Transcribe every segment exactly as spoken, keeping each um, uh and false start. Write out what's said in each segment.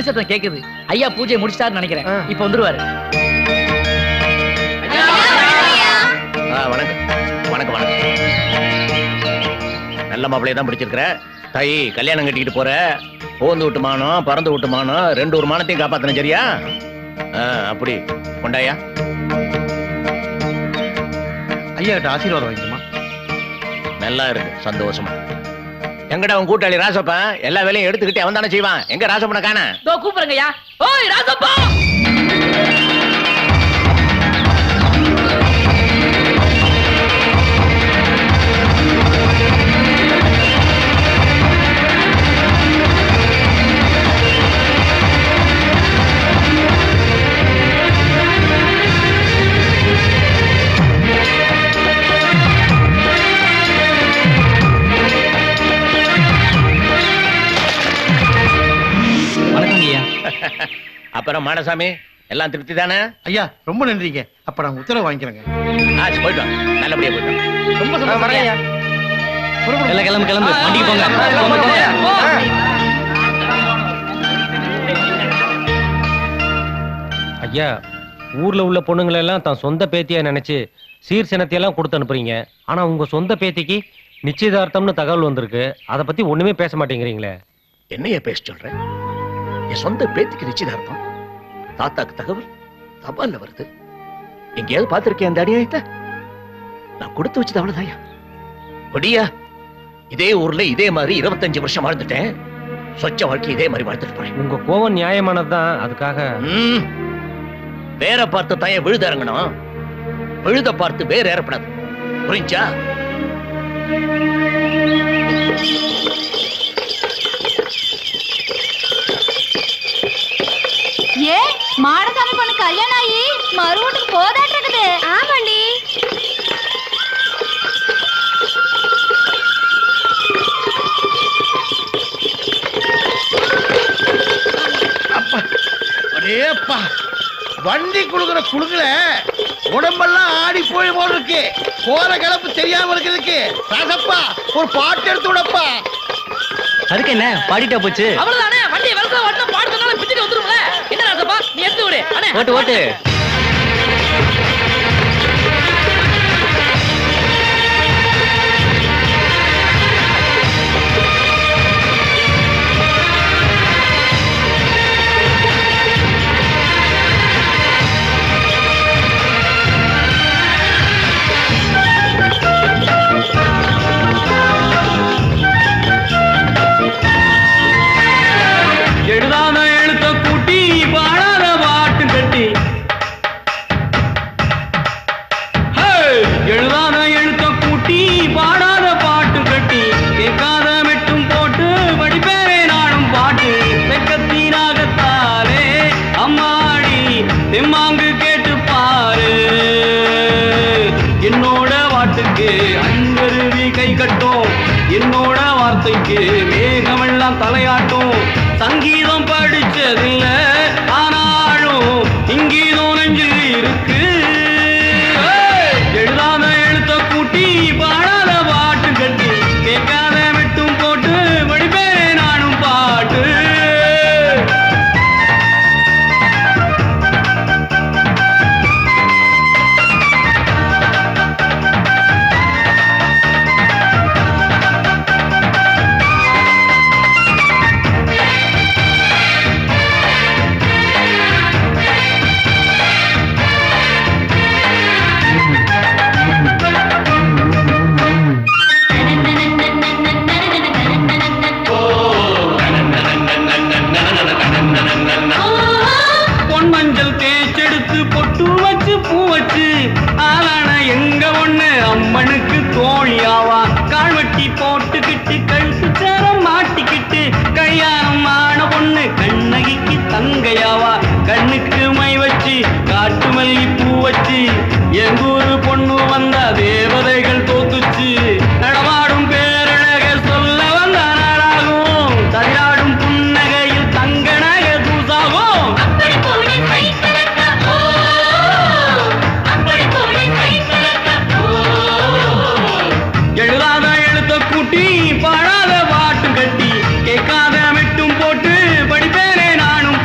மனுஷத்தம் கேக்குது. ஐயா பூஜை முடிச்சிட்டாருன்னு நினைக்கிறேன். இப்ப வந்துருவாரு. வணக்கம் வணக்கம் வணக்கம். நல்ல மாப்பிள்ளைய தான் பிடிச்சிருக்கிற. தாயி கல்யாணம் கட்டிக்கிட்டு போற. போந்து விட்டு மானம் பறந்து விட்டு மானம் ரெண்டு ஒரு மானத்தையும் காப்பாத்தணும். சரியா? அப்படி கொண்டாயா. ஐயா கிட்ட ஆசீர்வாதம் வாங்கிக்குமா. நல்லா இருக்கு, சந்தோஷமா. எங்கடா உன் கூட்டாளி ராசப்பன்? எல்லா வேலையும் எடுத்துக்கிட்டு அவன் தானே செய்வான். எங்க ராசப்பனை காண? கூப்பிடுங்கய்யா. ஓய் ராசப்பா. அப்புறம் மாடசாமி எல்லாம் திருப்தி தானே? ஐயா ரொம்ப நன்றிங்க. அப்ப நான் உத்தரவு வாங்கிக்கிறேங்க. ஆச்சு போயிட்டோம். நல்லபடியா போயிட்டோம். ரொம்ப சந்தோஷம். எல்லாம் கிளம்பு கிளம்பு. வண்டிக்கு போங்க. ஐயா ஊர்ல உள்ள பொண்ணுங்களை எல்லாம் தான் சொந்த பேத்தியா நினைச்சு சீர் சினத்தையெல்லாம் கொடுத்து அனுப்புறீங்க. ஆனா உங்க சொந்த பேத்திக்கு நிச்சயதார்த்தம்னு தகவல் வந்திருக்கு. அதை பத்தி ஒண்ணுமே பேச மாட்டேங்கிறீங்களே. என்னைய பேச சொல்றேன்? என் சொந்த பேத்திக்கு நிச்சயதார்த்தம்? தாத்தாக்கு தகவல் தபால்ல வருது. எங்கேயாவது பார்த்திருக்கேன் அந்த அடியாயத்தை? நான் கொடுத்து வச்சது அவ்வளவுதாயா. ஒடியா இதே ஊர்ல இதே மாதிரி இருபத்தஞ்சு வருஷம் வாழ்ந்துட்டேன். சொச்ச வாழ்க்கை இதே மாதிரி வாழ்ந்துட்டு போறேன். உங்க கோவம் நியாயமானதுதான். அதுக்காக வேற பார்த்து தாய விழுத இறங்கணும். விழுத பார்த்து வேற ஏறப்படாது. புரிஞ்சா? ஏ மாடசாமி பொண்ணு கல்யாணம் ஆகி மறு வீட்டுக்கு போதாட்டு இருக்குது. ஆமாண்டி. அப்பா வண்டி குடுக்குற குடுக்கல உடம்பெல்லாம் ஆடி போய் போல் இருக்கு. போற கிளப்பு தெரியாம இருக்குதுக்கு. ராசப்பா ஒரு பாட்டு எடுத்து விடப்பா. அதுக்கு என்ன பாடிட்டா போச்சு. அவ்வளவுதானே. வண்டி வெல்சா வட்ட பாடுறதுனால பிச்சிட்டு வந்துரும்ல. என்ன ராசப்பா நீ எடுத்து விடு. அண்ணே ஓட்டு ஓட்டு. எழுதாத எழுத்த கூட்டி பாடாத பாட்டு கட்டி. எழுதாத எழுத்த கூட்டி பாடாத பாட்டு கட்டி. கேட்காத மெட்டும் போட்டு படிப்பேனே நானும் பாட்டு. வெக்கத்தீராகத்தாலே அம்மாடி தெம்மாங்கு கேட்டு பாரு. என்னோட வாட்டுக்கு அன்பருவி கை கட்டும். என்னோட வார்த்தைக்கு மேகமெல்லாம் தலையாட்டும். சங்கீதம் படிச்சதில்ல ஆனாலும் இங்கீதம் நெஞ்சில் இருக்கு. எழுதாத எழுத்த கூட்டி பாடாத பாட்டு கட்டி. கேட்காத மெட்டும் போட்டு படிப்பேனே நானும் பாட்டு. பொன் மஞ்சள் தேய்ச்செடுத்து பொட்டு வச்சு பூ வச்சு ஆளான எங்க ஒண்ணு அம்மனுக்கு தோழியாவா. கால்வட்டி போட்டுக்கிட்டு கழுத்து சேரம் மாட்டிக்கிட்டு கல்யாணம் ஆன பொண்ணு கண்ணகிக்கு தங்கையாவா. கண்ணுக்கு மை வச்சு காட்டு மல்லி பூ வச்சு எங்கூரு பொண்ணு வந்த தேவதைகள் தோத்துச்சு. நடமாடும் பேரழக சொல்ல வந்த நாளாகும். தள்ளாடும் புன்னகையில் தங்க நக தூசாகும். எழுதாத எழுத்த கூட்டி பாடாத பாட்டு கட்டி. கேட்காத மெட்டும் போட்டு படிப்பேனே நானும்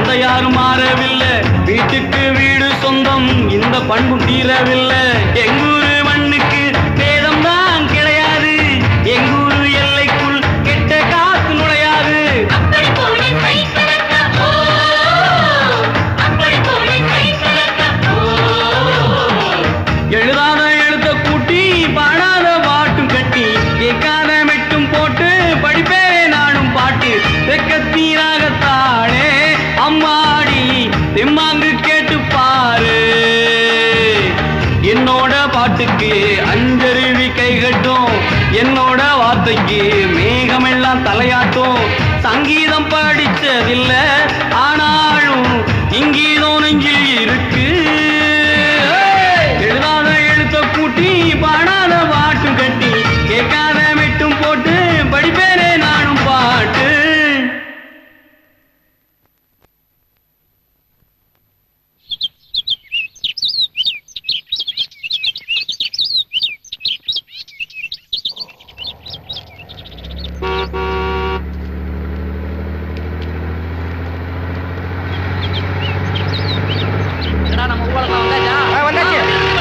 பாதை யாரும் மாறவில்லை, வீட்டுக்கு வீடு சொந்தம் இந்த பண்பும் தீரவில்லை. எங்கூரு மண்ணுக்கு பேதம் தான் கிடையாது, எங்கூரு எல்லைக்குள் கெட்ட காத்து நுழையாது. எழுதாத எழுத்த கூட்டி பாடாத பாட்டும் கட்டி கேட்காத மெட்டும் போட்டு படிப்பே நானும் பாட்டு வெக்கத்தீராகத்தானே அம்மாடி தெம்மாங்கு கேட்டு பாரு. என்னோட பாட்டுக்கு அஞ்சருவி கை கட்டும், என்னோட வார்த்தைக்கு மேகமெல்லாம் தலையாட்டும். சங்கீதம் படிச்சதில்ல ஆனாலும் இங்கீதம் நெஞ்சில் இருக்கு. எழுதாத எழுத்த கூட்டி பாடாத பாட்டும் கட்டி கேட்காத மெட்டும் போட்டு படிப்பேனே நானும் பாட்டு. என்னடா நம்ம ஊர்ல வந்தாச்சா? வந்தாச்சு.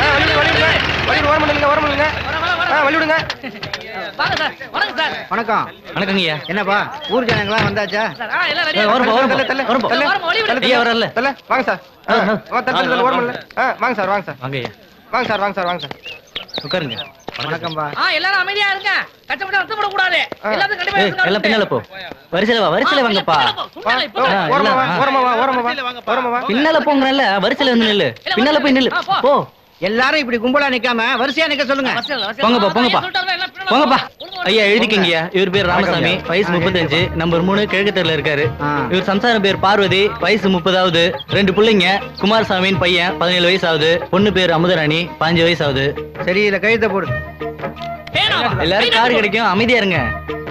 வழிவிடுங்க. வாங்க சார். வணக்கம் சார். வணக்கம். வணக்கங்கய்யா. என்னப்பா ஊர் ஜனங்களா வந்தாச்சா? சார் ஆ எல்லாம் ரெடி. ஏய், வரும்பா, வரும்பா. தள்ள, தள்ள, வரும்பா. தள்ள, வரும்பா, வழி விடு. தள்ள, ஐயா, வரல. தள்ள. வாங்க சார். ஆ, ஆ, வா, தள்ள, தள்ள, ஓரமா இல்ல. ஆ, வாங்க சார், வாங்க சார். வாங்கய்யா, வாங்க சார், வாங்க சார், வாங்க சார். உட்காருங்க. வணக்கம்பா. ஆ எல்லாரும் அமைதியா இருங்க. கச்சப்பட ரத்தம் போட கூடாது. எல்லாத்துக்கும் கண்டிப்பா ஏய், இருக்கணும். எல்லாம் பின்னால போ. வரிசையில வா, வரிசையில வாங்கப்பா. வா, ஓ, ஓரமா வா, ஓரமா வா, ஓரமா வா, ஓரமா வா. பின்னால போங்கறல்ல, வரிசையில வந்து நில்லு. பின்னால போய் நில்லு. போ. எல்லாரும் இப்படி கும்பலா நிக்காம வரிசையா நிக்க சொல்லுங்க. போங்கப்பா, போங்கப்பா. போங்கப்பா. ஐயா எழுதிக்கங்கய்யா. இவர் பேர் ராமசாமி, வயசு முப்பத்தஞ்சு, நம்பர் மூணு கிழக்கு தெருல இருக்காரு. ஆ. இவர் சம்சாரம் பேர் பார்வதி, வயசு முப்பதாவது, ரெண்டு பிள்ளைங்க. குமாரசாமின்னு பையன், பதினேழு வயசு ஆகுது. பொண்ணு பேர் அமுதராணி, பதினஞ்சு வயசு ஆகுது. சரி, இத கையெழுத்த போடு. எல்லாரும் கார் கிடைக்கும், அமைதியா இருங்க.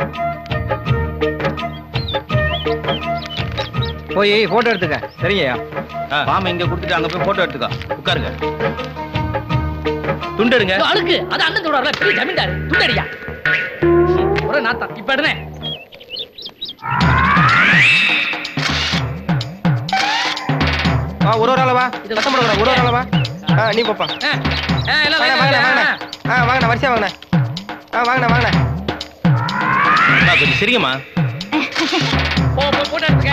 போய் போட்டோ எடுத்துக்க. சரிங்கய்யா. பாம இங்க கொடுத்துட்டு அங்க போய் போட்டோ எடுத்துக்கோ. உட்காருங்க. துண்டுடுங்க. அழுக்கு அது அண்ணன் சொல்றாருல பெரிய ஜமீன்தார் துண்டடியா ஒரு நாத்தம் இப்ப எடுனே. வா, ஒரு ஒரு ஆளா வா. சத்தம் போட கூடாது, ஒரு ஒரு ஆளா வா. ஆ, நீ போப்பா. ஆ, ஆ, எல்லாம் வாங்க, வாங்க, வாங்க, வாங்க. வாங்க. ஆ, வாங்கண்ணா, வரிசையா வாங்கண்ணா. ஆ, வாங்கண்ணா, வாங்கண்ணா. அம்மா, கொஞ்சம் சிரிங்கம்மா. போ போ போட்டோ எடுத்துக்க.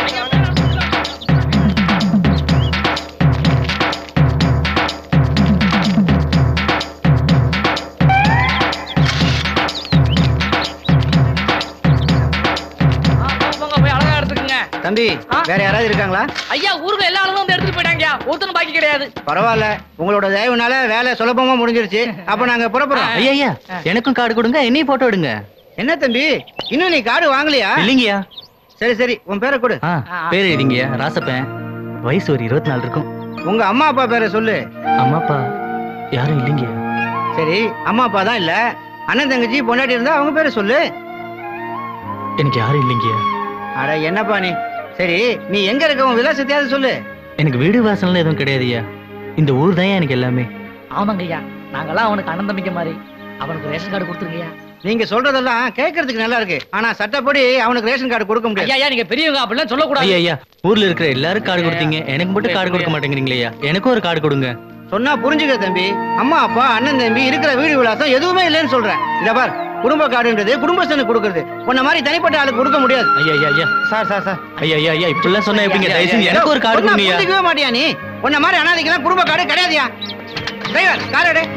தம்பி, வேற யாராவது இருக்காங்களா? ஐயா ஊருக்குள்ள எல்லா ஆளுங்களும் வந்து எடுத்துட்டு போயிட்டாங்க. ஒருத்தனும் பாக்கி கிடையாது. பரவாயில்ல, உங்களோட தயவுனால வேலை சுலபமா முடிஞ்சிருச்சு. அப்ப நாங்க புறப்படுறோம். ஐயா ஐயா, எனக்கும் கார்டு கொடுங்க, என்னையும் போட்டோ எடுங்க. என்ன தம்பி, இன்னும் நீ கார்டு வாங்கலையா? இல்லைங்கய்யா. சரி சரி, உன் பேரை கொடு. ஆ, பேர் எழுதிங்கய்யா. ராசப்பன், வயசு ஒரு இருபத்தி நாலு இருக்கும். உங்க அம்மா அப்பா பேரை சொல்லு. அம்மா அப்பா யாரும் இல்லைங்கய்யா. சரி, அம்மா அப்பா தான் இல்ல, அண்ணன் தங்கச்சி பொண்டாட்டி இருந்தா அவங்க பேரை சொல்லு. எனக்கு யாரும் இல்லைங்கய்யா. அட என்னப்பா நீ. சரி, நீ எங்க இருக்க, உன் விலாசத்தையாவது சொல்லு. எனக்கு வீடு வாசல்லாம் எதுவும் கிடையாதுய்யா. இந்த ஊர் தான் எனக்கு எல்லாமே. ஆமாங்க ஐயா, நாங்கெல்லாம் அவனுக்கு அண்ணன் தம்பிக்க மாதிரி. அவனுக்கு ரேஷன் கார்டு கொடுத்துருங்கய்யா. நீங்க சொல்றதெல்லாம் கேட்கறதுக்கு நல்லா இருக்கு, ஆனா சட்டப்படி அவனுக்கு ரேஷன் கார்டு கொடுக்க முடியாது. ஐயா நீங்க பெரியவங்க அப்படிலாம் சொல்லக்கூடாது. ஐயா ஐயா, ஊர்ல இருக்கிற எல்லாரும் கார்டு கொடுத்தீங்க, எனக்கு மட்டும் கார்டு கொடுக்க மாட்டேங்கிறீங்களா? எனக்கும் ஒரு கார்டு கொடுங்க. சொன்னா புரிஞ்சுக்க தம்பி. அம்மா அப்பா அண்ணன் தம்பி இருக்கிற வீடு விலாசம் எதுவுமே இல்லைன்னு சொல்றேன். இத பார், குடும்ப கார்டுன்றது குடும்பஸ்தனுக்கு கொடுக்கறது, உன்ன மாதிரி தனிப்பட்ட ஆளுக்கு கொடுக்க முடியாது. ஐயா ஐயா ஐயா, சார் சார் சார் ஐயா ஐயா ஐயா, இப்படிலாம் சொன்னா எப்படிங்க? தயவு செஞ்சு எனக்கு ஒரு கார்டு சொன்னா கொடுங்க. புரிஞ்சுக்கவே மாட்டியா நீ? உன்ன மாதிரி அனாதைக்கெல்லாம் குடும்ப கார்டு கிடையாதுயா. டிரைவர், கார் எடு.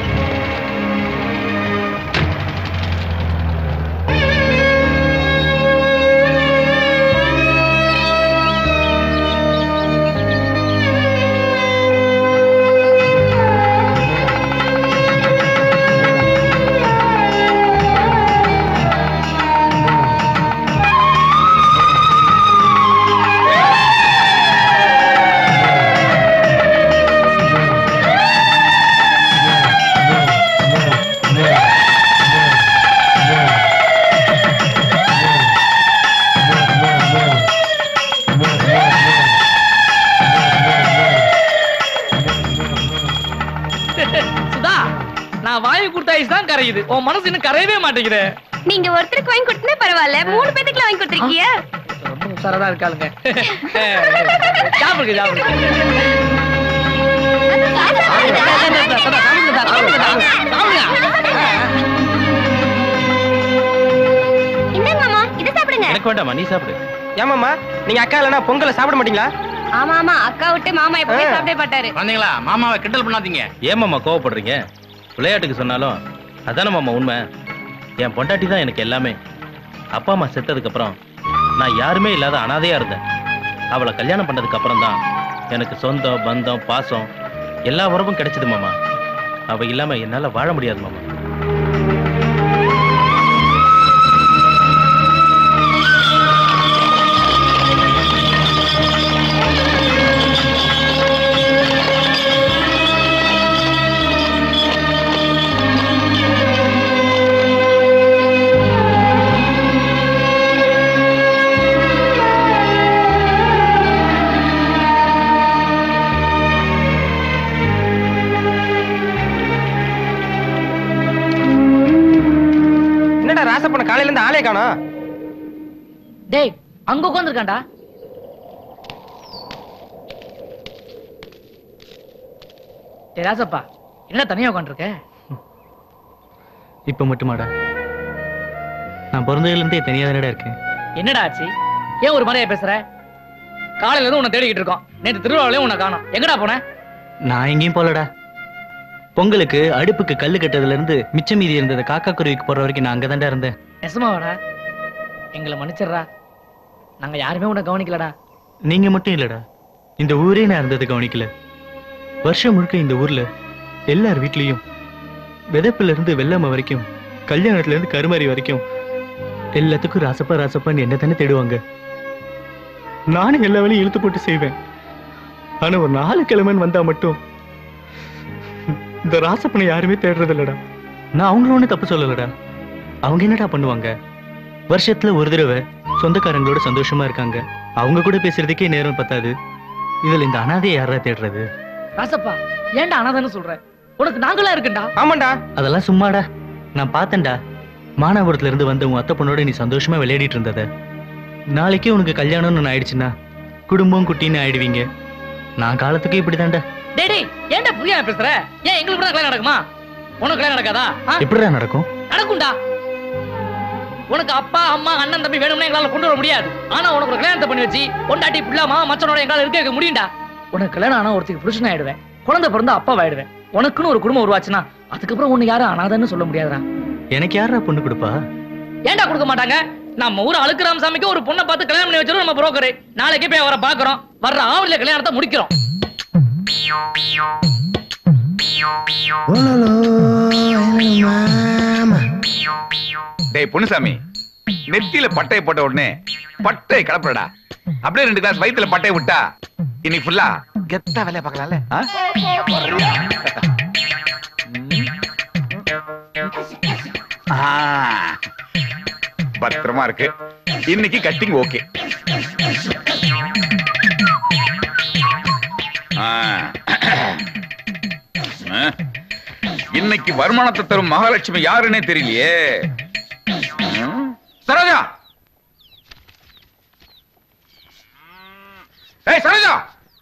சுதா, நான் வாங்கி கொடுத்த ஐஸ் தான் கரையுது, உன் மனசு இன்னும் கரையவே மாட்டேங்குது. நீங்க ஒருத்தருக்கு வாங்கி கொடுத்தா பரவாயில்ல, மூணு பேத்துக்கு வாங்கி கொடுத்துருக்கீங்க. உஷாரா இருக்காளுங்க. சாப்பிடுங்க சாப்பிடுங்க. எனக்கு வேண்டாமா, நீ சாப்பிடு. ஏமாமா நீங்க அக்கா இல்லனா பொங்கலை சாப்பிட மாட்டீங்களா? ஆமா ஆமா, அக்கா விட்டு மாமா எப்பவுமே சாப்பிட்டே மாட்டாரு. வந்தீங்களா? மாமாவை கிண்டல் பண்ணாதீங்க. ஏமாமா கோவப்படுறீங்க? விளையாட்டுக்கு சொன்னாலும் அதான மாமா உண்மை. என் பொண்டாட்டி தான் எனக்கு எல்லாமே. அப்பா அம்மா செத்ததுக்கு அப்புறம் நான் யாருமே இல்லாத அனாதையா இருந்தேன். அவளை கல்யாணம் பண்ணதுக்கு அப்புறம் தான் எனக்கு சொந்தம் பந்தம் பாசம் எல்லா உறவும் கிடைச்சது மாமா. அவ இல்லாம என்னால வாழ முடியாது மாமா. காலையில இருந்து ஆளே காணோம். டேய் அங்க உட்கார்ந்திருக்கான்டா. டேய் ராசப்பா, என்ன தனியா உட்கார்ந்திருக்க? இப்ப மட்டுமாடா? நான் பிறந்ததுல இருந்தே தனியா தானடா இருக்கேன். என்னடா ஆச்சு? ஏன் ஒரு மாதிரியா பேசுற? காலையில இருந்து உன்னை தேடிக்கிட்டு இருக்கோம். நேற்று திருவிழாவிலையும் உன்னை காணோம். எங்கடா போன? நான் எங்கேயும் போலடா. பொங்கலுக்கு அடுப்புக்கு கல்லு கட்டதுல இருந்து மிச்சம் மீதி இருந்தது காக்கா குருவிக்கு போற வரைக்கும் நான் அங்கதான்டா இருந்தேன். நெசமாவாடா? எங்களை மன்னிச்சிடுறா, நாங்க யாருமே உன்னை கவனிக்கலடா. நீங்க மட்டும் இல்லடா, இந்த ஊரே நான் இருந்தது கவனிக்கல. வருஷம் முழுக்க இந்த ஊர்ல எல்லார் வீட்லயும் விதப்புல இருந்து வெள்ளாம வரைக்கும் கல்யாணத்துல இருந்து கருமாரி வரைக்கும் எல்லாத்துக்கும் ராசப்பா ராசப்பான்னு என்ன தானே தேடுவாங்க. நானும் எல்லா வேலையும் இழுத்து போட்டு செய்வேன். ஆனா ஒரு நாலு கிழமைன்னு வந்தா மட்டும் இந்த ராசப்பனை யாருமே தேடுறது இல்லடா. நான் அவங்கள ஒண்ணு தப்பு சொல்லலடா. அவங்க என்னடா பண்ணுவாங்க? வருஷத்துல ஒரு தடவை சொந்தக்காரங்களோட சந்தோஷமா இருக்காங்க. அவங்க கூட பேசுறதுக்கே நேரம் பத்தாது. இதுல இந்த அனாதையை யாரா தேடுறது? ராசப்பா, ஏன்டா அனாதைன்னு சொல்ற? உனக்கு நாங்களா இருக்குண்டா. ஆமாண்டா. அதெல்லாம் சும்மாடா. நான் பார்த்தேன்டா, மானாபுரத்துல இருந்து வந்த உன் அத்தை பொண்ணோட நீ சந்தோஷமா விளையாடிட்டு இருந்தத. நாளைக்கே உனக்கு கல்யாணம்னு ஒண்ணு ஆயிடுச்சுன்னா குடும்பம் குட்டின்னு ஆயிடுவீங்க. நான் காலத்துக்கு இப்படிதான்டா. டேய் டேய், ஏன்டா புரியாம பேசுற? ஏன் எங்களுக்கு கூட கல்யாணம் நடக்குமா? உனக்கு கல்யாணம் நடக்காதா? எப்படிடா நடக்கும்? நடக்கும்டா. உனக்கு அப்பா அம்மா அண்ணன் தம்பி வேணும்னா எங்களால கொண்டு வர முடியாது. ஆனா உனக்கு ஒரு கல்யாணத்தை பண்ணி வச்சு பொண்டாட்டி பிள்ளாமா மச்சனோட எங்களால இருக்க வைக்க முடியும்டா. உனக்கு கல்யாணம் ஆனா ஒருத்திக்கு புருஷன் ஆயிடுவேன், குழந்தை பிறந்தா அப்பா ஆயிடுவேன். உனக்குன்னு ஒரு குடும்பம் உருவாச்சுன்னா அதுக்கப்புறம் உன்னை யாரும் அனாதைன்னு சொல்ல முடியாதுடா. எனக்கு யாரா பொண்ணு கொடுப்பா? ஏன்டா கொடுக்க மாட்டாங்க? நம்ம ஊர் அழுக்குராமசாமிக்கு ஒரு பொண்ணை பார்த்து கல்யாணம் பண்ணி வச்சிரும் நம்ம புரோக்கரு. நாளைக்கே போய் அவரை பாக்குறோம், வர்ற ஆவலில கல்யாணத்தை முடிக்கிறோம். டேய் பொன்னுசாமி, நெத்தியில பட்டையை போட்ட உடனே பட்டை கலப்புறடா. அப்படியே ரெண்டு கிளாஸ் வயித்துல பட்டையை விட்டா இன்னைக்கு ஃபுல்லா கெத்தா வேலையை பார்க்கலாம்ல. பத்திரமா இருக்கு. இன்னைக்கு கட்டிங் ஓகே. இன்னைக்கு வருமானத்தை தரும் மகாலட்சுமி யாருன்னே தெரியலையே. சரோஜா, ஏய் சரோஜா.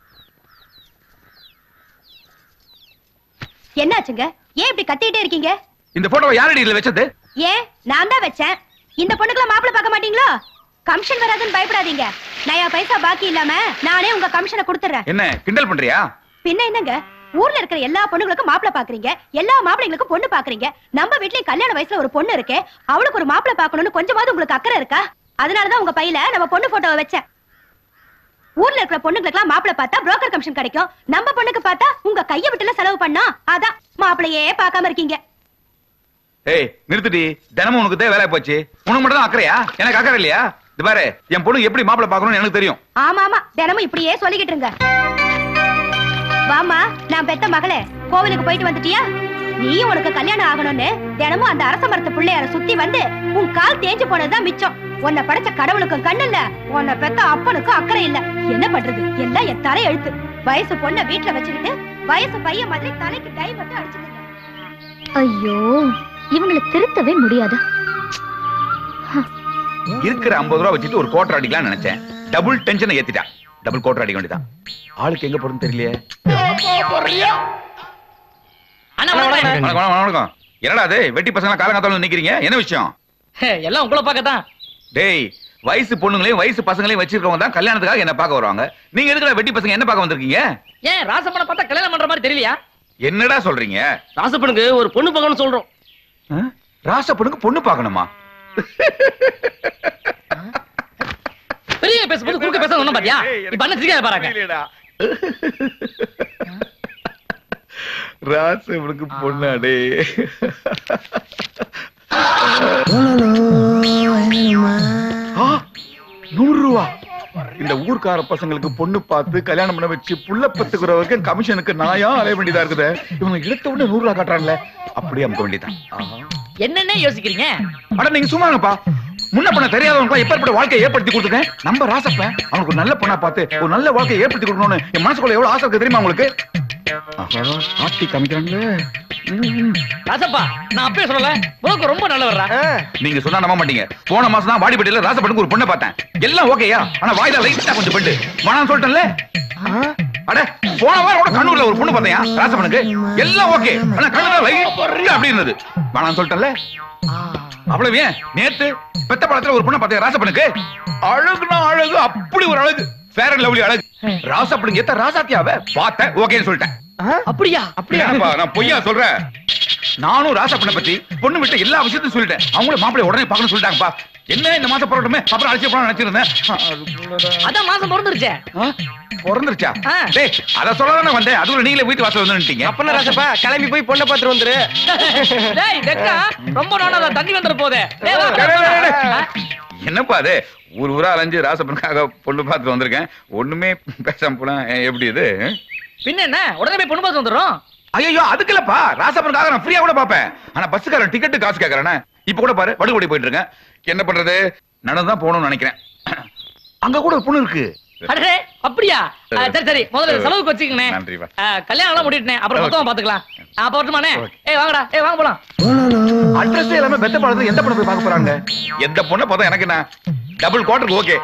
என்னாச்சுங்க? ஏன் இப்படி கத்திட்டே இருக்கீங்க? இந்த போட்டோவை யாரடி இதுல வச்சது? ஏன் நான் தான் வச்சேன். இந்த பொண்ணுக்குலாம் மாப்பிள்ளை பார்க்க மாட்டீங்களோ? கமிஷன் வராதுன்னு பயப்படாதீங்க. நயா பைசா பாக்கி இல்லாம நானே உங்க கமிஷனை கொடுத்துறேன். என்ன கிண்டல் பண்றியா? பின்ன என்னங்க, ஊர்ல இருக்கிற எல்லா பொண்ணுங்களுக்கும் மாப்பிள்ளை பாக்குறீங்க, எல்லா மாப்பிள்ளைங்களுக்கும் பொண்ணு பாக்குறீங்க. நம்ம வீட்லயும் கல்யாண வயசுல ஒரு பொண்ணு இருக்கு, அவளுக்கு ஒரு மாப்பிள்ளை பாக்கணும்னு கொஞ்சமாவது உங்களுக்கு அக்கறை இருக்கா? அதனாலதான் உங்க பையில நம்ம பொண்ணு போட்டோவை வச்சேன். ஊர்ல இருக்கிற பொண்ணுங்களுக்குலாம் மாப்பிள்ளை பார்த்தா புரோக்கர் கமிஷன் கிடைக்கும், நம்ம பொண்ணுக்கு பார்த்தா உங்க கையை விட்டுல செலவு பண்ணா அதான் மாப்பிள்ளையே பார்க்காம இருக்கீங்க. ஏய் நிறுத்துடி, தினமும் உனக்கு தான் வேலை போச்சு. உனக்கு மட்டும் தான் அக்கறையா? எனக்கு அக்கறை இல்லையா? இது பாரு, என் பொண்ணு எப்படி மாப்பிள்ளை பார்க்கணும்னு எனக்கு தெரியும். ஆமா ஆமா, தினமும் இப்படியே சொல்லிக்கிட்டு இருங்க. வாமா, நான் பெத்த மகளே, கோவிலுக்கு போயிட்டு வந்துட்டியா? நீயும் உனக்கு கல்யாணம் ஆகணும்னு தினமும் அந்த அரச மரத்து பிள்ளையார சுத்தி வந்து உன் கால் தேஞ்சு போனதுதான் மிச்சம். உன்னை படைச்ச கடவுளுக்கும் கண்ணு இல்ல, உன்னை பெத்த அப்பனுக்கும் அக்கறை இல்ல. என்ன பண்றது? எல்லாம் என் தலை எழுத்து. வயசு பொண்ண வீட்டுல வச்சுக்கிட்டு வயசு பையன் மாதிரி தலைக்கு டை மட்டும் அடிச்சுக்கிட்டு. ஐயோ, இவங்களை திருத்தவே முடியாது. இருக்கிற ஐம்பது ரூபா வச்சுட்டு ஒரு கோட்டர் அடிக்கலாம் நினைச்சேன். டபுள் டென்ஷனை ஏத்திட்டா. டபுள் கோட்டர் அடிக்க வேண்டியதான். ஆளுக்கு எங்க போறதுன்னு தெரியலையே. வணக்கம். என்னடா அது வெட்டி பசங்க காலங்காத்தால நிக்கிறீங்க? என்ன விஷயம்? எல்லாம் உங்களை பார்க்கத்தான். டேய், வயசு பொண்ணுங்களையும் வயசு பசங்களையும் வச்சிருக்கவங்க தான் கல்யாணத்துக்காக என்ன பார்க்க வருவாங்க. நீங்க எதுக்குடா வெட்டி பசங்க என்ன பார்க்க வந்திருக்கீங்க? ஏன் ராசப்பனை பார்த்தா கல்யாணம் பண்ற மாதிரி தெரியலையா? என்னடா சொல்றீங்க? ராசப்பனுக்கு ஒரு பொண்ணு பார்க்கணும்னு சொல்றோம். ராசப்பனுக்கு பொண்ணு பார்க்கணுமா? பெரிய பேசும்போது குறுக்க பேச ஒண்ணும் பாத்தியா? இப்ப அண்ணன் சிரிக்காத பாருங்க. ராசப்பனுக்கு பொண்ணாடே. நூறு ரூபா. இந்த ஊர்க்கார பசங்களுக்கு பொண்ணு பார்த்து கல்யாணம் பண்ண வச்சு புள்ள பத்துக்குறவருக்கு கமிஷனுக்கு நாயா அலைய வேண்டியதா இருக்குது. இவங்க எடுத்த உடனே நூறு ரூபா காட்டுறாங்களே, அப்படியே அமுக்க வேண்டியதான். என்னென்ன யோசிக்கிறீங்க? அட நீங்க சும்மாங்கப்பா. முன்ன பண்ண தெரியாதவங்க எப்பேற்பட்ட வாழ்க்கையை ஏற்படுத்தி கொடுத்துருக்கேன். நம்ம ராசப்பன் அவனுக்கு ஒரு நல்ல பொண்ணா பார்த்து ஒரு நல்ல வாழ்க்கையை ஏற்படுத்தி கொடுக்கணும்னு என் மனசுக்குள்ள எவ்வளவு ஆசை இருக்கு தெரியுமா உங்களுக்கு? ஆட்டி காமிக்கிறாங்களே. ராசப்பா, நான் அப்பவே சொல்லல, உனக்கு ரொம்ப நல்லவரா. நீங்க சொன்னா நம்ப மாட்டீங்க. போன மாசம் தான் வாடிப்பட்டியில ராசப்பனுக்கு ஒரு பொண்ணை பார்த்தேன். எல்லாம் ஓகேயா, ஆனா வாய்தா லைட்டா கொஞ்சம் பெண்டு வேணாம்னு சொல்லிட்டேன்ல. அட போன வாரம் கூட கண்ணூர்ல ஒரு பொண்ணு பார்த்தேன் ராசப்பனுக்கு. எல்லாம் ஓகே, ஆனா கண்ணூர்ல லைட்டா அப்படி இருந்தது. வேணாம்னு சொல்லிட்டேன்ல. அவ்வளவு ஏன் நேத்து பெத்த பழத்துல ஒரு பொண்ணை பார்த்தேன் ராசப்பனுக்கு. அழகுனா அழகு, அப்படி ஒரு அழகு, ஃபேர் அண்ட் லவ்லி அழகு. ராசப்பனுக்கு ஏத்த ராசாத்தியாவ பார்த்தேன், ஓகேன்னு சொல்லிட்டேன். அப்படியா? அப்படியா? நான் பொய்யா சொல்றேன்? நானும் ராசப்பனை பத்தி பொண்ணு விட்டு எல்லா விஷயத்தையும் சொல்லிட்டேன். அவங்களும் மாப்பிள்ளை உடனே பார்க்கணும்னு சொல்லிட்டாங்கப்பா. என்ன இந்த மாசம் போறட்டுமே, அப்புறம் அழைச்சி போன நினைச்சிருந்தேன். அதான் மாசம் பிறந்துருச்சே. பிறந்துருச்சா? டேய், அத சொல்லதானே வந்தேன். அதுல நீங்களே வீட்டு வாசல் வந்துட்டீங்க. அப்பன ராசப்பா கிளம்பி போய் பொண்ணை பார்த்துட்டு வந்துரு. டேய் டெக்கா, ரொம்ப நாளா தண்ணி வந்துற போதே. என்னப்பா அது? ஊர் ஊரா அலைஞ்சு ராசப்பனுக்காக பொண்ணு பார்த்துட்டு வந்திருக்கேன். ஒண்ணுமே பேசாம போனா எப்படி இது? பின்ன என்ன, உடனே போய் பொண்ணு பார்த்து வந்துடுறோம். ஐயோ அதுக்கு இல்லப்பா, ராசப்பனுக்காக நான் ஃப்ரீயா கூட பாப்பேன். ஆனா பஸ்ஸுக்காரன் டிக்கெட்டு காசு கேட்கறானே. இப்ப கூட பாரு, வடுகோடி போயிட்டு இருக்கேன். என்ன பண்றது, நடந்துதான் போகணும்னு நினைக்கிறேன். அங்க கூட ஒரு பொண்ணு இருக்கு. அடே அப்படியா? சரி சரி, முதல்ல செலவுக்கு வச்சுக்கணே. நன்றிப்பா. கல்யாணம் எல்லாம் முடிட்டேன், அப்புறம் மொத்தமா பாத்துக்கலாம். அப்ப வரட்டுமானே? ஏய் வாங்கடா, ஏய் வாங்க போலாம். அட்ரஸ் எல்லாமே பெத்த பழத்துல எந்த பொண்ணு போய் பார்க்க போறாங்க? எந்த பொண்ணை பார்த்தா எனக்கு என்ன? டபுள் குவார்டருக்கு ஓகே.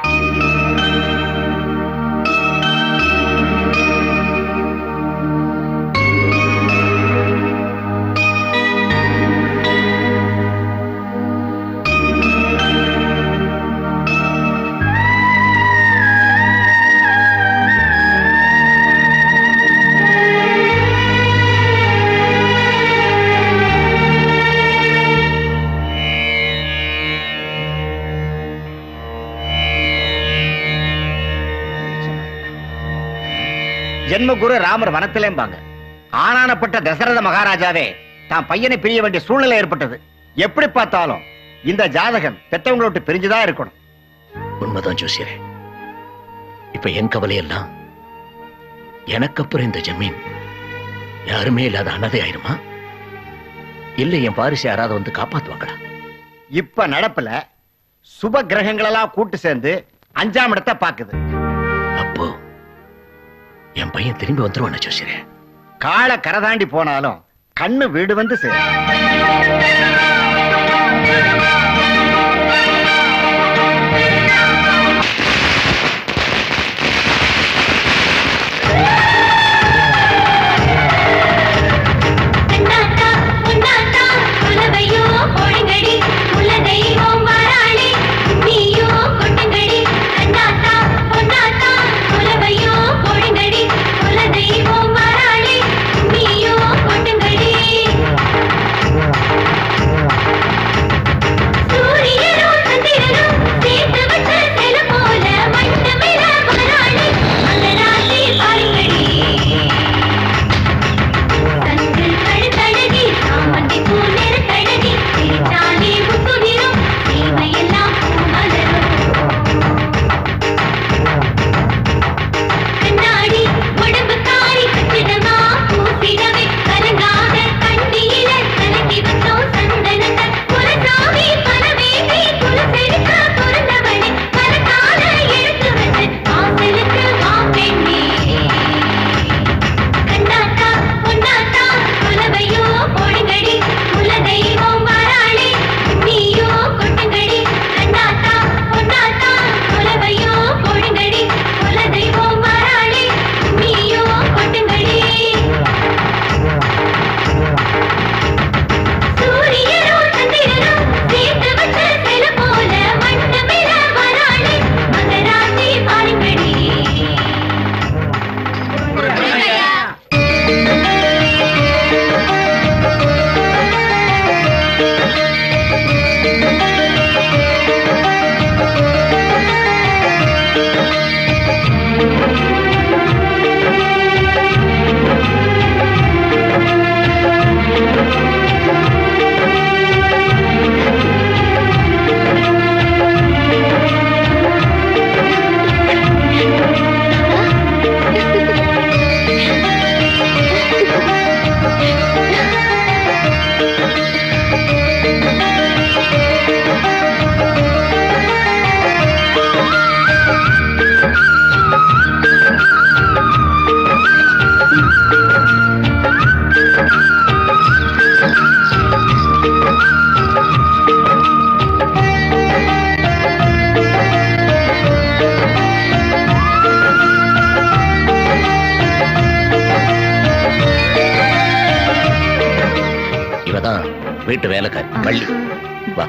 ஜென்மகுரு ராமர் வனத்திலேம்பாங்க. ஆனானப்பட்ட தசரத மகாராஜாவே தான் பையனை பிரிய வேண்டிய சூழ்நிலை ஏற்பட்டது. எப்படி பார்த்தாலும் இந்த ஜாதகம் பெற்றவங்களை விட்டு பிரிஞ்சுதான் இருக்கணும். உண்மைதான் ஜோசியரே. இப்ப என் கவலையெல்லாம் எனக்கு அப்புறம் இந்த ஜமீன் யாருமே இல்லாத அனாதை ஆயிருமா, இல்ல என் பாரிசை யாராவது வந்து காப்பாத்துவாங்களா? இப்ப நடப்புல சுப கிரகங்களெல்லாம் கூட்டு சேர்ந்து அஞ்சாம் இடத்தை பாக்குது. அப்போ என் பையன் திரும்பி வந்துருவான ஜோசியரே? கால கரதாண்டி போனாலும் கண்ணு வீடு வந்து சேரும். வீட்டு வேலைக்காரி வள்ளி. வா.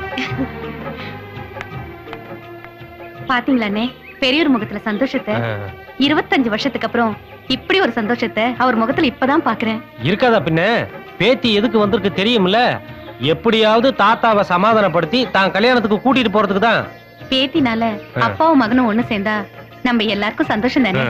பாத்தீங்களாண்ணே பெரியோர் முகத்துல சந்தோஷத்தை. இருபத்தஞ்சு வருஷத்துக்கு அப்புறம் இப்படி ஒரு சந்தோஷத்தை அவர் முகத்துல இப்பதான் பாக்குறேன். இருக்காதா பின்ன? பேத்தி எதுக்கு வந்திருக்கு தெரியும்ல? எப்படியாவது தாத்தாவை சமாதானப்படுத்தி தான் கல்யாணத்துக்கு கூட்டிட்டு போறதுக்கு தான். பேத்தினால அப்பாவும் மகனும் ஒண்ணு சேர்ந்தா நம்ம எல்லாருக்கும் சந்தோஷம் தானே.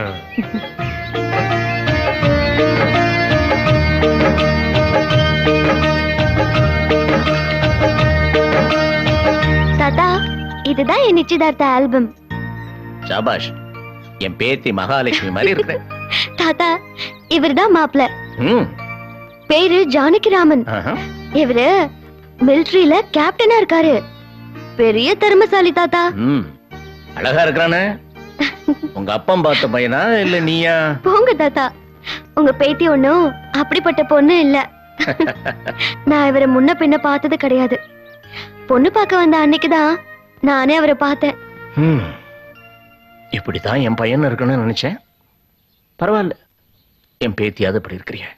தாத்தா, இதுதான் என் நிச்சயதார்த்த ஆல்பம். சாபாஷ், என் பேத்தி மகாலட்சுமி மாதிரி இருக்கு. தாத்தா, இவர்தான் மாப்பிள்ள. ம். பேரு ஜானகிராமன். இவரு மிலிட்டரியில கேப்டனா இருக்காரு. பெரிய திறமைசாலி தாத்தா. ம். அழகா இருக்கிறானே. உங்க அப்பா பார்த்த பையனா இல்ல நீயா? போங்க தாத்தா, உங்க பேத்தி ஒண்ணும் அப்படிப்பட்ட பொண்ணு இல்ல. நான் இவரை முன்ன பின்ன பார்த்தது கிடையாது. பொண்ணு பார்க்க வந்த அன்னைக்குதான் நானே அவரை பார்த்தேன். ம். இப்படித்தான் என் பையன் இருக்கணும்னு நினைச்சேன். பரவாயில்ல, என் பேத்தியாவது இப்படி இருக்கிறிய.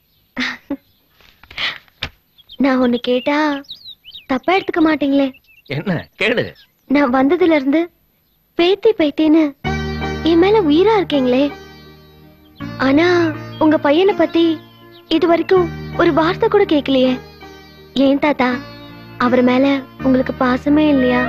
நான் ஒண்ணு கேட்டா தப்பா எடுத்துக்க மாட்டீங்களே? என்ன கேளு. நான் வந்ததுல இருந்து பேத்தி பேத்தின்னு என் மேல உயிரா இருக்கீங்களே. ஆனா உங்க பையனை பத்தி இது வரைக்கும் ஒரு வார்த்தை கூட கேட்கலையே. ஏன் தாத்தா, அவர் மேல உங்களுக்கு பாசமே இல்லையா?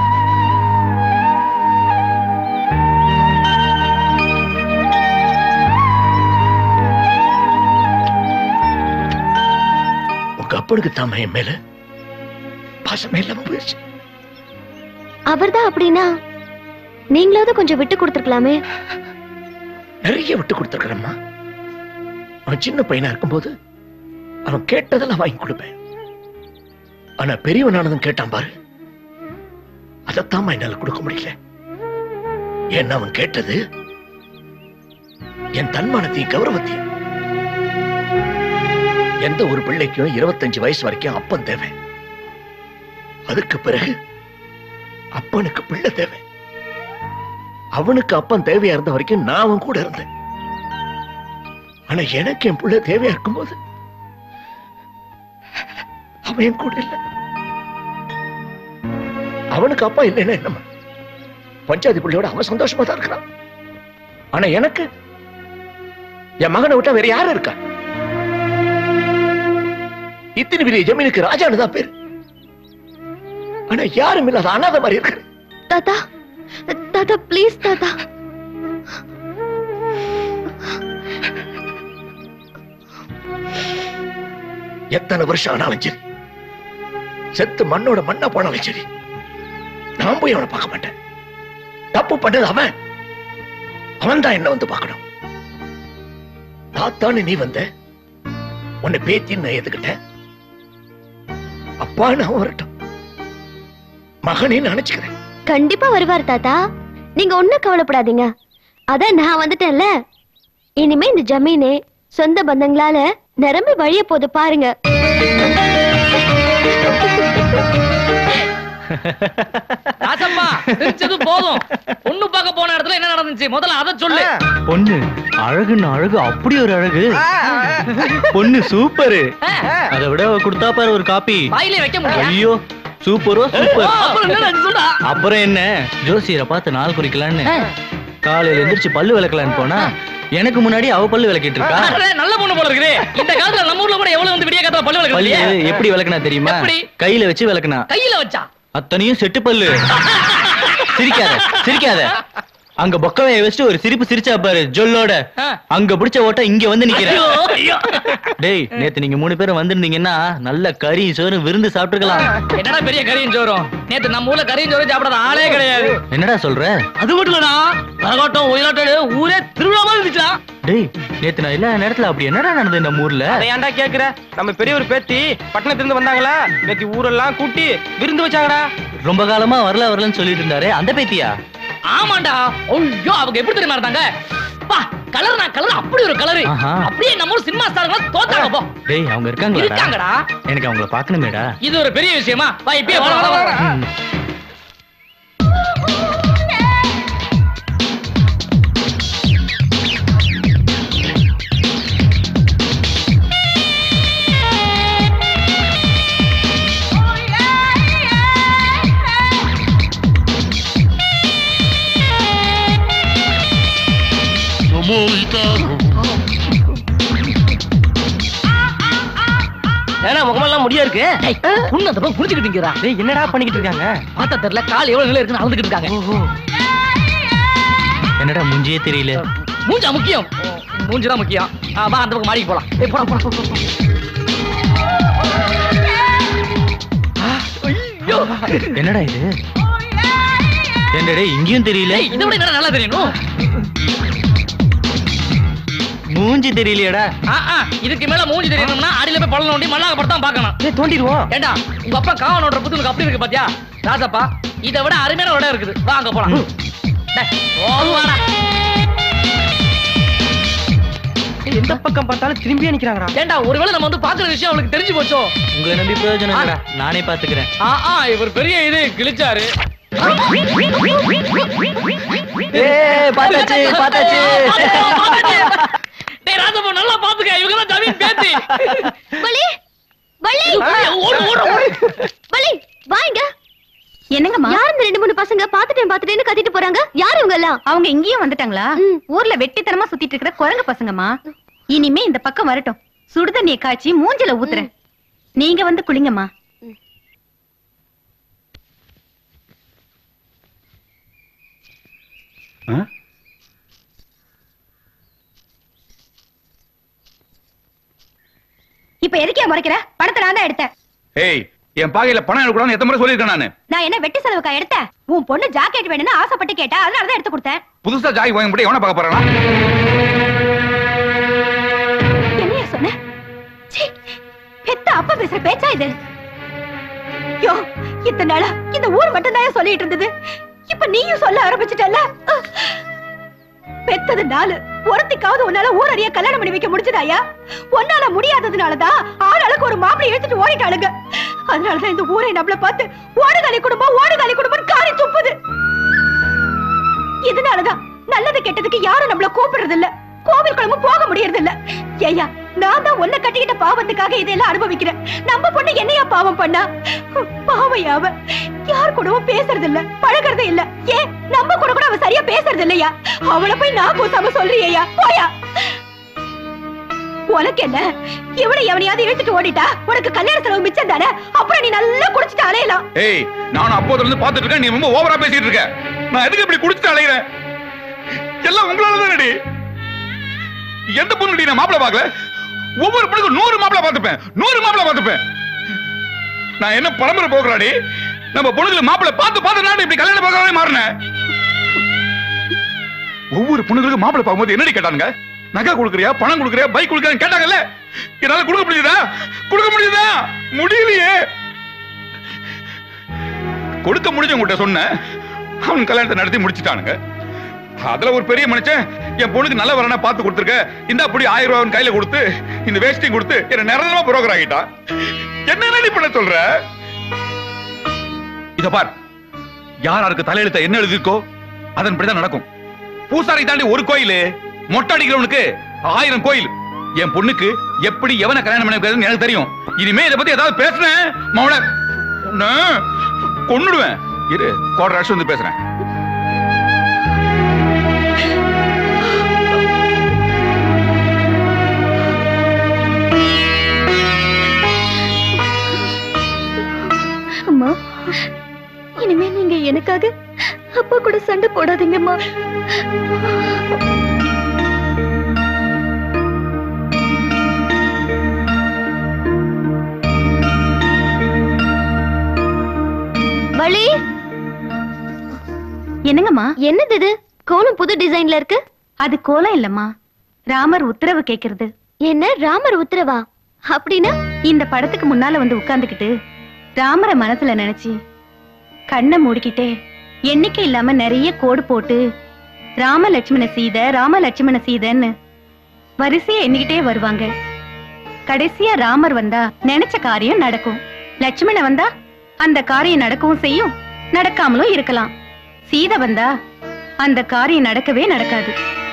உங்க அப்பனுக்கு தான் என் மேல பாசமே இல்லாம போயிடுச்சு. அவர்தான் அப்படின்னா நீங்களாவது கொஞ்சம் விட்டு கொடுத்துருக்கலாமே. நிறைய விட்டு கொடுத்துருக்கிறம்மா. அவன் சின்ன பையனா இருக்கும்போது அவன் கேட்டதெல்லாம் வாங்கி கொடுப்பேன். ஆனா பெரியவனானதும் கேட்டான் பாரு, அதத்தான் என்னால கொடுக்க முடியல. ஏன்னா அவன் கேட்டது என் தன்மானத்தையும் கௌரவத்தையும். எந்த ஒரு பிள்ளைக்கும் இருபத்தஞ்சு வயசு வரைக்கும் அப்பன் தேவை. அதுக்கு பிறகு அப்பனுக்கு பிள்ளை தேவை. அவனுக்கு அப்பன் தேவையா இருந்த வரைக்கும் நான் அவன் கூட இருந்தேன். ஆனா எனக்கு என் பிள்ளை தேவையா இருக்கும்போது அவன் என் கூட இல்லை. அவனுக்கு அப்பா இல்லைன்னா என்னம்மா? பஞ்சாயத்து பிள்ளையோட அவன் சந்தோஷமா தான் இருக்கிறான். ஆனா எனக்கு என் மகனை விட்டா வேற யாரும் இருக்கா? இத்தனை பெரிய ஜமீனுக்கு ராஜான்னு தான் பேரு. ஆனா யாரும் இல்லாத அனாத மாதிரி இருக்கு. தாத்தா, தாத்தா ப்ளீஸ் தாத்தா. எத்தனை வருஷம் ஆனாலும் சரி, செத்து மண்ணோட மண்ணா போனாலும் சரி, நான் போய் அவனை பார்க்க மாட்டேன். தப்பு பண்ணது அவன். அவன் தான் என்ன வந்து பார்க்கணும். தாத்தான்னு நீ வந்த, உன்னை பேத்தின்னு நான் எதுக்கிட்டேன். அப்பா நான் வரட்டும், மகனே நினைச்சுக்கிறேன். கண்டிப்பா வருவார் தாத்தா, நீங்க ஒண்ணும் கவலைப்படாதீங்க. அதான் நான் வந்துட்டேன்ல. இனிமே இந்த ஜமீனே சொந்த பந்தங்களால நிரம்பி வழிய போது பாருங்க. ராசப்பா, சிரிச்சது போதும். பொண்ணு பார்க்க போன இடத்துல என்ன நடந்துச்சு முதல்ல அத சொல்லு. பொண்ணு அழகுன்னு அழகு, அப்படி ஒரு அழகு. பொண்ணு சூப்பரு. அதை விட அவ கொடுத்தா பாரு ஒரு காப்பி. வாயிலே வைக்க முடியாது. ஐயோ சூப்பரோ சூப்பர். அப்புறம் அப்புறம் என்ன, ஜோசியரை பார்த்து நாள் குறிக்கலான்னு காலையில எந்திரிச்சு பல்லு விளக்கலான்னு போனா எனக்கு முன்னாடி அவ பல்லு விளக்கிட்டு இருக்கா. நல்ல பொண்ணு போல இருக்குது. இந்த காலத்துல நம்ம ஊர்ல கூட எவ்வளவு வந்து விடிய காலத்துல பல்லு பல்லு விளக்குது. எப்படி விளக்குனா தெரியுமா? கையில வச்சு விளக்குனா. கையில வச்சா அத்தனையும் செட்டு பல்லு. சிரிக்காத சிரிக்காத. அங்க பொக்கவைய வச்சுட்டு ஒரு சிரிப்பு சிரிச்சா பாரு ஜொல்லோட. அங்க பிடிச்ச ஓட்ட இங்க வந்து நிக்கிறேன். டேய், நேத்து நீங்க மூணு பேரும் வந்திருந்தீங்கன்னா நல்ல கறி சோறு விருந்து சாப்பிட்டுக்கலாம். என்னடா பெரிய கறியும் சோறும்? நேத்து நம்ம ஊர்ல கறியும் சோறும் சாப்பிடாத ஆளே கிடையாது. என்னடா சொல்ற? அது மட்டும் இல்லடா, கரகாட்டம் ஒயிலாட்டம் ஊரே திருவிழா மாதிரி இருந்துச்சுடா. டேய், நேத்து நான் எல்லா நேரத்துல அப்படி என்னடா நடந்தது நம்ம ஊர்ல? அதை ஏன்டா கேக்குற? நம்ம பெரிய ஒரு பேத்தி பட்டணத்துல இருந்து வந்தாங்களா, நேத்து ஊரெல்லாம் கூட்டி விருந்து வச்சாங்கடா. ரொம்ப காலமா வரல வரலன்னு சொல்லிட்டு இருந்தாரு அந்த பேத்தியா? ஆமாண்டா. ஐயோ, அவங்க எப்படி தெரியுமா இருந்தாங்க? பா, கலர் நான் கலர் அப்படி ஒரு கலர். அப்படியே நம்ம ஊர் சினிமா ஸ்டார்ங்களா தோத்தாங்க போ. டேய், அவங்க இருக்காங்களா? இருக்காங்கடா. எனக்கு அவங்கள பார்க்கணுமேடா. இது ஒரு பெரிய விஷயமா? வா, இப்பயே வர வர வர. ஏன்னா முகமெல்லாம் முடியா இருக்கு. புண்ணு அந்த பக்கம் புடிச்சுக்கிட்டீங்கடா. டேய் என்னடா பண்ணிக்கிட்டு இருக்காங்க? பார்த்தா தெரியல, கால் எவ்வளவு நிலை இருக்குன்னு அளந்துக்கிட்டு இருக்காங்க. என்னடா முஞ்சியே தெரியல. மூஞ்சா முக்கியம், மூஞ்சுதான் முக்கியம். ஆ, வா அந்த பக்கம் மாடிக்கு போலாம். ஏய் போடா போடா போடா. ஐயோ என்னடா இது? என்னடா இங்கேயும் தெரியல. இதை விட என்ன நல்லா தெரியணும்? மூஞ்சி தெரியலையடா. இதுக்கு மேல மூஞ்சி தெரியணும்னா அடியில போய் பழம் நோண்டி மல்லாக படத்தான் பார்க்கணும். தோண்டிடுவோம். ஏண்டா உங்க அப்பா காவ நோட்டுற புத்தகம் அப்படி இருக்கு பாத்தியா ராஜப்பா? இதை விட அருமையான இடம் இருக்குது, வா அங்க போலாம். எந்த பக்கம் பார்த்தாலும் திரும்பியே நிக்கிறாங்கடா. ஏண்டா ஒருவேளை நம்ம வந்து பாக்குற விஷயம் அவளுக்கு தெரிஞ்சு போச்சோ? உங்களை நம்பி பிரயோஜனம் இல்லடா, நானே பாத்துக்கிறேன். ஆ ஆ இவர் பெரிய இது கிழிச்சாரு. ஏய் பாத்தாச்சு பாத்தாச்சு. டேய் ராஜப்பா நல்லா பாத்துக்க, இவங்க தான் ஜமீன் பேத்தி. வலி வலி ஓடு ஓடு வலி வாங்க. என்னங்கம்மா? யார் இந்த ரெண்டு மூணு பசங்க பாத்துட்டேன் பாத்துட்டேன்னு கத்திட்டு போறாங்க? யார் இவங்க எல்லாம்? அவங்க இங்கேயும் வந்துட்டாங்களா? ஊர்ல வெட்டித்தனமா சுத்திட்டு இருக்கிற குரங்கு பசங்கம்மா. இனிமே இந்த பக்கம் வரட்டும், சுடுதண்ணியை காய்ச்சி மூஞ்சில ஊத்துறேன். நீங்க வந்து குளிங்கம்மா. இப்ப எதுக்கே முறைக்கிற? பணத்தை நான் தான் எடுத்தேன். ஏய், என் பாகையில பணம் எடுக்கக்கூடாதுன்னு எத்தனை முறை சொல்லியிருக்கேன் நானு. நான் என்ன வெட்டி செலவுக்கா எடுத்தேன்? உன் பொண்ணு ஜாக்கெட் வேணும்னு ஆசைப்பட்டு கேட்டா, அதனாலதான் எடுத்து கொடுத்தேன். புதுசா ஜாக்கெட் வாங்கி போட்டு எவனை பார்க்க போறானா? என்னையா சொன்ன? சீ, பெத்த அப்பா பேசுற பேச்சா இது? யோ, இத்தனை நாளா இந்த ஊர் மட்டும் தான் சொல்லிட்டு இருந்தது, இப்ப நீயும் சொல்ல ஆரம்பிச்சிட்டல்ல. பெத்தது நாலு, ஒருத்திக்காவது உன்னால ஊரறிய கல்யாணம் பண்ணி வைக்க முடிஞ்சதாயா? உன்னால முடியாததுனாலதான் ஆளாளுக்கு ஒரு மாப்பிளை எடுத்துட்டு ஓடிட்டாளுங்க. அதனாலதான் இந்த ஊரை நம்மள பார்த்து ஓடுகாலி குடும்பம் ஓடுகாலி குடும்பம் காரி துப்புது. இதனாலதான் நல்லது கெட்டதுக்கு யாரும் நம்மள கூப்பிடுறது இல்ல, கோவில் குளமும் போக முடியறது இல்ல. ஏயா, நான் தான் உன்னை கட்டிக்கிட்ட பாவத்துக்காக இதெல்லாம் அனுபவிக்கிறேன். நம்ம பொண்ணு என்னையா பாவம் பண்ணா? பாவையாவ யார் கூடவும் பேசுறது இல்ல, பழகிறது இல்ல. ஏன் நம்ம கூட கூட அவ சரியா பேசுறது இல்லையா? அவளை போய் நான் கூசாம சொல்றியா? போயா. உனக்கு என்ன, இவனை எவனையாவது இழுத்துட்டு ஓடிட்டா உனக்கு கல்யாண செலவு மிச்சம் தானே? அப்புறம் நீ நல்லா குடிச்சிட்டு அலையலாம். ஏய், நான் அப்போதுல இருந்து பாத்துட்டு இருக்கேன், நீ ரொம்ப ஓவரா பேசிட்டு இருக்க. நான் எதுக்கு இப்படி குடிச்சிட்டு அலைகிறேன்? எல்லாம் உங்களாலதான் அடி. எந்த பொண்ணு நான் மாப்பிள பாக்கல? ஒவ்வொரு பொண்ணுக்கும் நூறு மாப்பிள பாத்துப்பேன், நூறு மாப்பிள பாத்துப்பேன். நான் என்ன பரம்பரை போக்குறாடி? நம்ம பொண்ணுகளை மாப்பிள பார்த்து பார்த்து நான் இப்படி கல்யாணம் பார்க்கவே மாறினேன். ஒவ்வொரு பொண்ணுகளுக்கு மாப்பிள பார்க்கும்போது என்னடி கேட்டானுங்க? நகை கொடுக்குறியா, பணம் கொடுக்குறியா, பைக் கொடுக்குறியா கேட்டாங்கல்ல. என்னால கொடுக்க முடியுதா? கொடுக்க முடியுதா? முடியலையே. கொடுக்க முடிஞ்சவங்கிட்ட சொன்ன, அவன் கல்யாணத்தை நடத்தி முடிச்சுட்டானுங்க. அதுல ஒரு பெரிய மனுஷன் என் பொண்ணுக்கு நல்ல வரனா பார்த்து கொடுத்துருக்க, இந்த அப்படி ஆயிரம் ரூபாய் கையில கொடுத்து இந்த வேஸ்டிங் கொடுத்து என்ன நிரந்தரமா புரோக்கர் ஆகிட்டான். என்ன ரெடி பண்ண சொல்ற? இத பார், யாருக்கு தலையெழுத்த என்ன எழுதிருக்கோ அதன்படிதான் நடக்கும். பூசாரி தாண்டி ஒரு கோயில், மொட்டை அடிக்கிறவனுக்கு ஆயிரம் கோயில். என் பொண்ணுக்கு எப்படி எவனை கல்யாணம் பண்ண எனக்கு தெரியும். இனிமே இதை பத்தி ஏதாவது பேசுறேன் மவளை கொன்னுடுவேன். இரு, கோட்டை அடிச்சு வந்து பேசுறேன். அம்மா, இனிமே நீங்க எனக்காக அப்பா கூட சண்டை போடாதீங்கம்மா. வலி, என்னங்கம்மா? என்னது இது? கோலம் புது டிசைன்ல இருக்கு. அது கோலம் இல்லம்மா, ராமர் உத்தரவு கேக்குறது. என்ன ராமர் உத்தரவா? அப்படின்னா இந்த படத்துக்கு முன்னால வந்து உட்கார்ந்துகிட்டு ராமரை மனசுல நினைச்சு கண்ணை மூடிக்கிட்டே எண்ணிக்கை இல்லாம நிறைய கோடு போட்டு ராம லட்சுமண சீதை ராம லட்சுமண சீதைன்னு வரிசையா எண்ணிக்கிட்டே வருவாங்க. கடைசியா ராமர் வந்தா நினைச்ச காரியம் நடக்கும், லட்சுமண வந்தா அந்த காரியம் நடக்கவும் செய்யும், நடக்காமலும் இருக்கலாம். சீதை வந்தா அந்த காரியம் நடக்கவே நடக்காது.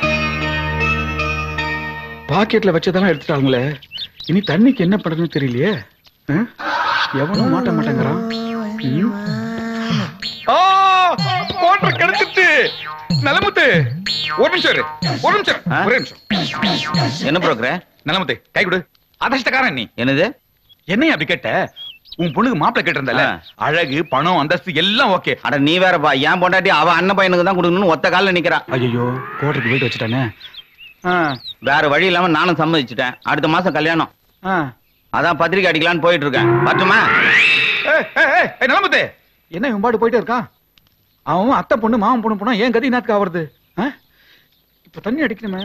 பாக்கெட்ல வச்சதெல்லாம் எடுத்துட்டாங்களே, இனி தண்ணிக்கு என்ன பண்றதுன்னு தெரியலையே. எவனும் மாட்ட மாட்டேங்கிறான். கிடைச்சிட்டு நலமுத்து ஒரு நிமிஷம் இரு. ஒரு நிமிஷம் ஒரே நிமிஷம். என்ன புரோக்கர்? நலமுத்து கை கொடு. அதிர்ஷ்டக்காரன் நீ. என்னது? என்னைய அப்படி கேட்ட? உன் பொண்ணுக்கு மாப்பிள்ளை கேட்டிருந்தல, அழகு பணம் அந்தஸ்து எல்லாம் ஓகே. அட நீ வேறப்பா, ஏன் பொண்டாட்டி அவ அண்ணன் பையனுக்கு தான் கொடுக்கணும்னு ஒத்த காலில் நிக்கிறா. ஐயோ கோட்டருக்கு வீட்டு வச்சுட்டானே. வேற வழி இல்லாம நானும் சம்மதிச்சுட்டேன். அடுத்த மாசம் கல்யாணம். அதான் பத்திரிக்கை அடிக்கலான்னு போயிட்டு இருக்கேன். பட்டுமா? நலமுத்து என்ன இம்பாடு போயிட்டே இருக்கான்? அவன் அத்தை பொண்ணு மாமன் பொண்ணு போனா ஏன் கதி நாத்துக்கு ஆவறது? இப்ப தண்ணி அடிக்கணுமே.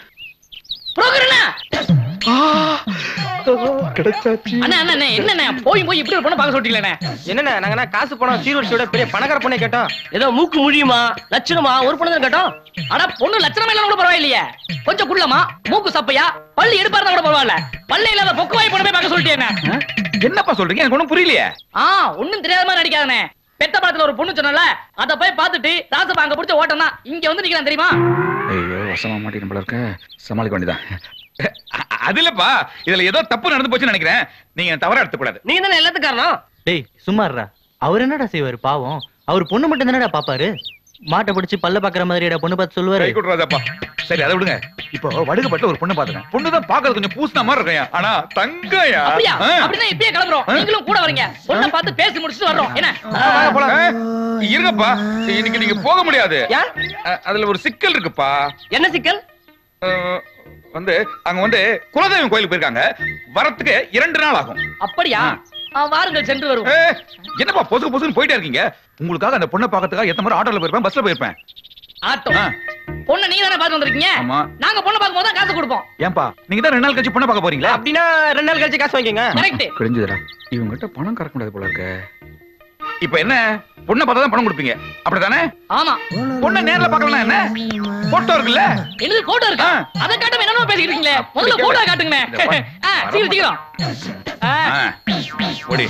போய் போய் இப்படி பொண்ணு பார்க்க சொல்லிட்டீங்களே. என்னண்ணே நாங்க காசு பணம் சீர்வரிசையோட பெரிய பணக்கார பொண்ணை கேட்டோம். ஏதோ மூக்கு முழியுமா லட்சணமா ஒரு பொண்ணு தான் கேட்டோம். ஆனா பொண்ணு லட்சணமா இல்ல கூட பரவாயில்லையே. கொஞ்சம் குள்ளமா மூக்கு சப்பையா பள்ளி எடுப்பாருந்தா கூட பரவாயில்ல. பள்ளி இல்லாத பொக்குவாய் பொண்ணு போய் பார்க்க சொல்லிட்டேன். என்னப்பா சொல்றீங்க? எனக்கு ஒண்ணும் புரியலையே. ஆ ஒண்ணும் தெரியாத மாதிரி நடிக்காதனே. பெத்த படத்துல ஒரு பொண்ணு சொன்னல, அத போய் பார்த்துட்டு ராசப்பா அங்க பிடிச்ச ஓட்டம் தான் இங்க வந்து நிக்கிறான் தெரியுமா? ஐயோ வசமா மாட்டேன் போல இருக்க. சமாளிக்க வேண்டியதான். அது இல்லப்பா, இதுல ஏதோ தப்பு நடந்து போச்சுன்னு நினைக்கிறேன். நீங்க தவறா எடுத்துக்க கூடாது. நீங்க தானே எல்லாத்துக்கும் காரணம். டேய் சும்மாறா. அவர் என்னடா செய்வாரு பாவம்? அவர் பொண்ணு மட்டும் தானடா பாப்பாரு. மாட்டை பிடிச்சி பல்ல பாக்குற மாதிரிடா பொண்ணு பார்த்து சொல்லுவாரு. கை கொடுறாதப்பா. சரி அதை விடுங்க. இப்போ வடுகப்பட்ட ஒரு பொண்ணு பாத்துறேன். பொண்ணு தான் பாக்குறது கொஞ்சம் பூசின மாதிரி இருக்கையா, ஆனா தங்கையா. அப்படியா? அப்படினா இப்பவே கிளம்பறோம். நீங்களும் கூட வரீங்க. பொண்ணை பார்த்து பேசி முடிச்சிட்டு வரோம். என்ன? இருங்கப்பா, இன்னைக்கு நீங்க போக முடியாது. அதுல ஒரு சிக்கல் இருக்குப்பா. என்ன சிக்கல்? வந்து அங்க வந்து குலதெய்வம் கோயிலுக்கு போயிருக்காங்க. வரத்துக்கு இரண்டு நாள் ஆகும். அப்படியா? வாருங்கள் சென்று வருவோம். என்னப்பா பொசுக்கு பொசுன்னு போயிட்டே இருக்கீங்க? உங்களுக்காக அந்த பொண்ணை பார்க்கறதுக்காக எத்தனை முறை ஆட்டோல போயிருப்பேன், பஸ்ல போயிருப்பேன். ஆட்டோ பொண்ணை நீங்க தானே பார்த்து வந்திருக்கீங்க. நாங்க பொண்ணை பார்க்கும் போது காசு கொடுப்போம். ஏன்பா நீங்க தான் ரெண்டு நாள் கழிச்சு பொண்ணை பார்க்க போறீங்களா? அப்படின்னா ரெண்டு நாள் கழிச்சு காசு வாங்கிக்கங்க. கரெக்ட். கிழிஞ்சதுடா. இவங்க கிட்ட பணம் கறக்க முடியாது போல இருக்கு. இப்ப என்ன பொண்ணை பார்த்தா தான் பணம் கொடுப்பீங்க அப்படிதானே? ஆமா. பொண்ணை நேர்ல பார்க்கலாம். என்ன போட்டோ இருக்குல்ல? என்னது போட்டோ இருக்கா? அத காட்ட என்னமா பேசிட்டு இருக்கீங்க? முதல்ல போட்டோ காட்டுங்க. ஆ சீக்கிரம் சீக்கிரம். ஆ ஓடி.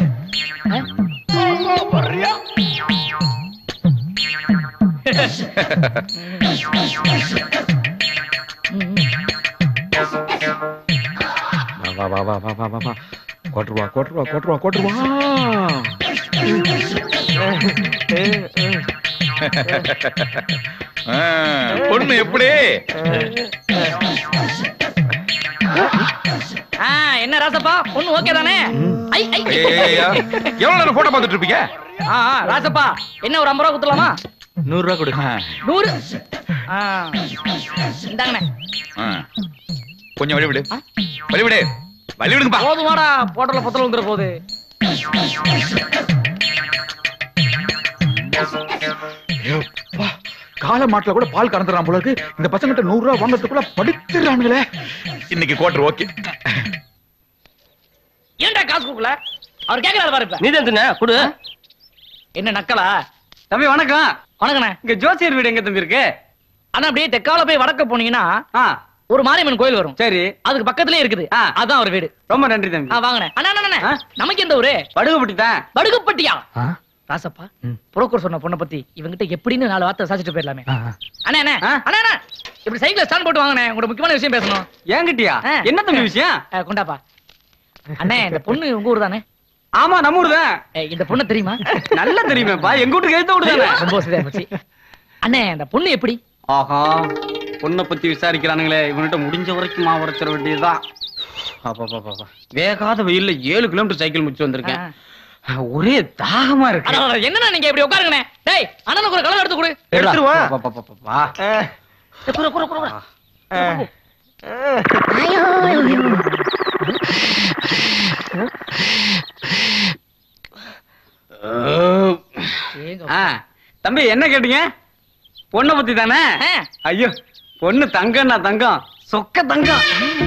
வா வா வா வா வா வா வா. கோட்டுருவா கோட்டுருவா கோட்டுருவா கோட்டுருவா. பொண்ணு எப்படி? என்ன ராசப்பா பொண்ணு ஓகே தானே? எவ்வளவு நேரம் போட்டோ பார்த்துட்டு இருப்பீங்க? ராசப்பா என்ன ஒரு ஐம்பது ரூபா குத்துலாமா? நூறு ரூபா கொடுங்க. நூறு இந்தாங்கண்ணே. கொஞ்சம் வழி விடு, வழி விடு, வழி விடுங்கப்பா. போதுமாடா, போட்டோல பத்தல வந்துற போகுது. கால மாட்டுல கூட பால் கறந்துறான் போல இருக்கு. இந்த பசங்கிட்ட நூறு ரூபாய் வாங்கறதுக்குள்ள படித்துறானுங்களே. இன்னைக்கு கோட்டர் ஓகே. ஏன்டா காசு கொடுக்கல? அவர் கேக்குறாரு பாரு. நீ தான் குடு. என்ன நக்கலா? தம்பி வணக்கம். வணக்கண்ணே. இங்க ஜோசியர் வீடு எங்க தம்பி இருக்கு? ஆனா அப்படியே தெற்கால போய் வடக்க போனீங்கன்னா ஒரு மாரியம்மன் கோயில் வரும். சரி, அதுக்கு பக்கத்துலயே இருக்குது. அதான் ஒரு வீடு. ரொம்ப நன்றி தம்பி. வாங்கண்ணே. அண்ணா அண்ணா நமக்கு எந்த ஊரு? படுகுப்பட்டி தான். படுகுப்பட்டியா? ராசப்பா புரோக்கர் சொன்ன பொண்ணை பத்தி இவங்கிட்ட எப்படின்னு நாலு வார்த்தை சாதிச்சுட்டு போயிடலாமே. அண்ணா அண்ணா அண்ணா இப்படி சைக்கிள் ஸ்டாண்ட் போட்டு வாங்கண்ணே. உங்களோட முக்கியமான விஷயம் பேசணும். ஏங்கிட்டியா? என்ன தம்பி விஷயம்? கொண்டாப்பா. அண்ணே இந்த பொண்ணு உங்க ஊர் தானே? ஆமா நம்ம ஊர் தான். இந்த பொண்ணு தெரியுமா? நல்லா தெரியுமேப்பா. எங்க வீட்டுக்கு எழுத்த விடுதானே. ரொம்ப வசதியா போச்சு. அண்ணே இந்த பொண்ணு எப்படி? ஆஹா, பொண்ணை பத்தி விசாரிக்கிறானுங்களே. இவன்கிட்ட முடிஞ்ச வரைக்கும் மாவு உரைச்சிட வேண்டியதுதான். வேகாத வெயில்ல ஏழு கிலோமீட்டர் சைக்கிள் முடிச்சு வந்திருக்கேன். ஒரே தாகமா இருக்கு. என்னன்னா நீங்க இப்படி உட்காருங்கண்ணே. டேய் அண்ணனுக்கு ஒரு கலர் எடுத்து கொடு. எடுத்துருவா. தம்பி என்ன கேட்டீங்க? பொண்ணை பத்தி தானே? ஐயோ பொண்ணு தங்கம்னா தங்கம், சொக்க தங்கம்.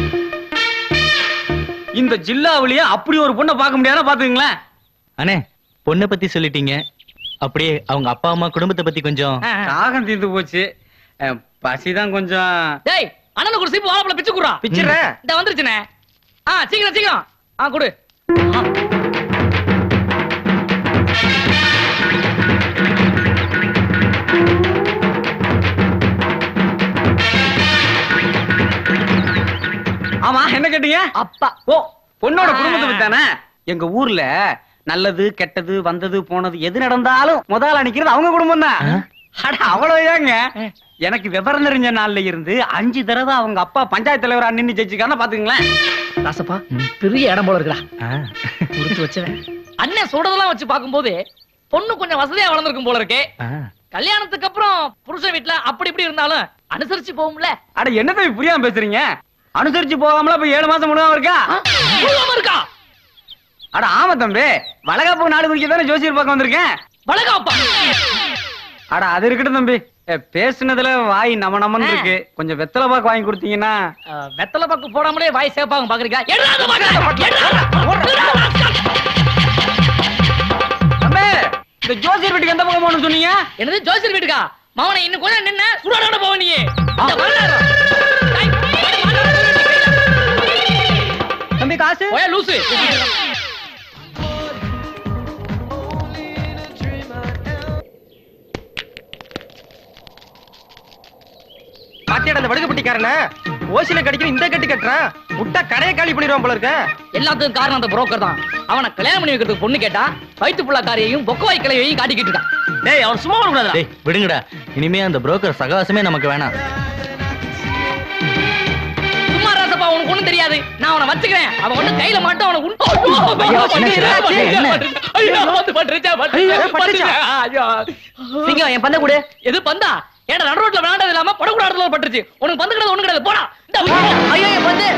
இந்த ஜில்லாவிலேயே அப்படி ஒரு பொண்ணை பார்க்க முடியாத பாத்துக்கங்களேன். அண்ணே பொண்ணை பத்தி சொல்லிட்டீங்க, அப்படியே அவங்க அப்பா அம்மா குடும்பத்தை பத்தி கொஞ்சம். தாகம் தீர்ந்து போச்சு, பசிதான் கொஞ்சம். டேய் அண்ணனுக்கு ஒரு சீப்பு வாழைப்பழம் பிச்சு குடுறா. பிச்சுற இந்த வந்துருச்சுனே. ஆ சீக்கிரம் சீக்கிரம். ஆ குடு. ஆமா என்ன கேட்டீங்க? அப்பா. ஓ பொண்ணோட குடும்பத்தை பத்தி தானே? எங்க ஊர்ல நல்லது கெட்டது வந்தது போனது எது நடந்தாலும் முதல்ல நிக்கிறது அவங்க குடும்பம் தான். அட அவ்வளவுதாங்க. எனக்கு விவரம் தெரிஞ்ச நாள்ல இருந்து அஞ்சு தடவை அவங்க அப்பா பஞ்சாயத்து தலைவரா நின்னு ஜெயிச்சுக்கான பாத்துங்களேன். ராசப்பா பெரிய இடம் போல இருக்குடா. கொடுத்து வச்சேன். அண்ணன் சொல்றதெல்லாம் வச்சு பார்க்கும்போது பொண்ணு கொஞ்சம் வசதியா வளர்ந்துருக்கும் போல இருக்கே. கல்யாணத்துக்கு அப்புறம் புருஷன் வீட்டுல அப்படி இப்படி இருந்தாலும் அனுசரிச்சு போகும்ல. அட என்ன தம்பி புரியாம பேசுறீங்க? அனுசரிச்சு போகாமல இப்ப ஏழு மாசம் முழுவதும் இருக்கா இருக்கா? அட ஆமா தம்பி, வளகாப்பு நாடு குறிக்க தானே ஜோசியர் பார்க்க வந்திருக்கேன். வளகாப்பா? அட அது இருக்கட்டும் தம்பி, பேசுனதுல வாய் நம்ம நம்மன்னு இருக்கு. கொஞ்சம் வெத்தலை பாக்கு வாங்கி கொடுத்தீங்கன்னா. வெத்தலை பாக்கு போடாமலே வாய் சேப்பாங்க பாக்குறீங்க. இந்த ஜோசியர் வீட்டுக்கு எந்த பக்கம் போகணும்னு சொன்னீங்க? என்னது ஜோசியர் வீட்டுக்கா? மாவனை இன்னும் கொஞ்சம் நின்னு சுடாட போவ நீ. தம்பி காசு ஓயா லூசு. பாத்தியாட அந்த வடுகப்பட்டிக்காரன ஓசில கடிக்கிற இந்த கட்டி கட்டுறான். முட்டா கடையை காலி பண்ணிடுவான் போல இருக்க. எல்லாத்துக்கும் காரணம் அந்த புரோக்கர் தான். அவனை கல்யாணம் பண்ணி வைக்கிறதுக்கு பொண்ணு கேட்டா வயிற்று புள்ளக்காரையும் பொக்கவாய் கிளையையும் காட்டிக்கிட்டு இருக்கான். டேய் அவன் சும்மா வரக்கூடாது. டேய் விடுங்கடா, இனிமே அந்த புரோக்கர் சகவாசமே நமக்கு வேணாம். சும்மா ராசப்பா, உனக்கு ஒண்ணும் தெரியாது. நான் அவனை வச்சுக்கிறேன். அவன் ஒண்ணு கையில மாட்டோம். அவனை என் பந்த கூட எது பந்தா? ஏன்னா நடு ரோட்ல விளையாண்டது இல்லாம படக்கூடாதுல பட்டுருச்சு. உனக்கு பந்து கிடையாது, ஒண்ணு கிடையாது. போடா. ஐயோ என் பந்து.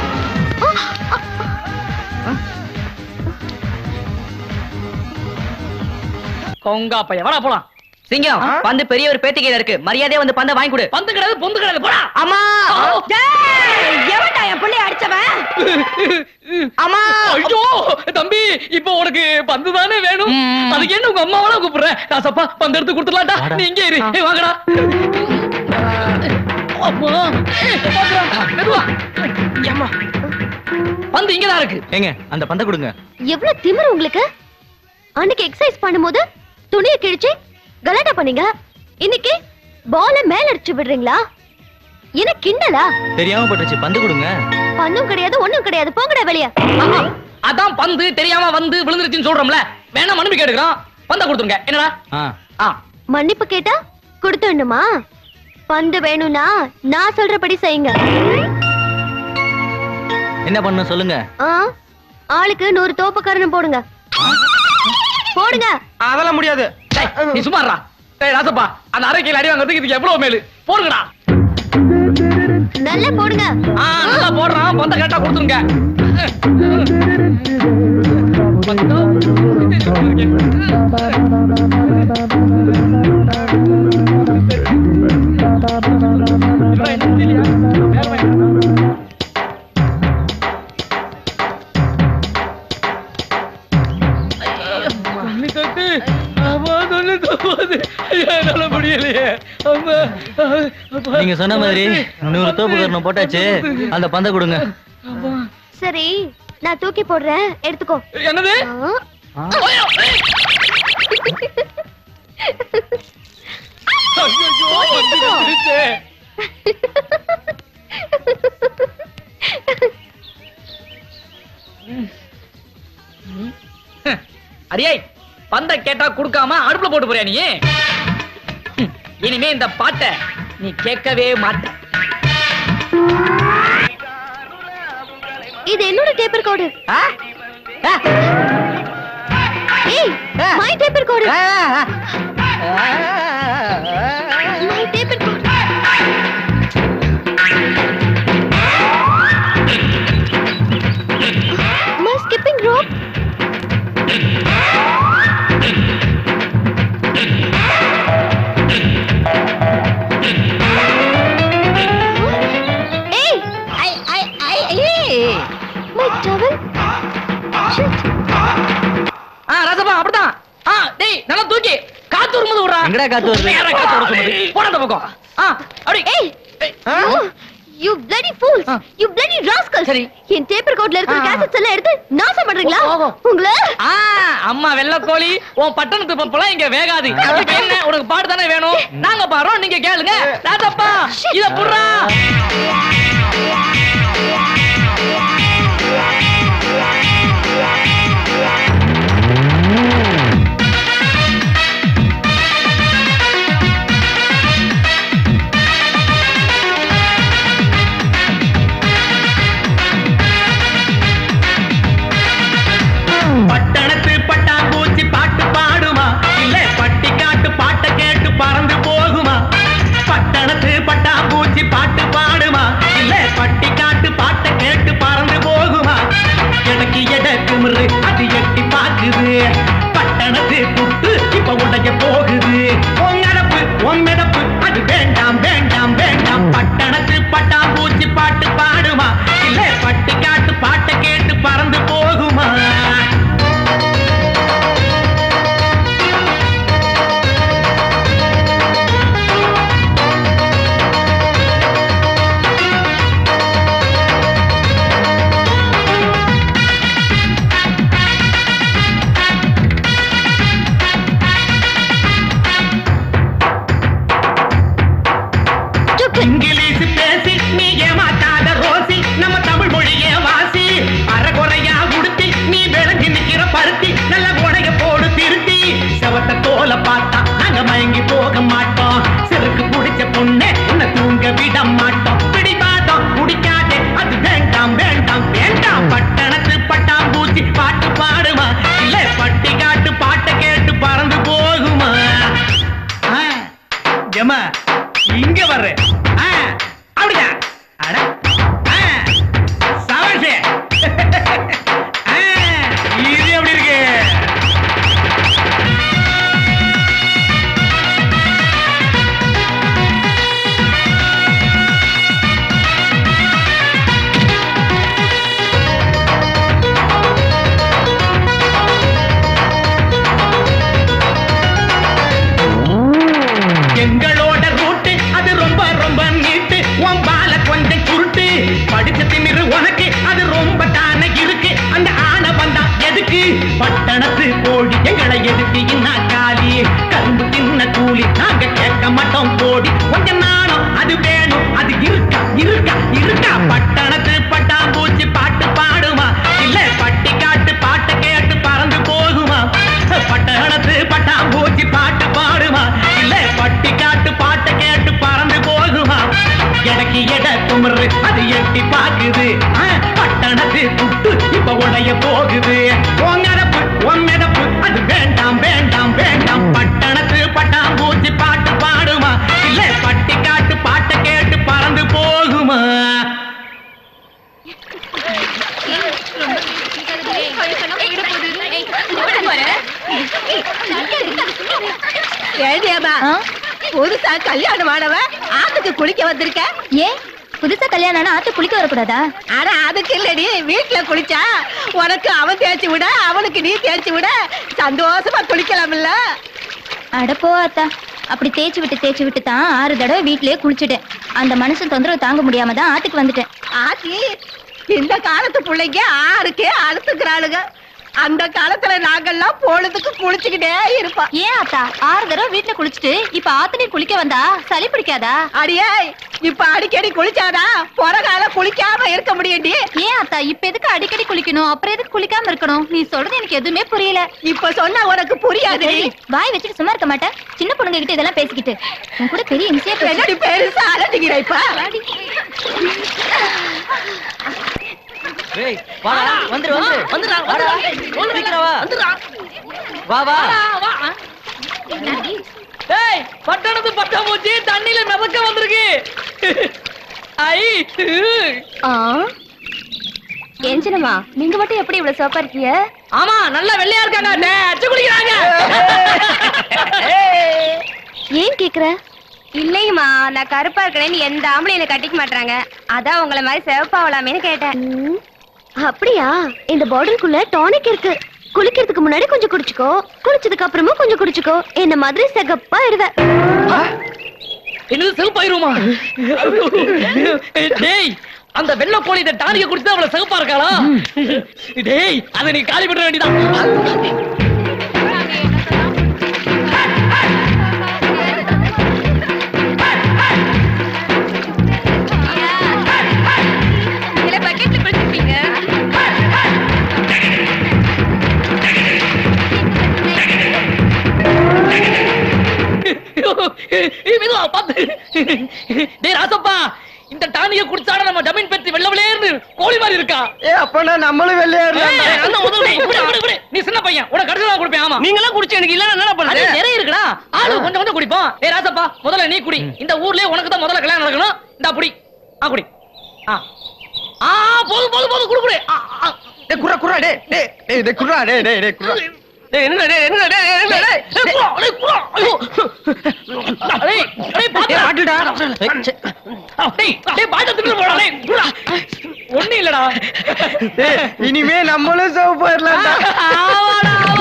கொங்கா பைய வாடா போலாம். சிங்கம் பந்து பெரிய ஒரு பேத்தி கையில இருக்கு. மரியாதையா வந்து பந்த வாங்கி கொடு. பந்து கிடையாது, பொந்து கிடையாது. போடா. அம்மா எவன்டா என் பிள்ளை அடிச்சவன்? அம்மா ஐயோ தம்பி, இப்போ உனக்கு பந்து தானே வேணும். அதுக்கு என்ன உங்க அம்மாவெல்லாம் கூப்பிடுற? ராசப்பா பந்து எடுத்து கொடுத்துடலாம்டா. நீ இங்கே இரு. வாங்கடா. அம்மா மெதுவா. அம்மா பந்து இங்கதான் இருக்கு. ஏங்க அந்த பந்த கொடுங்க. எவ்வளவு திமிரு உங்களுக்கு? அன்னைக்கு எக்ஸசைஸ் பண்ணும்போது துணியை கிழிச்சு கலாட்டா பண்ணீங்க. இன்னைக்கு பால மேல அடிச்சு விடுறீங்களா? என்ன கிண்டலா? தெரியாம பட்டுச்சு, பந்து கொடுங்க. பந்தும் கிடையாது, ஒண்ணும் கிடையாது. போங்கடா வெளிய. அதான் பந்து தெரியாம வந்து விழுந்துருச்சுன்னு சொல்றோம்ல. வேணா மன்னிப்பு கேட்டுக்கிறோம். பந்த கொடுத்துருங்க. என்னடா? மன்னிப்பு கேட்டா கொடுத்துடணுமா? பந்து வேணும்னா நான் சொல்றபடி செய்யுங்க. என்ன பண்ணணும் சொல்லுங்க. ஆளுக்கு நூறு தோப்புக்காரன்னு போடுங்க. போடுங்க. அதெல்லாம் முடியாது. நீ சும்மாறா. டேய் ராசப்பா, அந்த அரைக்கையில அடி வாங்குறதுக்கு இதுக்கு எவ்வளவு மேலு. போடுங்கடா. நல்லா போடுங்க. ஆ நல்லா போடுறான். பந்த கேட்டா கொடுத்துருங்க. நீங்க சொன்ன மாதிரி நூறு தோப்புக்காரனை போட்டாச்சு. அந்த பந்த கொடுங்க. சரி நான் தூக்கி போடுறேன், எடுத்துக்கோ. என்னது? அரியே பந்த கேட்டா குடுக்காம அடுப்புல போட்டு போறியா நீ? இனிமே இந்த பாட்டை நீ கேட்கவே மாட்ட. இது என்னோட டேப் ரெக்கார்டு. ஏய் my tape record. My tape record. My skipping rope. அப்படிதான். டேய் நல்லா தூக்கி காத்து வரும்போது விடுறா. எங்கடா காத்து வருது? காத்து வருது. போடா அந்த பக்கம். அப்படி. ஏய் you bloody fools, you bloody rascals. சரி என் டேப் ரெக்கார்ட்ல இருக்கிற கேசட்ஸ் எல்லாம் எடுத்து நாசம் பண்றீங்களா? உங்கள அம்மா வெள்ளக்கோழி உன் பட்டணத்து பப்பலாம் இங்க வேகாது. என்ன உனக்கு பாட்டு தானே வேணும்? நாங்க பாடுறோம், நீங்க கேளுங்க. ராஜப்பா இத புடுறா. இருக்கா பட்டணத்து பட்டாம்பூச்சி பாட்டு பாடுமா இல்ல பட்டி காட்டு பாட்டு கேட்டு பறந்து போகுமா பட்டணத்து பட்டாம்பூச்சி பாட்டு பாடுமா இல்ல பட்டி காட்டு பாட்டு கேட்டு பறந்து போகுமா எனக்கு எட குமரு அது எட்டி பாக்குது பட்டணத்து புட்டு இப்ப உடைய போகுது உங்கடப்பு உன்மெதப்பு அது வேண்டாம் வேண்டாம் வேண்டாம் பட்டணத்து பட்டாம்பூச்சி பாட்டு பாடுமா இல்ல பட்டி காட்டு பாட்டை கேட்டு பறந்து போகுமா புதுசா கல்யாணம் ஆனவ ஆத்துக்கு குளிக்க வந்திருக்க ஏன் புதுசா கல்யாணம் ஆத்து குளிக்க வரக்கூடாதா? ஆனா அதுக்கு இல்லடி, வீட்டுல குளிச்சா உனக்கு அவன் தேய்ச்சி விட அவனுக்கு நீ தேய்ச்சி விட சந்தோஷமா குளிக்கலாம்ல. அடப்போ அத்தா, அப்படி தேய்ச்சி விட்டு தேய்ச்சி விட்டு தான் ஆறு தடவை வீட்லயே குளிச்சுட்டேன். அந்த மனுஷன் தொந்தரவு தாங்க முடியாம தான் ஆத்துக்கு வந்துட்டேன். ஆத்தி இந்த காலத்து பிள்ளைங்க ஆறுக்கே அழுத்துக்கிறாளுங்க. அந்த காலத்துல நாங்கெல்லாம் பொழுதுக்கு குளிச்சுக்கிட்டே இருப்போம். ஏன் அத்தா ஆறு தடவை வீட்டுல குளிச்சுட்டு இப்ப ஆத்துலயும் குளிக்க வந்தா சளி பிடிக்காதா? அடியே இப்ப அடிக்கடி குளிச்சாதா பொறகால குளிக்காம இருக்க முடியண்டி. ஏன் அத்தா இப்ப எதுக்கு அடிக்கடி குளிக்கணும், அப்புறம் எதுக்கு குளிக்காம இருக்கணும்? நீ சொல்றது எனக்கு எதுவுமே புரியல. இப்ப சொன்னா உனக்கு புரியாது. வாய் வச்சுட்டு சும்மா இருக்க மாட்டேன். சின்ன பொண்ணுங்க கிட்ட இதெல்லாம் பேசிக்கிட்டு உன் கூட பெரிய இம்சையா என்னடி பெருசா அலட்டிக்கிற இப்ப? ஏய் வாடா, வந்துரு வந்துரு வந்துடா வாடா, சீக்கிரம் வா வந்துடா, வா வா வா. ஏய் பட்டணத்து பட்டாம்பூச்சி தண்ணில மிதக்க வந்திருக்கு. ஐ ஆ ஏஞ்சனமா, நீங்க மட்டும் எப்படி இவ்வளவு சோப்பா இருக்கீங்க? ஆமா நல்லா வெள்ளையா இருக்காங்க, அச்சு குளிக்கிறாங்க. ஏன் கேக்குற? இல்லையுமா, நான் கருப்பா இருக்கிறேன்னு எந்த ஆம்பளை என்ன கட்டிக்க மாட்டாங்க, அதான் உங்களை மாதிரி சிவப்பாவலாமேன்னு கேட்டேன். அப்படியா? இந்த பாட்டிலுக்குள்ள டானிக் இருக்கு. குளிக்கிறதுக்கு முன்னாடி கொஞ்சம் குடிச்சுக்கோ, குளிச்சதுக்கு அப்புறமும் கொஞ்சம் குடிச்சுக்கோ. என்ன மாதிரி செகப்பா இருவ. என்னது செகப்பாயிருமா? டேய் அந்த வெள்ளை கோழி இந்த டானிக்க குடிச்சு அவளை செகப்பா இருக்காளா? டேய் அதை நீ காலி பண்ண வேண்டியதான். இந்த டானிய குடிச்சாட நம்ம ஜமீன் பெற்று வெள்ள விளையாடு கோழி மாதிரி இருக்கா? ஏ அப்பனா நம்மளும் வெள்ளையாடு. நீ சின்ன பையன், உனக்கு கடைசியா குடிப்பேன். ஆமா நீங்க எல்லாம் குடிச்சு எனக்கு இல்ல என்ன பண்றது? நிறைய இருக்குடா, ஆளு கொஞ்சம் கொஞ்சம் குடிப்போம். ஏ ராசப்பா முதல்ல நீ குடி. இந்த ஊர்லயே உனக்கு தான் முதல்ல கல்யாணம் நடக்கணும். இந்த குடி. ஆ குடி. ஆ ஆ போது போது போது குடு குடு. டேய் குறா குறா டேய் டேய் டேய் குறா டேய் டேய் டேய் குறா. டேய் என்ன டேய் என்ன டேய் என்ன டேய் டேய் குறா டேய் குறா. ஐயோ டேய் டேய் பாத்து ஆட்டுடா. டேய் டேய் பாத்து திட்டு போடா டேய் குறா. ஒண்ணு இல்லடா. டேய் இனிமே நம்மளும் சவ போயிரலாம்டா. ஆவாடா ஆவா.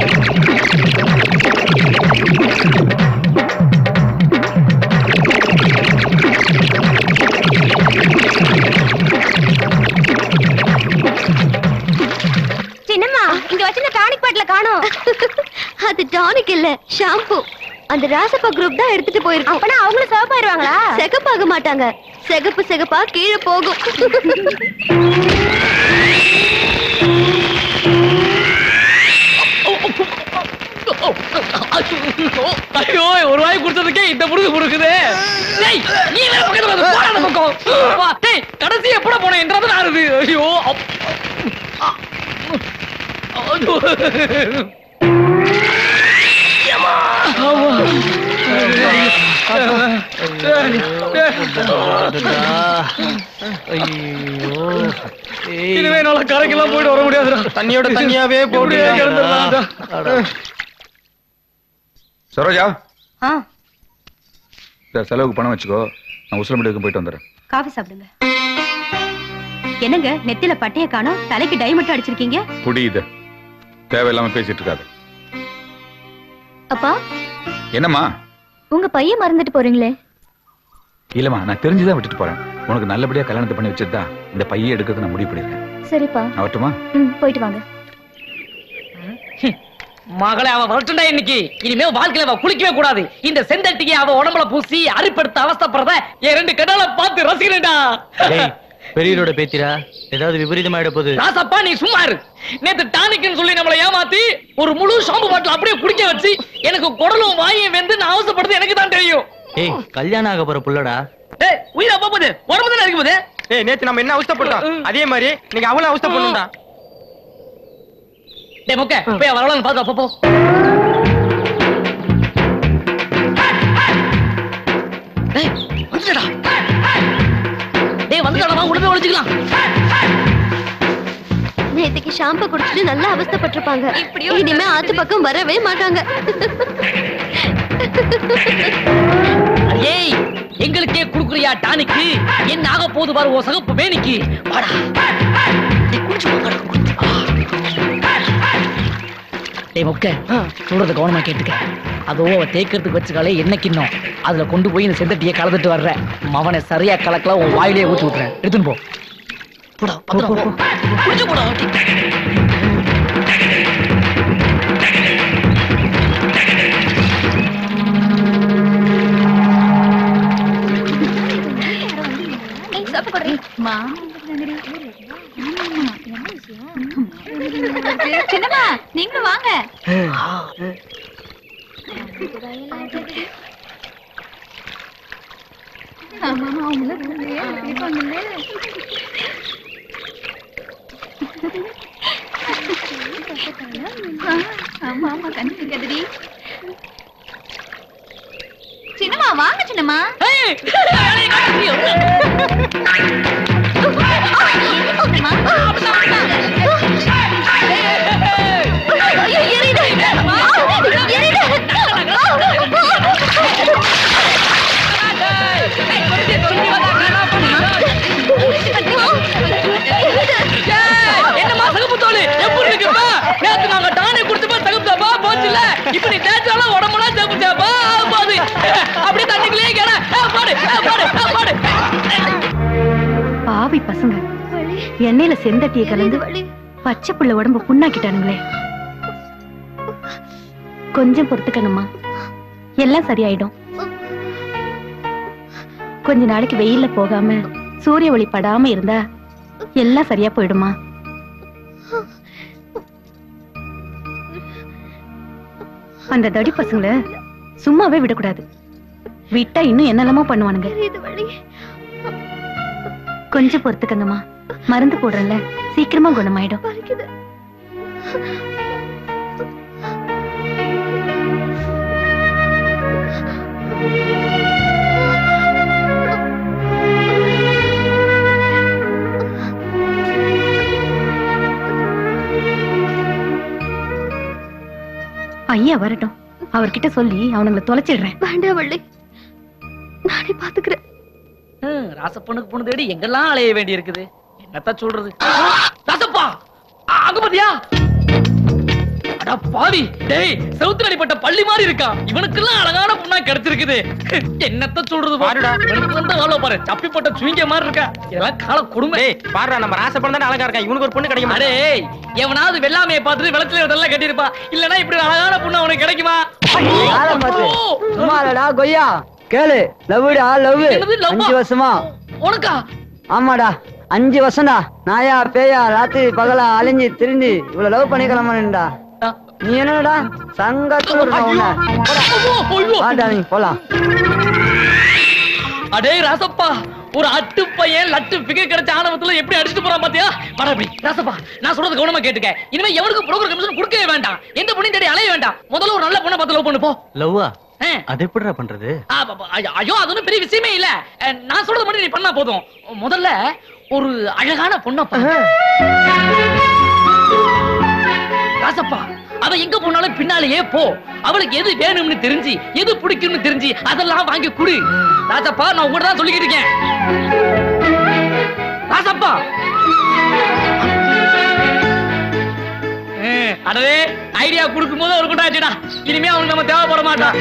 சின்னம்மா, இங்க வச்சிருந்த டானிக் பாட்டில காணோம். அது டானிக் இல்ல, ஷாம்பு. அந்த ராசப்பா குரூப் தான் எடுத்துட்டு போயிருக்கு. அப்பனா அவங்களும் சிவப்பாயிருவாங்களா? சிகப்பாக மாட்டாங்க, சிகப்பு சிகப்பா கீழே போகும். ஐயோ ஒரு வாய் குடிச்சதுக்கே இந்த புடுக்கு புடுக்குதே. டேய் நீ வேற பக்கத்துல வந்து போடா அந்த பக்கம். வா டேய் கடைசி எப்பட போனே என்றது நாருது. ஐயோ ஐயோ யம்மா இனிமே என்னால கரைக்கெல்லாம் போயிட்டு வர முடியாதுடா. தண்ணியோட தண்ணியாவே போட்டு சரோஜா, செலவுக்கு பணம் வச்சுக்கோ, நான் உசிலம்படிக்கு போயிட்டு வந்துடுறேன். காபி சாப்பிடுங்க. என்னங்க நெத்தில பட்டைய காணோம், தலைக்கு டை மட்டும் அடிச்சிருக்கீங்க. புடியுது, தேவையில்லாம பேசிட்டு இருக்காது. அப்பா என்னம்மா? உங்க பையன் மறந்துட்டு போறீங்களே? இல்லம்மா, நான் தெரிஞ்சுதான் விட்டுட்டு போறேன். உனக்கு நல்லபடியா கல்யாணத்தை பண்ணி வச்சதுதான் இந்த பையன் எடுக்கிறது நான் முடிவு பண்ணிருக்கேன். சரிப்பா. அவட்டுமா? ம் போயிட்டு வாங்க. மகளை அவ வரட்டுண்டா இன்னைக்கு. இனிமே வாழ்க்கையில அவ குளிக்கவே கூடாது. இந்த செந்தட்டிக்கு அவ உடம்புல பூசி அரிப்படுத்த அவஸ்தப்படுறத என் ரெண்டு கண்ணால பார்த்து ரசிக்கிறேன்டா. பெரியரோட பேத்திரா ஏதாவது விபரீதமாயிட போகுது. ராசப்பா நீ சும்மா இரு. நேத்து டானிக்னு சொல்லி நம்மளை ஏமாத்தி ஒரு முழு ஷாம்பு பாட்டில் அப்படியே குடிக்க வச்சு எனக்கு குடலும் வாயும் வெந்து நான் அவசப்படுறது எனக்கு தான் தெரியும். ஏய் கல்யாணம் ஆக போற புள்ளடா. ஏய் உயிரா போகுது உடம்பு தானே இருக்கும் போது. ஏய் நேத்து நம்ம என்ன அவஸ்தப்பட்டோம் அதே மாதிரி நீங்க அவள அவஸ்தப்படணும்டா. டேய் மொக்க போய் வரலாம்னு பாக்க போ போ. டேய் வந்துடா. டேய் வந்துடா வா உடனே ஒளிஞ்சிக்கலாம். நேத்துக்கு ஷாம்பு குடிச்சிட்டு நல்லா அவஸ்தைப்பட்டிருப்பாங்க. இனிமே ஆத்து பக்கம் வரவே மாட்டாங்க. ஏய் எங்களுக்கே குடுக்குறியா டானிக்கு? என்ன ஆக போது பாரு ஓ சகப்பு வேணிக்கு. வாடா நீ குடிச்சு வாங்கடா. டேய் மொக்க சொல்றத கவனமா கேட்டுக்க. அதோ அவ தேய்க்கிறதுக்கு வச்சுக்காலே என்ன கிண்ணம் அதுல கொண்டு போய் இந்த செந்தட்டியை கலந்துட்டு வர்ற மவனை சரியா கலக்கலாம் உன் வாயிலே ஊற்றி விட்டுறேன். எடுத்துன்னு போ. போடா பத்திரம் போ. குடிச்சு போடா. சின்னம்மா நீங்களும் வாங்க. சின்னம்மா வாங்க சின்னம்மா. என்னமா சகப்பு தோலு எப்படி இருக்குப்பா? நேத்து நாங்க டானி குடிச்சப்ப சகப்புதாப்பா போச்சுல. இப்ப நீ தேய்ச்சாலும் உடம்புலாம் சகப்புதாப்பா போகுது. அப்படியே தண்ணிக்குள்ளே கேட பாடு பாடு பாடு. பாவி பசங்க எண்ணெயில செந்தட்டியை கலந்து பச்சை புள்ள உடம்பு புண்ணாக்கிட்டானுங்களே. கொஞ்சம் பொறுத்துக்கங்கம்மா எல்லாம் சரியாயிடும். கொஞ்ச நாளைக்கு வெயில்ல போகாம சூரிய ஒளி படாம இருந்தா எல்லாம் சரியா போயிடுமா. அந்த தடி பசங்களை சும்மாவே விடக்கூடாது. விட்டா இன்னும் என்னெல்லாமோ பண்ணுவானுங்க. கொஞ்சம் பொறுத்துக்கங்கம்மா மருந்து போடுறேன்ல சீக்கிரமா குணமாயிடும். ஐயா வரட்டும் அவர்கிட்ட சொல்லி அவனுங்களை தொலைச்சிடுறேன். வேண்டாம் வள்ளி நானே பாத்துக்கிறேன். ராசப்பனுக்கு பொண்ணு தேடி எங்கெல்லாம் அலைய வேண்டி இருக்குது. என்னத்த சொல்றது. ராசப்பா அங்க பாத்தியா? அட பாவி டேய் சவுத்துல அடிப்பட்ட பள்ளி மாதிரி இருக்கான். இவனுக்கெல்லாம் அழகான பொண்ணா கிடைச்சிருக்குது. என்னத்த சொல்றது பாருடா. இவனுக்கு வந்த வாழ பாரு சப்பி போட்ட சுவிங்க மாதிரி இருக்கா. இதெல்லாம் கால கொடுமை. பாருடா நம்ம ராசப்பன் தானே அழகா இருக்கா. இவனுக்கு ஒரு பொண்ணு கிடைக்குமா? டேய் எவனாவது வெள்ளாமையை பார்த்துட்டு வெள்ளத்துல இதெல்லாம் கட்டியிருப்பா. இல்லனா இப்படி அழகான பொண்ணு அவனுக்கு கிடைக்குமா? சும்மாடா கொய்யா கேளு. லவ்டா லவ் அஞ்சு வருஷமா உனக்கா? ஆமாடா அஞ்சு வருஷம்டா. நாயா பேயா ராத்திரி பகலா அலைஞ்சு திரிஞ்சு இவ்வளவு லவ் பண்ணி கிளம்புறா. நீ என்னடா சங்கத்துல நீ போலாம். அடே ராசப்பா ஒரு அட்டு பையன் லட்டு பிகர் கிடைச்ச ஆணவத்துல எப்படி அடிச்சுட்டு போறான் பாத்தியா? பரபி ராசப்பா நான் சொல்றது கவனமா கேட்டுக்க. இனிமே எவனுக்கு புரோக்கர் கமிஷன் கொடுக்கவே வேண்டாம். எந்த பொண்ணையும் தேடி அலைய வேண்டாம். முதல்ல ஒரு நல்ல பொண்ணை பார்த்து லவ் பண்ணு போ. லவ்வா அது எப்படிடா பண்றது? ஐயோ அது ஒன்றும் பெரிய விஷயமே இல்ல. நான் சொல்றது மட்டும் நீ பண்ணா போதும். முதல்ல ஒரு அழகான பொண்ணை பாரு ராசப்பா. அவ எங்க போனாலும் பின்னாலேயே போ. அவளுக்கு எது வேணும்னு தெரிஞ்சு எது பிடிக்கும்னு தெரிஞ்சு அதெல்லாம் வாங்கி குடு. ராசப்பா நான் உங்கள்கிட்ட தான் சொல்லிக்கிட்டு இருக்கேன். ராசப்பா அடவே ஐடியா கொடுக்கும் போது ஒரு கூட்டாச்சுடா. இனிமே அவனுக்கு நம்ம தேவைப்பட மாட்டான்.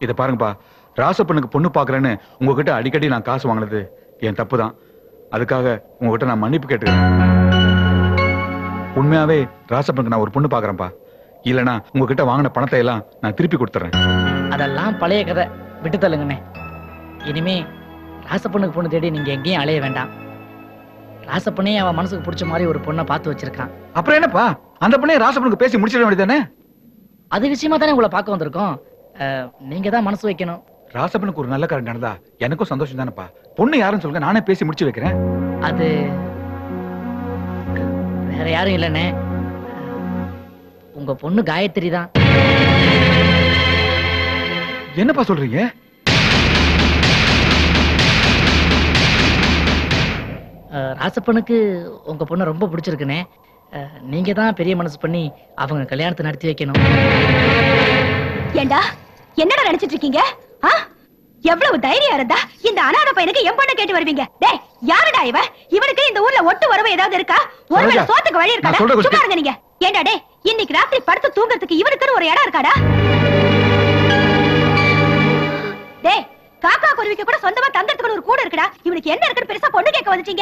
இத பாருங்கப்பா, ராசப்பனுக்கு பொண்ணு பாக்குறேன்னு உங்ககிட்ட அடிக்கடி நான் காசு வாங்கினது என் தப்பு தான். அதுக்காக உங்ககிட்ட நான் மன்னிப்பு கேட்டுக்கிறேன். உண்மையாவே ராசப்பனுக்கு நான் ஒரு பொண்ணு பாக்குறேன்ப்பா. இல்லனா உங்ககிட்ட வாங்கின பணத்தை எல்லாம் நான் திருப்பி கொடுத்துறேன். அதெல்லாம் பழைய கதை, விட்டு தள்ளுங்கண்ணே. இனிமே ராசப்பனுக்கு பொண்ணு தேடி நீங்க எங்கேயும் அலைய வேண்டாம். ராசப்பனே அவன் மனசுக்கு பிடிச்ச மாதிரி ஒரு பொண்ணை பார்த்து வச்சிருக்கான். அப்புறம் என்னப்பா, அந்த பொண்ணே ராசப்பனுக்கு பேசி முடிச்சிட வேண்டியதானே? அது விஷயமா தானே உங்களை பார்க்க வந்திருக்கோம். நீங்க தான் மனசு வைக்கணும். ராசப்பனுக்கு ஒரு நல்ல காரியம் நடந்தா எனக்கும் சந்தோஷம் தானேப்பா. பொண்ணு யாருன்னு சொல்லுங்க, நானே பேசி முடிச்சு வைக்கிறேன். அது வேற யாரும் இல்லைண்ணே, உங்க பொண்ணு காயத்ரி தான். என்னப்பா சொல்றீங்க? ராசப்பனுக்கு உங்க பொண்ணு ரொம்ப பிடிச்சிருக்குண்ணே. நீங்க தான் பெரிய மனசு பண்ணி அவங்க கல்யாணத்தை நடத்தி வைக்கணும். ஏண்டா என்னடா நினைச்சிட்டு இருக்கீங்க? எவ்வளவு தைரியம் இருந்தா இந்த அனாதை பையனுக்கு என் பொண்ணை கேட்டு வருவீங்க? டேய், யாருடா இவ? இவனுக்கு இந்த ஊர்ல ஒட்டு வரவு ஏதாவது இருக்கா? ஒருவேளை சோத்துக்கு வழி இருக்காடா? சும்மா இருங்க நீங்க. ஏண்டா டேய், இன்னைக்கு ராத்திரி படுத்து தூங்குறதுக்கு இவனுக்குன்னு ஒரு இடம் இருக்காடா? டேய், காக்கா குருவிக்கு கூட சொந்தமா தங்கறதுக்கு ஒரு கூடு இருக்குடா. இவனுக்கு என்ன இருக்குன்னு பெருசா பொண்ணு கேட்க வந்துட்டீங்க?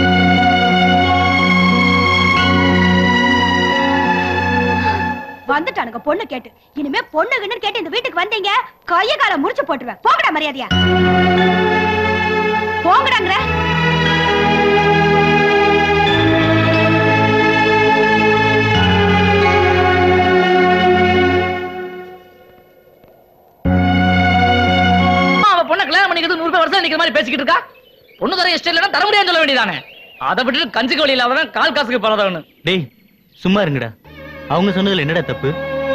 வந்துட்டானுங்க பொண்ணு கேட்டு. இனிமே பொண்ணுன்னு கேட்டு இந்த வீட்டுக்கு வந்தீங்க, கைய கால முடிச்சு போட்டுருவேன். போங்கடா மரியாதையா, போங்கடாங்கற. அவ பொண்ணை கல்யாணம் பண்ணிக்கிறது நூறு வருஷம் நிக்கிற மாதிரி பேசிக்கிட்டு இருக்கா. பொண்ணு தர இஷ்டம் இல்லைன்னா தர முடியாதுன்னு சொல்ல வேண்டியதானே. அதை விட்டுட்டு கஞ்சுக்கு வழி இல்லாதவன் கால் காசுக்கு பரவாயில்ல. டேய் சும்மா இருங்கடா, அவங்க சொன்னதுல என்னடா தப்பு?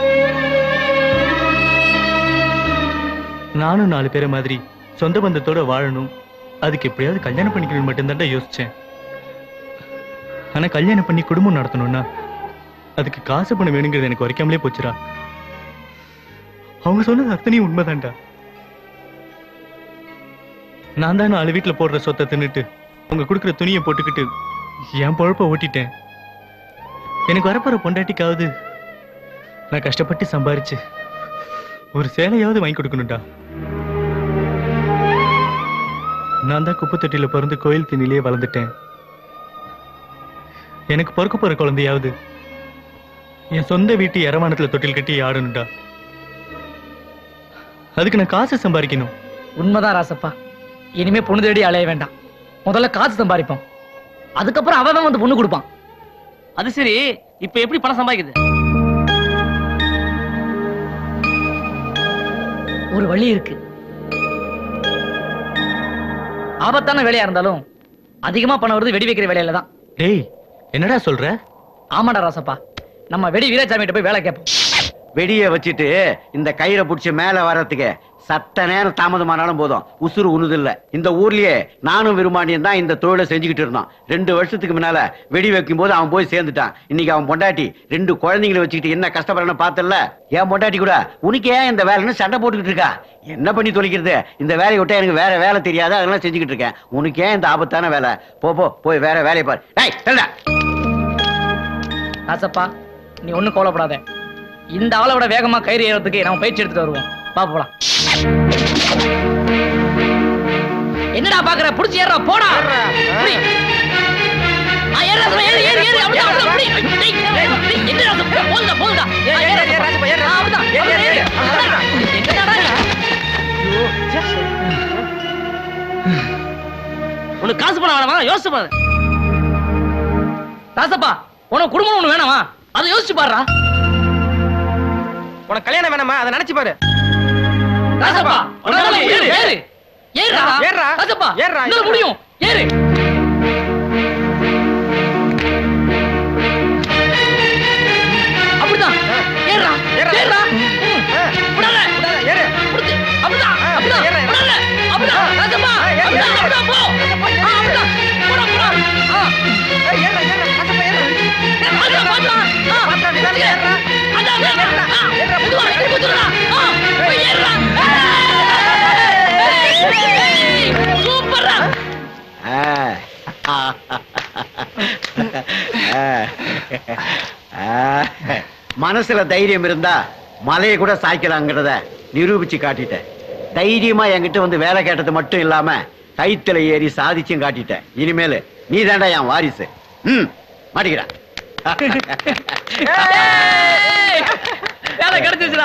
நானும் நாலு பேரை மாதிரி சொந்த பந்தத்தோட வாழணும், அதுக்கு எப்படியாவது கல்யாணம் பண்ணிக்கணும் மட்டும்தான்டா யோசிச்சேன். ஆனா கல்யாணம் பண்ணி குடும்பம் நடத்தணும்னா அதுக்கு காசு பணம் வேணுங்கிறது எனக்கு வரைக்காமலே போச்சுடா. அவங்க சொன்னது அத்தனையும் உண்மைதான்டா. நான் தான் நாலு வீட்டுல போடுற சொத்தை தின்னுட்டு அவங்க கொடுக்குற துணியை போட்டுக்கிட்டு என் பொழப்ப ஓட்டிட்டேன். எனக்கு வரப்போற பொண்டாட்டிக்காவது நான் கஷ்டப்பட்டு சம்பாரிச்சு ஒரு சேலையாவது வாங்கி கொடுக்கணும்டா. நான் தான் குப்பை தொட்டியில பிறந்து கோயில் திண்ணிலேயே வளர்ந்துட்டேன். எனக்கு பிறக்க போற குழந்தையாவது என் சொந்த வீட்டு இரவானத்துல தொட்டில் கட்டி ஆடணும்டா. அதுக்கு நான் காசு சம்பாதிக்கணும். உண்மைதான் ராசப்பா, இனிமே பொண்ணு தேடி அலைய வேண்டாம். முதல்ல காசு சம்பாதிப்போம், அதுக்கப்புறம் அவன் வந்து பொண்ணு கொடுப்பான். அது சரி, இப்ப எப்படி பணம் சம்பாதிக்குது? ஒரு வழி இருக்கு. ஆபத்தான வேலையா இருந்தாலும் அதிகமா பணம் வருது வெடி வைக்கிற வேலையில தான். டேய் என்னடா சொல்ற? ஆமாடா ராசப்பா, நம்ம வெடி வீராசாமி கிட்ட போய் வேலை கேட்போம். வெடிய வச்சுட்டு இந்த கயிறை புடிச்சு மேல வர்றதுக்கு சத்த நேரம் தாமதமானாலும் போதும், உசுறு உணுதில்ல. இந்த ஊர்லயே நானும் விரும்பாண்டியும் தான் இந்த தொழிலை செஞ்சுக்கிட்டு இருந்தோம். ரெண்டு வருஷத்துக்கு முன்னால வெடி வைக்கும் போது அவன் போய் சேர்ந்துட்டான். இன்னைக்கு அவன் பொண்டாட்டி ரெண்டு குழந்தைங்களை வச்சுக்கிட்டு என்ன கஷ்டப்படுறன்னு பார்த்தல. என் பொண்டாட்டி கூட உனக்கு ஏன் இந்த வேலைன்னு சண்டை போட்டுக்கிட்டு இருக்கா. என்ன பண்ணி தொலைக்கிறது? இந்த வேலையை விட்டா எனக்கு வேற வேலை தெரியாது, அதெல்லாம் செஞ்சுக்கிட்டு இருக்கேன். உனக்கு ஏன் இந்த ஆபத்தான வேலை? போ போ போய் வேற வேலையை பாரு. டேய் செல்டா. ராசப்பா, நீ ஒண்ணும் கவலைப்படாத. இந்த ஆளை விட வேகமா கயிறு ஏறதுக்கு நம்ம பயிற்சி எடுத்துட்டு வருவோம். பா போலாம். என்னடா பாக்குற? புடிச்சு ஏறா, போடா. புடி. ஆ ஏறா, ஏறு ஏறு ஏறு. அப்படியே அப்படியே புடி. என்னடா அது? போல்டா போல்டா. ஏறு ஏறு ஏறு ராஜப்பா ஏறு. அப்படிதான். ஏறு ஏறு ஏறு. என்னடா? ஐயோ, ஜஸ்ட். உனக்கு காசு பணம் வேணாமா? யோசிச்சு பாரு. ராசப்பா, உனக்கு குடும்பம் ஒண்ணு வேணாமா? அதை யோசிச்சு பாருடா. உனக்கு கல்யாணம் வேணாமா? அதை நினைச்சு பாரு. ராசப்பா, ஏறு ஏறு ஏறு. ஏறுடா. ஏறுடா. ராசப்பா, ஏறுடா. இன்னும் முடியும். ஏறு. அப்படிதான். ஏறுடா. ஏறுடா. விடாத. விடாத. ஏறு. புடிச்சு. அப்படிதான். அப்படிதான். ஏறு. விடாத. அப்படிதான். ராசப்பா. அப்படிதான். அப்படிதான் போ. ஆ அப்படிதான். போடா போடா. ஆ. ஏய் ஏறு ஏறு. ராசப்பா ஏறு. பாத்தா பாத்தா. ஆ. பாத்தா நீ ஏறுடா. அட ஏறுடா. ஆ. ஏறுடா. புதுவா ஏறு புதுடா. ஆ. போய் ஏறுடா. சூப்பரா. மனசுல தைரியம் இருந்தா மலையை கூட சாய்க்கலாங்கிறத நிரூபிச்சு காட்டிட்டேன். தைரியமா என்கிட்ட வந்து வேலை கேட்டது மட்டும் இல்லாம கைத்துல ஏறி சாதிச்சும் காட்டிட்டேன். இனிமேல் நீ தாண்டா என் வாரிசு. ம் மாட்டிக்கிறா. வேலை கிடைச்சிச்சுடா.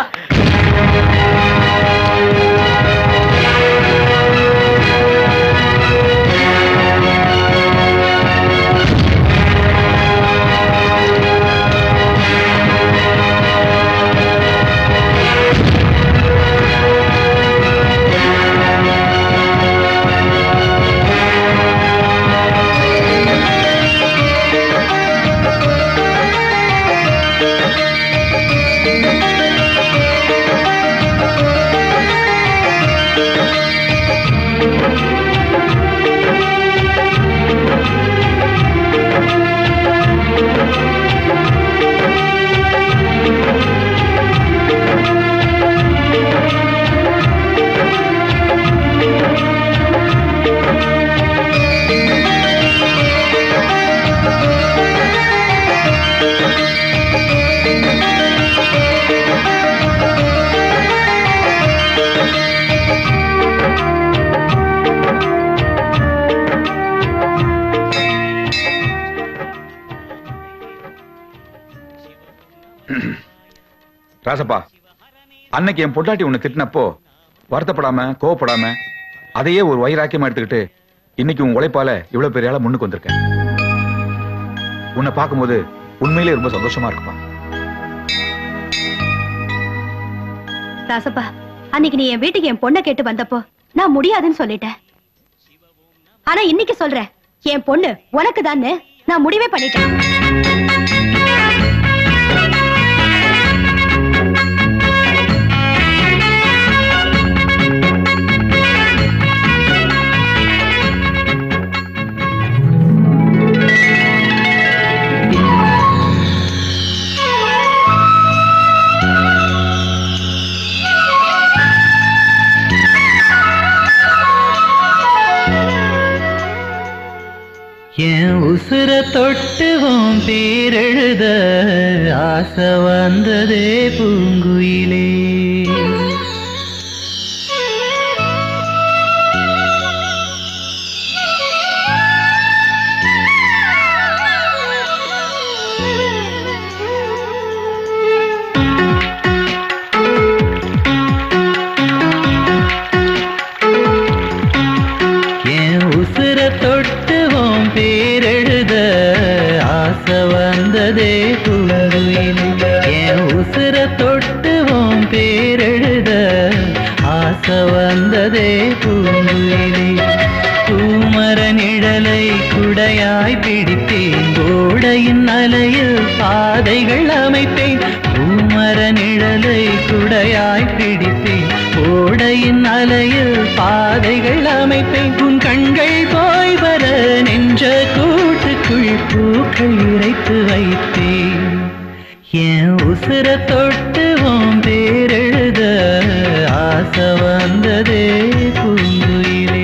ராசப்பா, அன்னைக்கு என் பொட்டாட்டி உன்னை திட்டினப்போ வருத்தப்படாம கோவப்படாம அதையே ஒரு வைராக்கியமா எடுத்துக்கிட்டு இன்னைக்கு உன் உழைப்பால இவ்வளவு பெரிய ஆளா முன்னுக்கு வந்திருக்கேன். உன்னை பார்க்கும்போது உண்மையிலே ரொம்ப சந்தோஷமா இருக்குப்பா. ராசப்பா, அன்னைக்கு நீ என் வீட்டுக்கு என் பொண்ணை கேட்டு வந்தப்போ நான் முடியாதுன்னு சொல்லிட்டேன். ஆனா இன்னைக்கு சொல்றேன், என் பொண்ணு உனக்கு தான்னு நான் முடிவே பண்ணிட்டேன். என் உசுர தொட்டுவோம் பேரெழுத ஆசை வந்ததே பூங்குயிலே. என் உசுர தொட்டுவோம் பேரெழுத ஆசை வந்ததே பூங்குயிலே. என் உசுர தொட்டுவோம் பேரெழுத ஆசை வந்ததே பூங்குயிலே. பூமர நிழலை குடையாய் பிடித்தேன், ஓடையின் அலையில் பாதைகள் அமைப்பேன். பூமர நிழலை குடையாய் பிடித்தேன், ஓடையின் அலையில் பாதைகள் அமைப்பேன். உன் கண்கள் போய் வர நெஞ்ச கூட்டுக்குள் பூக்கள் இறைத்து வைத்தேன். என் உசுர தொட்டுவோம் பேரெழுத ஆசை வந்ததே பூங்குயிலே.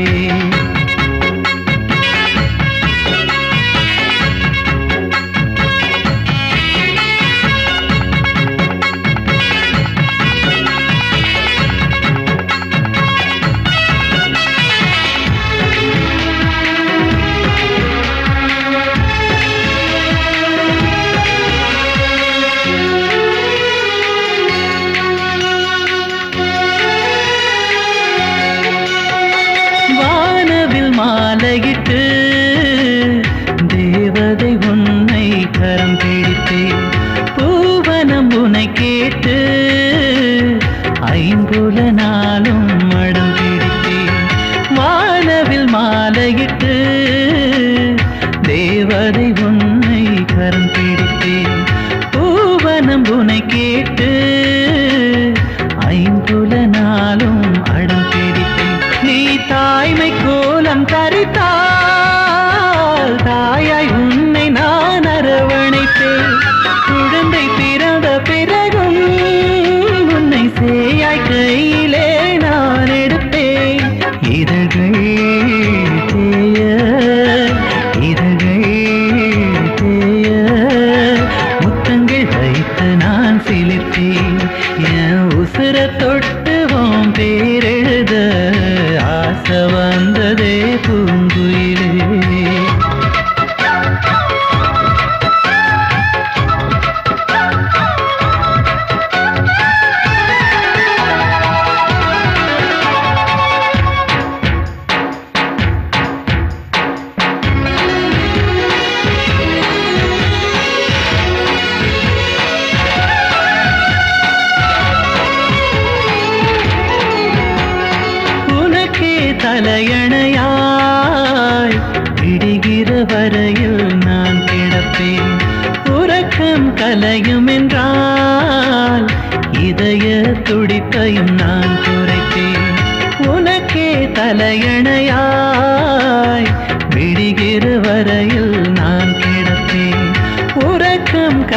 மாலையிட்டு தேவதை உன்னை கரம் பிடித்தேன், பூவனம் உன்னை கேட்டு ஐம்புல நாளும் மடம் பிடித்தேன். வானவில் மாலையிட்டு தேவதை உன்னை கரம் பிடித்தேன், பூவனம் உன்னை கேட்டு ஐம்புல நாளும் அடம் பிடித்தேன். நீ தாய்மை கோலம் தரித்தால் தாயாய் உன்னை நான் அரவணைத்தேன். குழந்தை பிறந்த பிறகும் உன்னை சேயாய் கையிலே நான் எடுப்பேன். இதழ்கள் தேய இதழ்கள் தேய முத்தங்கள் வைத்து நான் சிலிர்த்தேன். என் உசுர தொட்டுவோம் பேரெழுத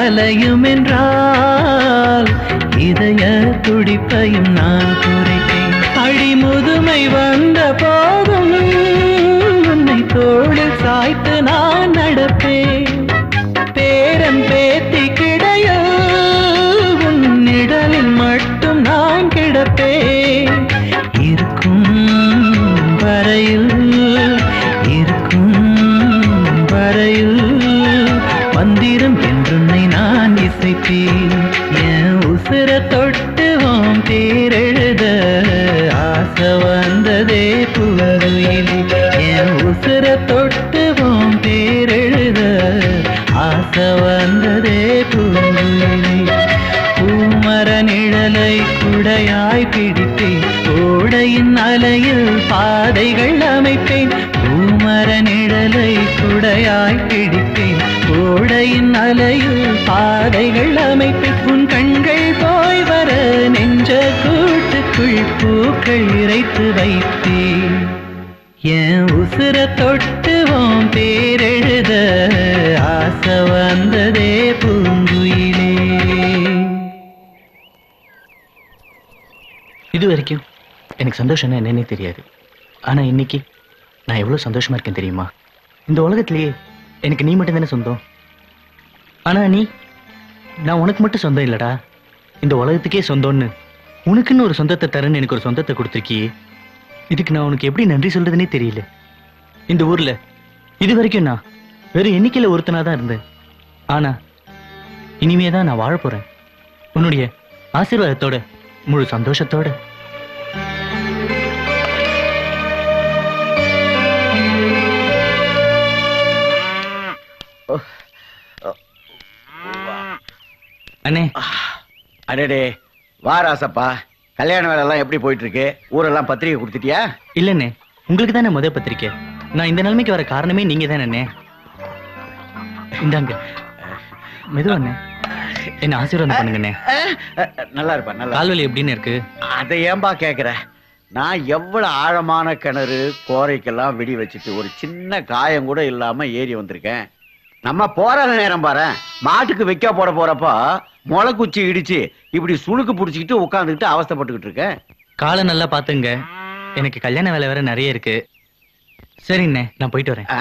அலையும் என்றால் இதய துடிப்பையும் நான் குறைத்தேன். அடிமுதுமை வந்த போதும் உன்னை தோளில் சாய்த்து நான் நடப்பேன். பேரன் பேத்தி கிடைய உன் நிழலில் மட்டும் நான் கிடப்பேன். இருக்கும் வரையில் இருக்கும் வரையில் மந்திரம் என்றுன்னை நான் இசைப்பேன். என் உசுர தொட்டு ஓம் பேரெழுத ஆசை வந்ததே பூங்குயிலே. என் உசுர தொட்டு ஓம் பேரெழுத ஆசை வந்ததே பூங்குயிலே. பூமர நிழலை குடையாய் பிடித்தேன். கோடையின் அலையில் பாதைகள் அமைப்பேன். பூமர நிழலை குடையாய் பிடித்தேன். கோடையின் அலையில் பாதைகள் அமைப்பேன். உன் கண்கள் போய் வர நெஞ்ச கூட்டுக்குள் பூக்கள் இறைத்து வைத்தேன். என் உசுர தொட்டுவோம் பேரெழுத ஆசை வந்ததே பூங்குயிலே. இது வரைக்கும் எனக்கு சந்தோஷம்னா என்னன்னே தெரியாது. ஆனா இன்னைக்கு நான் எவ்வளவு சந்தோஷமா இருக்கேன் தெரியுமா? இந்த உலகத்திலேயே எனக்கு நீ மட்டும் தானே சொந்தம். ஆனா நீ, நான் உனக்கு மட்டும் சொந்தம் இல்லடா, இந்த உலகத்துக்கே சொந்தம்னு உனக்குன்னு ஒரு சொந்தத்தை தரேன்னு எனக்கு ஒரு சொந்தத்தை கொடுத்துருக்கியே. இதுக்கு நான் உனக்கு எப்படி நன்றி சொல்றதுன்னே தெரியல. இந்த ஊர்ல இது வரைக்கும் நான் வெறும் எண்ணிக்கையில ஒருத்தனா தான் இருந்தேன். ஆனா இனிமேதான் நான் வாழ போறேன் உன்னுடைய ஆசீர்வாதத்தோட, முழு சந்தோஷத்தோட. அண்ணே அடடே வா ராசப்பா. கல்யாண வேலை எல்லாம் எப்படி போயிட்டு இருக்கு? ஊரெல்லாம் பத்திரிகை கொடுத்துட்டியா? இல்லண்ணே, உங்களுக்கு தானே முத பத்திரிக்கை. நான் இந்த நிலைமைக்கு வர காரணமே நீங்க தானே. இந்தாங்க மெதுவாண்ணே, என்ன ஆசீர்வாதம் பண்ணுங்கண்ணே. நல்லா இருப்பா. நல்லா கால்வலி எப்படின்னு இருக்கு? அதை ஏன்பா கேக்குற? நான் எவ்வளவு ஆழமான கிணறு கோரைக்கெல்லாம் வெடி வச்சுட்டு ஒரு சின்ன காயம் கூட இல்லாம ஏறி வந்திருக்கேன். நம்ம போற நேரம் பாரு, மாட்டுக்கு வைக்க போட போறப்ப முளை குச்சி இடிச்சு இப்படி சுளுக்கு புடிச்சுக்கிட்டு உட்காந்துக்கிட்டு அவஸ்தைப்பட்டுக்கிட்டு இருக்கேன். காலை நல்லா பாத்துங்க, எனக்கு கல்யாண வேலை வேற நிறைய இருக்கு. சரிண்ணே, நான் போயிட்டு வரேன்.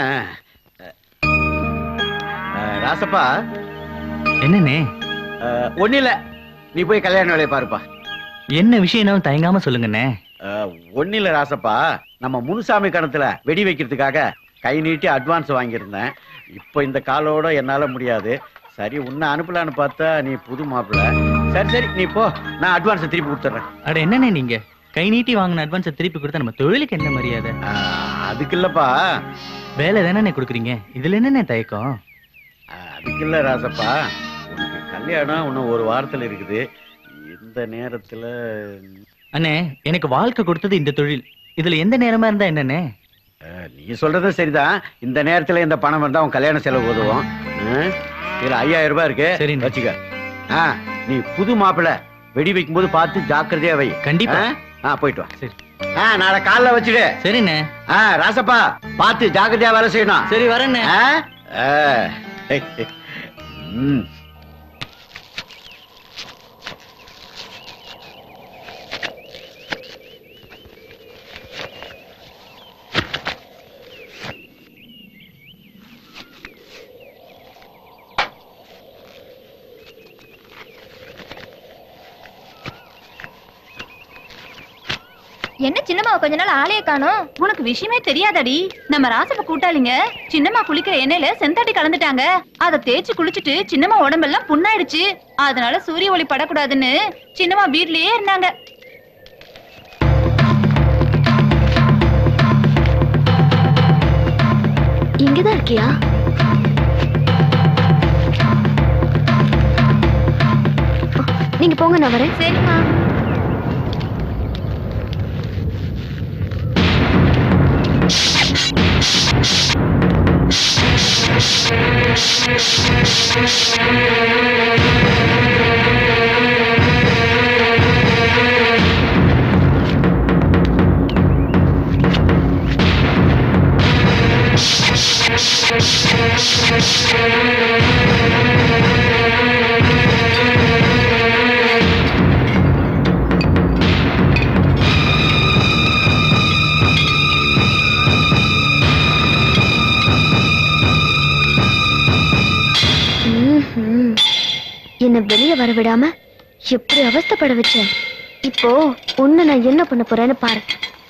ராசப்பா. என்னண்ணே? ஒண்ணு இல்ல, நீ போய் கல்யாண வேலையை பாருப்பா. என்ன விஷயம் தயங்காம சொல்லுங்கண்ணே. ஒண்ணு இல்ல ராசப்பா, நம்ம முனுசாமி கணத்துல வெடி வைக்கிறதுக்காக கை நீட்டி அட்வான்ஸ் வாங்கியிருந்தேன். இப்ப இந்த காலோட என்னால முடியாது. சரி, உன்னை அனுப்பலான்னு பார்த்தா நீ புது மாப்பிள்ள. சரி சரி நீ போ, நான் அட்வான்ஸ் திருப்பி கொடுத்துறேன். அட என்னண்ணே நீங்க கை நீட்டி வாங்கின அட்வான்ஸ் திருப்பி கொடுத்தா நம்ம தொழிலுக்கு என்ன மரியாதை? அதுக்கு இல்லப்பா, வேலை தானே கொடுக்குறீங்க, இதுல என்னென்ன தயக்கம்? அதுக்கு இல்ல ராசப்பா, உனக்கு கல்யாணம் இன்னும் ஒரு வாரத்துல இருக்குது. இந்த நேரத்துல அண்ணே, எனக்கு வாழ்க்கை கொடுத்தது இந்த தொழில், இதுல எந்த நேரமா இருந்தா என்னண்ணே? நீ சொல்றது சரிதான். இந்த நேரத்துல இந்த பணம் வந்தா உன் கல்யாண செலவு உதவும். இதுல ஐயாயிரம் ரூபாய் இருக்கு, சரி வச்சுக்க. நீ புது மாப்பிள்ள வெடி வைக்கும் போது பார்த்து ஜாக்கிரதையா வை. கண்டிப்பா. போயிட்டு வா. சரி, நாளை காலைல வச்சுடு. சரிண்ணே. ராசப்பா, பார்த்து ஜாக்கிரதையா வேலை செய்யணும். சரி, வரேண்ணே. ம் என்ன சின்னம்மா கொஞ்ச நாள் ஆளைய காணோம்? உனக்கு விஷயமே தெரியாதடி. நம்ம ராசப்ப கூட்டாளிங்க சின்னம்மா குளிக்கிற எண்ணெயில செந்தாட்டி கலந்துட்டாங்க. அதை தேய்ச்சி குளிச்சுட்டு சின்னம்மா உடம்பெல்லாம் புண்ணாயிடுச்சு. அதனால சூரிய ஒளி படக்கூடாதுன்னு சின்னம்மா வீட்லயே இருந்தாங்க. இங்கதான் இருக்கியா? நீங்க போங்க, நான் வரேன். சரிம்மா. என்ன வெளியே வர விடாம எப்படி அவஸ்தைப்பட வச்சேன். இப்போ உன்னை நான் என்ன பண்ண போறேன்னு பாரு.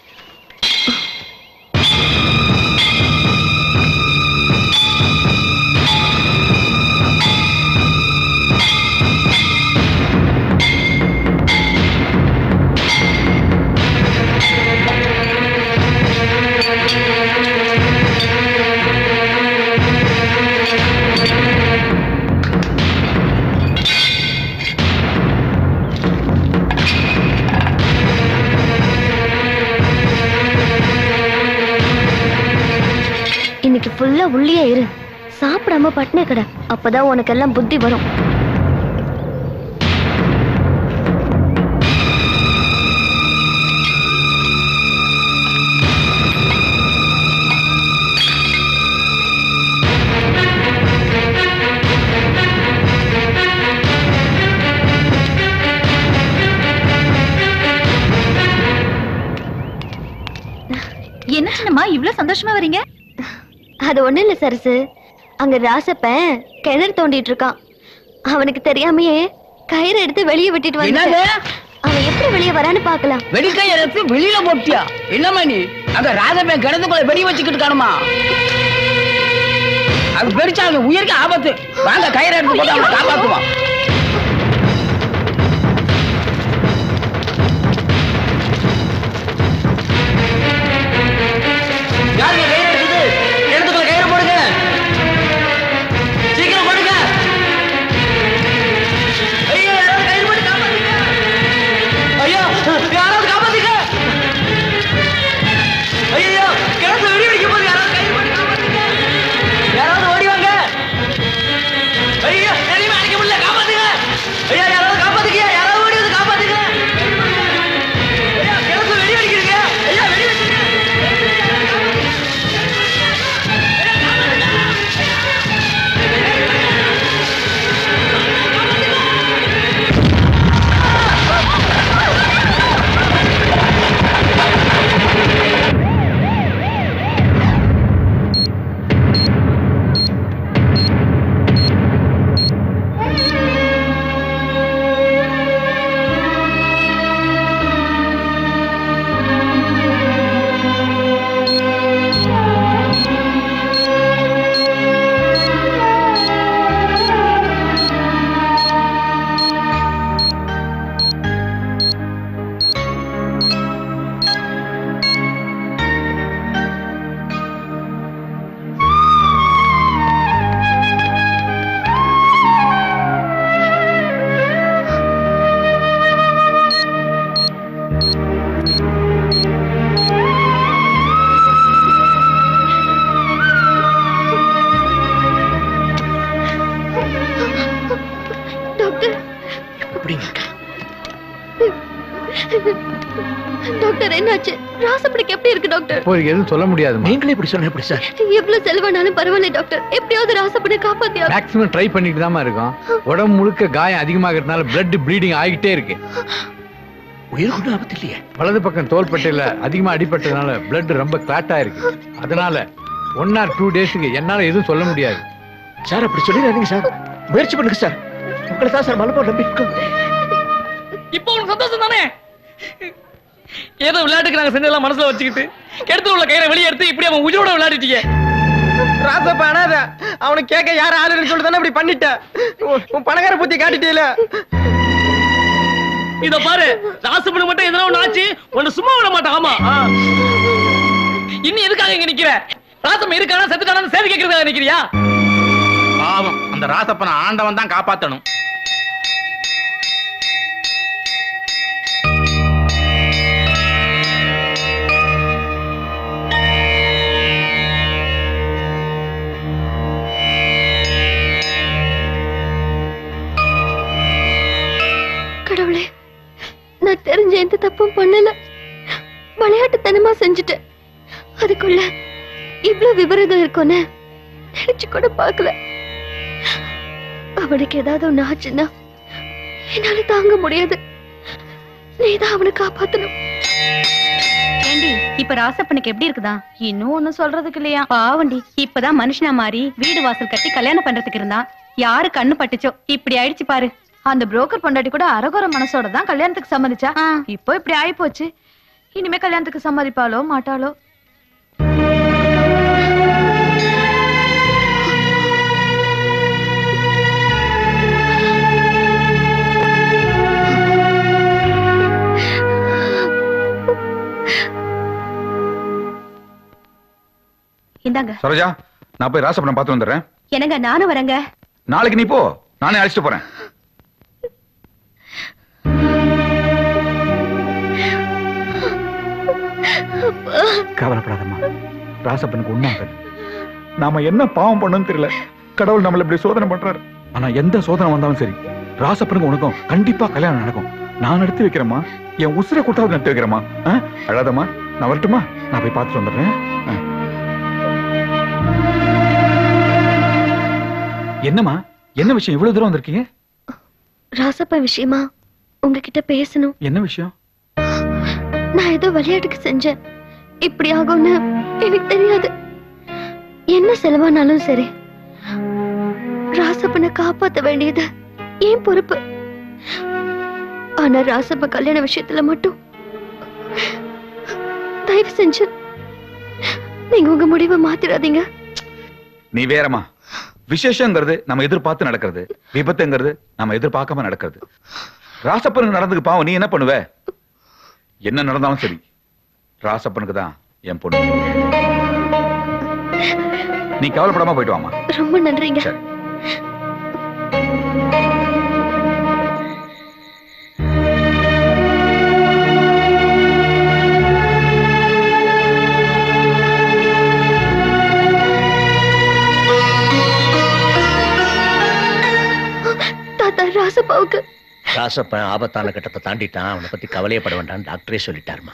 இன்னைக்கு ஃபுல்லா உள்ளே இரு, சாப்பிடாம பட்னே கடை, அப்பதான் உனக்கு எல்லாம் புத்தி வரும். என்ன சின்னம்மா இவ்ளோ சந்தோஷமா வரீங்க? அது ஒண்ணு இல்ல சரசு, அங்க ராசப்பன் கிணறு தோண்டிட்டு இருக்கான். அவனுக்கு தெரியாமையே கயிறு எடுத்து வெளியே விட்டுட்டு வந்து அவன் எப்படி வெளியே வரான்னு பாக்கலாம். வெடிக்கை எடுத்து வெளியில போட்டியா? என்னம்மா நீ அங்க ராசப்பன் கிணத்துக்குள்ள வெடி வச்சுக்கிட்டு காணுமா? அது பெருசா அவன் உயிருக்கு ஆபத்து. வாங்க கயிறு எடுத்து போட்டு அவனை காப்பாத்துவான். யாருங்க கயிறு எடுக்குது? கிணத்துக்குள்ள கயிறு போடுங்க, சீக்கிரம் போடுங்க. ஐயோ யாராவது கயிறு போட்டு காப்பாத்துங்க. ஐயோ யாராவது காப்பாத்துங்க. ஐயோ கிணத்துல வெடி வெடிக்கும் போது யாராவது கயிறு போட்டு காப்பாத்துங்க. யாராவது ஓடி வாங்க. ஐயோ எதையுமே அடிக்க முடியல, காப்பாத்துங்க. ஐயா யாராவது காப்பாத்துங்க, யாராவது ஓடி வந்து காப்பாத்துங்க. ஐயா கிணத்துல வெடி வெடிக்கிறீங்க. ஐயா வெடி வெடிக்கிறீங்க. டாக்டர் என்னாச்சு? ராசப்படிக்கு எப்படி இருக்கு டாக்டர்? போய் எதுவும் சொல்ல முடியாது. நீங்களே இப்படி சொன்ன எப்படி சார்? எவ்வளவு செலவானாலும் பரவாயில்ல டாக்டர், எப்படியாவது ராசப்படி காப்பாத்தியா. மேக்ஸிமம் ட்ரை பண்ணிட்டு தான் இருக்கோம். உடம்பு முழுக்க காயம் அதிகமாகிறதுனால பிளட் ப்ளீடிங் ஆகிட்டே இருக்கு. உயிருக்கு ஆபத்து இல்லையே. வலது பக்கம் தோள்பட்டையில அதிகமா அடிபட்டதுனால பிளட் ரொம்ப கிளாட் ஆயிருக்கு. அதனால ஒன் ஆர் டூ டேஸ்க்கு என்னால எதுவும் சொல்ல முடியாது. சார் அப்படி சொல்லிடாதீங்க சார், முயற்சி பண்ணுங்க சார். உங்களை தான் சார் மலப்பா நம்பிக்கை. இப்போ உனக்கு சந்தோஷம் தானே? ஏதோ விளையாட்டுக்கு நாங்க செஞ்சதெல்லாம் மனசுல வச்சுக்கிட்டு கிணத்துல உள்ள கயிறை வெளியே எடுத்து இப்படி அவன் உயிரோட விளையாடிட்டீங்க. ராசப்ப அனாத அவனுக்கு கேட்க யார ஆளுன்னு சொல்லி தானே இப்படி பண்ணிட்ட. உன் பணக்கார புத்தி காட்டிட்டீல. இத பாரு, ராசப்பன மட்டும் எதனா ஒண்ணு ஆச்சு உன்னை சும்மா விட மாட்டான். ஆமா இன்னும் எதுக்காக இங்க நிக்கிற? ராசம் இருக்கானா செத்துட்டானு சேவை கேட்கறதுக்காக நிக்கிறியா? பாவம் அந்த ராசப்பனை ஆண்டவன் தான் காப்பாத்தணும். கடவுளே, நான் தெரிஞ்ச எந்த தப்பும் பண்ணல, விளையாட்டுத்தனமா செஞ்சுட்டேன். அதுக்குள்ள இவ்வளவு விபரீதம் இருக்கும்னு நினைச்சு கூட பார்க்கல. அவனுக்கு ஏதாவது ஒண்ணு ஆச்சுன்னா என்னால தாங்க முடியாது. நீதான் அவனை காப்பாத்தணும். ஏண்டி இப்ப ராசப்பனுக்கு எப்படி இருக்குதா? இன்னும் ஒண்ணும் சொல்றதுக்கு இல்லையா? பாவண்டி இப்பதான் மனுஷனா மாறி வீடு வாசல் கட்டி கல்யாணம் பண்றதுக்கு இருந்தா யாரு கண்ணு பட்டுச்சோ இப்படி ஆயிடுச்சு பாரு. அந்த புரோக்கர் பொண்டாட்டி கூட அரகுர மனசோட தான் கல்யாணத்துக்கு சம்மதிச்சா. இப்போ இப்படி ஆயி போச்சு. இனிமே கல்யாணத்துக்கு சம்மதிப்பாளோ மாட்டாளோ. இந்தாங்க. சரோஜா, நான் போய் ராசப்பனை பார்த்து வந்துடுறேன். என்னங்க நானும் வரேங்க. நாளைக்கு நீ போ, நானே அழைச்சிட்டு போறேன். கவலைப்படாதம்மா, ராசப்பனுக்கு உண்மையாகுது. நாம என்ன பாவம் பண்ணோம்னு தெரியல, கடவுள் நம்மள இப்படி சோதனை பண்றாரு. ஆனா எந்த சோதனை வந்தாலும் சரி, ராசப்பனுக்கு உனக்கும் கண்டிப்பா கல்யாணம் நடக்கும். நான் நடத்தி வைக்கிறேம்மா, என் உசுரை கூட்டாவது நடத்தி வைக்கிறேம்மா. அழாதம்மா, நான் வரட்டுமா? நான் போய் பார்த்துட்டு வந்துடுறேன். என்னம்மா, என்ன விஷயம் இவ்வளவு தூரம் வந்திருக்கீங்க? ராசப்பா விஷயமா உங்ககிட்ட பேசணும். என்ன விஷயம்? நான் ஏதோ விளையாட்டுக்கு செஞ்சேன். இப்படி ஆகும்னு எனக்கு தெரியாது. என்ன செலவானாலும் சரி, ராசப்பனை காப்பாத்த வேண்டியது ஏன் பொறுப்பு. ஆனா ராசப்ப கல்யாண விஷயத்துல மட்டும் தயவு செஞ்சு நீங்க உங்க முடிவை மாத்திராதீங்க. நீ வேறமா, விசேஷங்கிறது நம்ம எதிர்பார்த்து நடக்கிறது, விபத்துங்கிறது நம்ம எதிர்பார்க்காம நடக்கிறது. ராசப்பனுக்கு நடந்துக்கு பாவம், நீ என்ன பண்ணுவ? என்ன நடந்தாலும் சரி, ராசப்பனுக்கு தான் என் பொண்ணு. நீ கவலைப்படாம போயிட்டு வாமா. ரொம்ப நன்றிங்க. தாத்தா, ராசப்பாவுக்கு ராசப்பன் ஆபத்தான கட்டத்தை தாண்டிட்டான். அவனை பத்தி கவலையப்பட வேண்டாம், டாக்டரே சொல்லிட்டாருமா.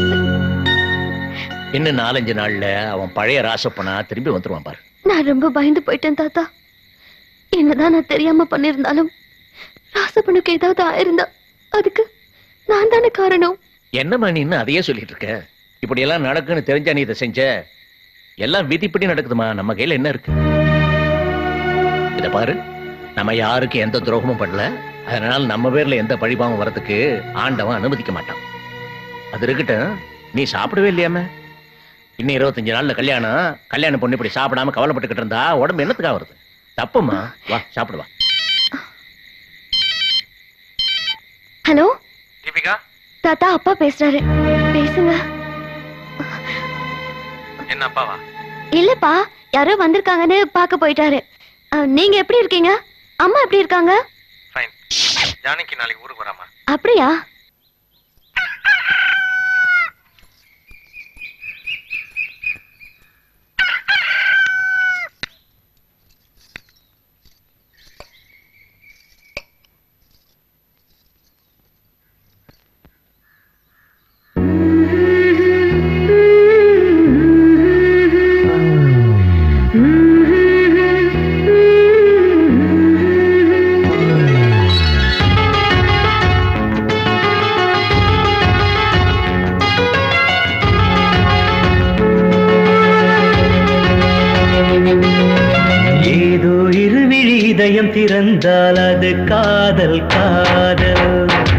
இன்னும் நாலஞ்சு நாள்ல அவன் பழைய ராசப்பனா திரும்பி வந்துருவான் பாரு. நான் ரொம்ப பயந்து போயிட்டேன் தாத்தா. என்னதான் நான் தெரியாம பண்ணிருந்தாலும் ராசப்பனுக்கு ஏதாவது ஆயிருந்தா அதுக்கு நான் தானே காரணம். என்னம்மா நீ இன்னும் அதையே சொல்லிட்டு இருக்க? இப்படி எல்லாம் நடக்குன்னு தெரிஞ்சா நீ இதை செஞ்ச? எல்லாம் விதிப்படி நடக்குதுமா, நம்ம கையில என்ன இருக்கு? இத பாரு, நம்ம யாருக்கு எந்த துரோகமும் பண்ணல. அதனால நம்ம பேர்ல எந்த பழிபாவம் வரதுக்கு ஆண்டவன் அனுமதிக்க மாட்டான். அது இருக்கட்டும், நீ சாப்பிடவே இல்லையாம? இன்னும் இருபத்தஞ்சு நாள்ல கல்யாணம். கல்யாணம் பொண்ணு இப்படி சாப்பிடாம கவலைப்பட்டுக்கிட்டு இருந்தா உடம்பு என்னத்துக்காக வருது? தப்புமா, வா சாப்பிடுவா. ஹலோ தீபிகா, தாத்தா, அப்பா பேசுறாரு, பேசுங்க. என்ன அப்பாவா? இல்லப்பா, யாரோ வந்திருக்காங்கன்னு பாக்க போயிட்டாரு. நீங்க எப்படி இருக்கீங்க? அம்மா எப்படி இருக்காங்க? ஃபைன். ஜானகி நாளைக்கு ஊருக்கு வராமா? அப்படியா? இதயம் திறந்தால் அது காதல் காதல்.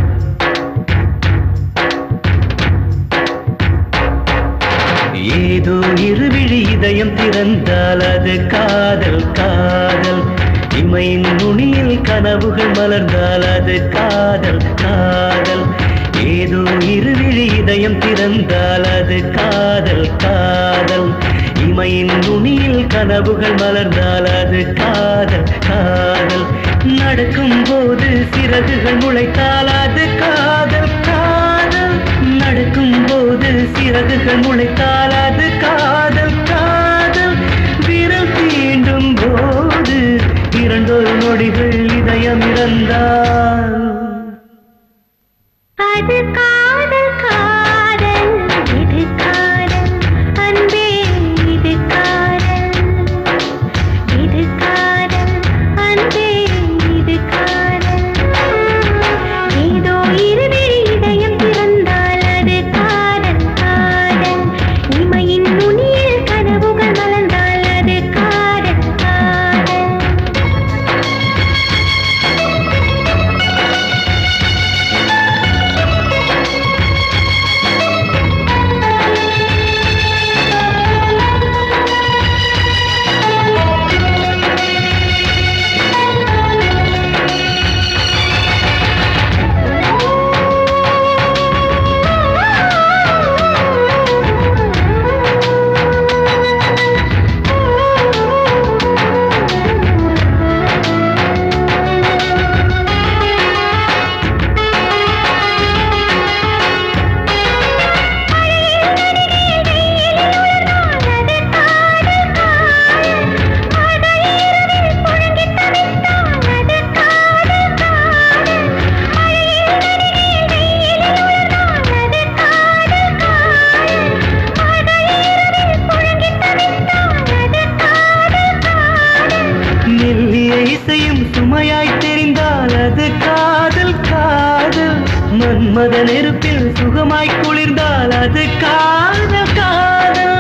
ஏதோ இருவிழி இதயம் திறந்தால் அது காதல் காதல். இமையின் நுனியில் கனவுகள் மலர்ந்தால் அது காதல் காதல். ஏதோ இருவிழி இதயம் திறந்தால் அது காதல் காதல். இமையின் நுனியில் கனவுகள் மலர்ந்தால் அது காதல் காதல். நடக்கும் போது சிறகுகள் முளைத்தால் அது காதல் காதல். நடக்கும் போது சிறகுகள் முளைத்தால் அது காதல் காதல். விரல் தீண்டும் போது இரண்டொரு நொடிகள் இதயம் இறந்தால் அது காதல் காதல். இது காதல் அன்பே, இது காதல். மன்மத நெருப்பில் சுகமாய் குளிர்ந்தால் அது காதல் காதல்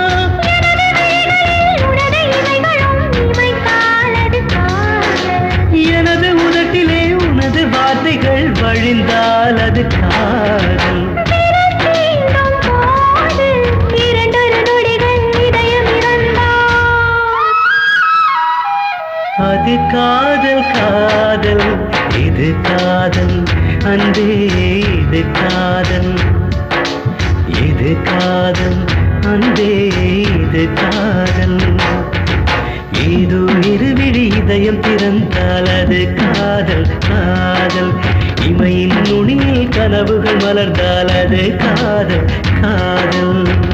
எனது உதட்டிலே உனது வார்த்தைகள் வழிந்தால் அது காதல் அது காதல் காதல் இது காதல் அன்பே இது காதல் இது காதல் அன்பே இது காதல் ஏதோ இருவிழி இதயம் திறந்தால் அது காதல் காதல் இமையின் நுனியில் கனவுகள் மலர்ந்தால் அது காதல் காதல்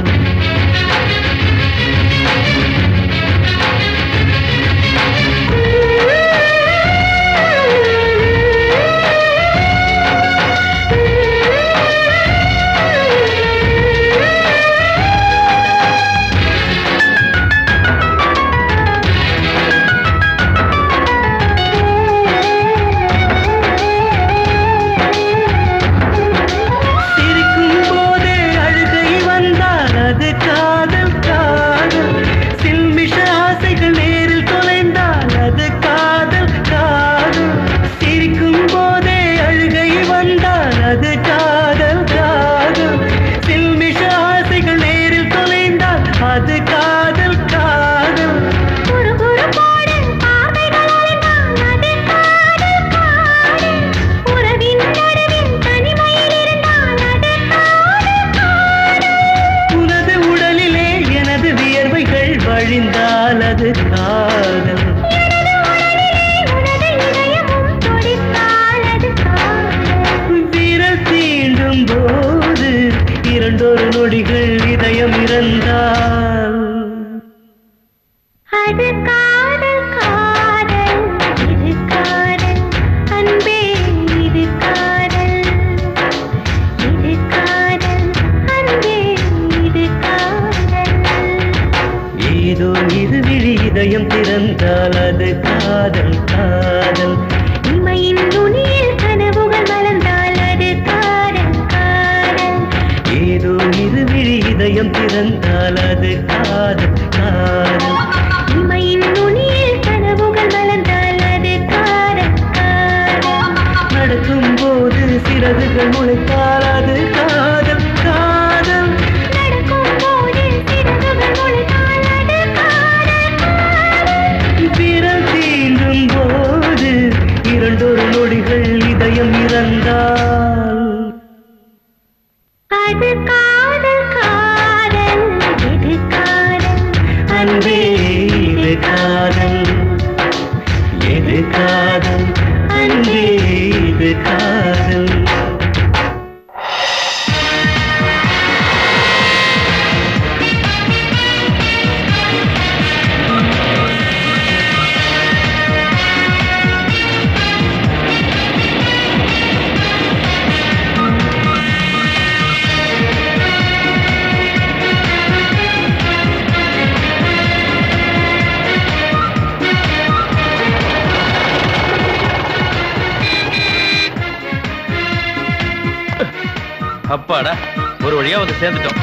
அப்பாடா ஒரு வழியா வந்து சேர்ந்துட்டோம்.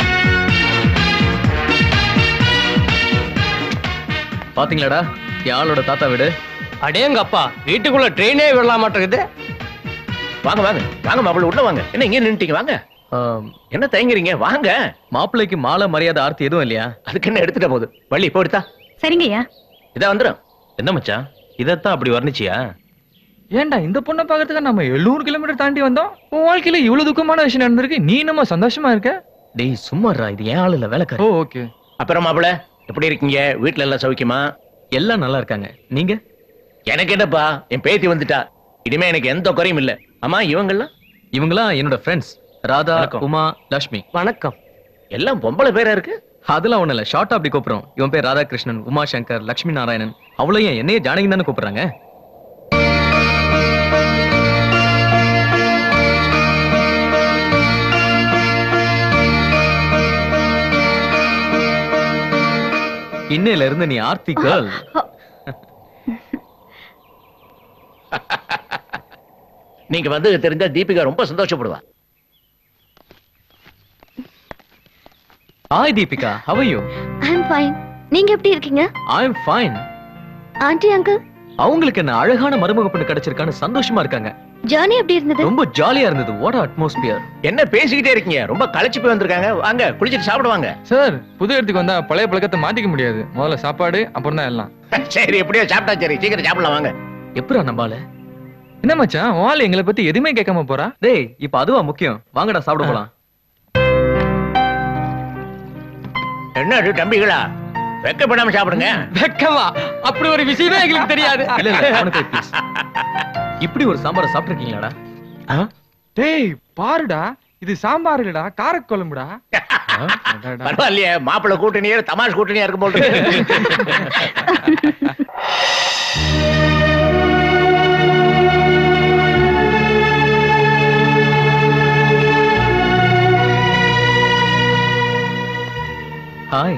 பாத்தீங்களாடா என் ஆளோட தாத்தா வீடு. அடேங்க அப்பா, வீட்டுக்குள்ள ட்ரெயினே விடலாம் மாட்டேங்குது. வாங்க வாங்க வாங்க மாப்பிள்ளை உள்ள வாங்க. என்ன இங்கே நின்னுட்டீங்க? வாங்க. என்ன தயங்குறீங்க? வாங்க. மாப்பிள்ளைக்கு மாலை மரியாதை ஆர்த்தி எதுவும் இல்லையா? அதுக்கு என்ன எடுத்துட்ட போது வள்ளி இப்போ எடுத்தா சரிங்கய்யா. இதா வந்துடும். என்ன மச்சான் இதத்தான் அப்படி வர்ணிச்சியா? ஏன்டா இந்த பொண்ணை பாக்கிறதுக்கு நம்ம எழுநூறு கிலோமீட்டர் தாண்டி வந்தோம். உன் வாழ்க்கையில இவ்வளவு துக்கமான விஷயம் நடந்திருக்கு, நீ நம்ம சந்தோஷமா இருக்க? டேய் சும்மாடா, இது ஏன் ஆளு இல்ல வேலைக்காரி. Oh okay. அப்புறம் மாப்பிள்ளை எப்படி இருக்கீங்க? வீட்டுல எல்லாம் சௌக்கியமா? எல்லாம் நல்லா இருக்காங்க. நீங்க? எனக்கு என்னப்பா, என் பேத்தி வந்துட்டா, இனிமே எனக்கு எந்த குறையும் இல்ல. ஆமா இவங்கெல்லாம்? இவங்கெல்லாம் என்னோட ஃப்ரெண்ட்ஸ். ராதா, உமா, லட்சுமி. வணக்கம். எல்லாம் பொம்பளை பேரா இருக்கு. அதெல்லாம் ஒண்ணு இல்ல, ஷார்ட்டா அப்படி கூப்பிடுறோம். இவன் பேர் ராதாகிருஷ்ணன், உமா சங்கர், லட்சுமி நாராயணன். அவளையும் என்னையே ஜானகி தானே கூப்பிடுறாங்க. இன்னையில இருந்து நீ ஆர்த்தி கேர்ள். நீங்க வந்து தெரிஞ்சா தீபிகா ரொம்ப சந்தோஷப்படுவா. Hi Deepika, how are you? I am fine. நீங்க எப்படி இருக்கீங்க? I am fine. Aunty uncle அவங்களுக்கு என்ன அழகான மருமக பொண்ணு கிடைச்சிருக்கான்னு சந்தோஷமா இருக்காங்க. ஜர்னி எப்படி இருந்தது? ரொம்ப ஜாலியா இருந்தது. What atmosphere. என்ன பேசிக்கிட்டே இருக்கீங்க? ரொம்ப களைச்சு போய் வந்திருக்காங்க. வாங்க குளிச்சிட்டு சாப்பிடுவாங்க. சார், புது இடத்துக்கு வந்தா பழைய பழக்கத்தை மாத்திக்க முடியாது. முதல்ல சாப்பாடு, அப்புறம் தான் எல்லாம். சரி, எப்படியோ சாப்பிட்டா சரி. சீக்கிரம் சாப்பிடலாம் வாங்க. எப்பரா நம்பால? என்ன மச்சான், வாள் எங்களை பத்தி எதுவுமே கேட்காம போறா? டேய், இப்ப அதுவா முக்கியம். வாங்கடா சாப்பிட போலாம். என்ன அது தம்பிகளா? வெக்கப்படாம சாப்பிடுங்க. வெக்கமா? அப்படி ஒரு விஷயமே எங்களுக்கு தெரியாது. இல்ல இல்ல, அவனுக்கு ப்ளீஸ். இப்படி ஒரு சாம்பாரை சாப்பிட்டிருக்கீங்களாடா? டேய் பாருடா, இது சாம்பார் இல்லடா, காரக்குழம்புடா. பரவாயில்லையே, மாப்பிள்ளை கூட்டணியே தமாஷ் கூட்டணியா இருக்கும் போது. ஹாய்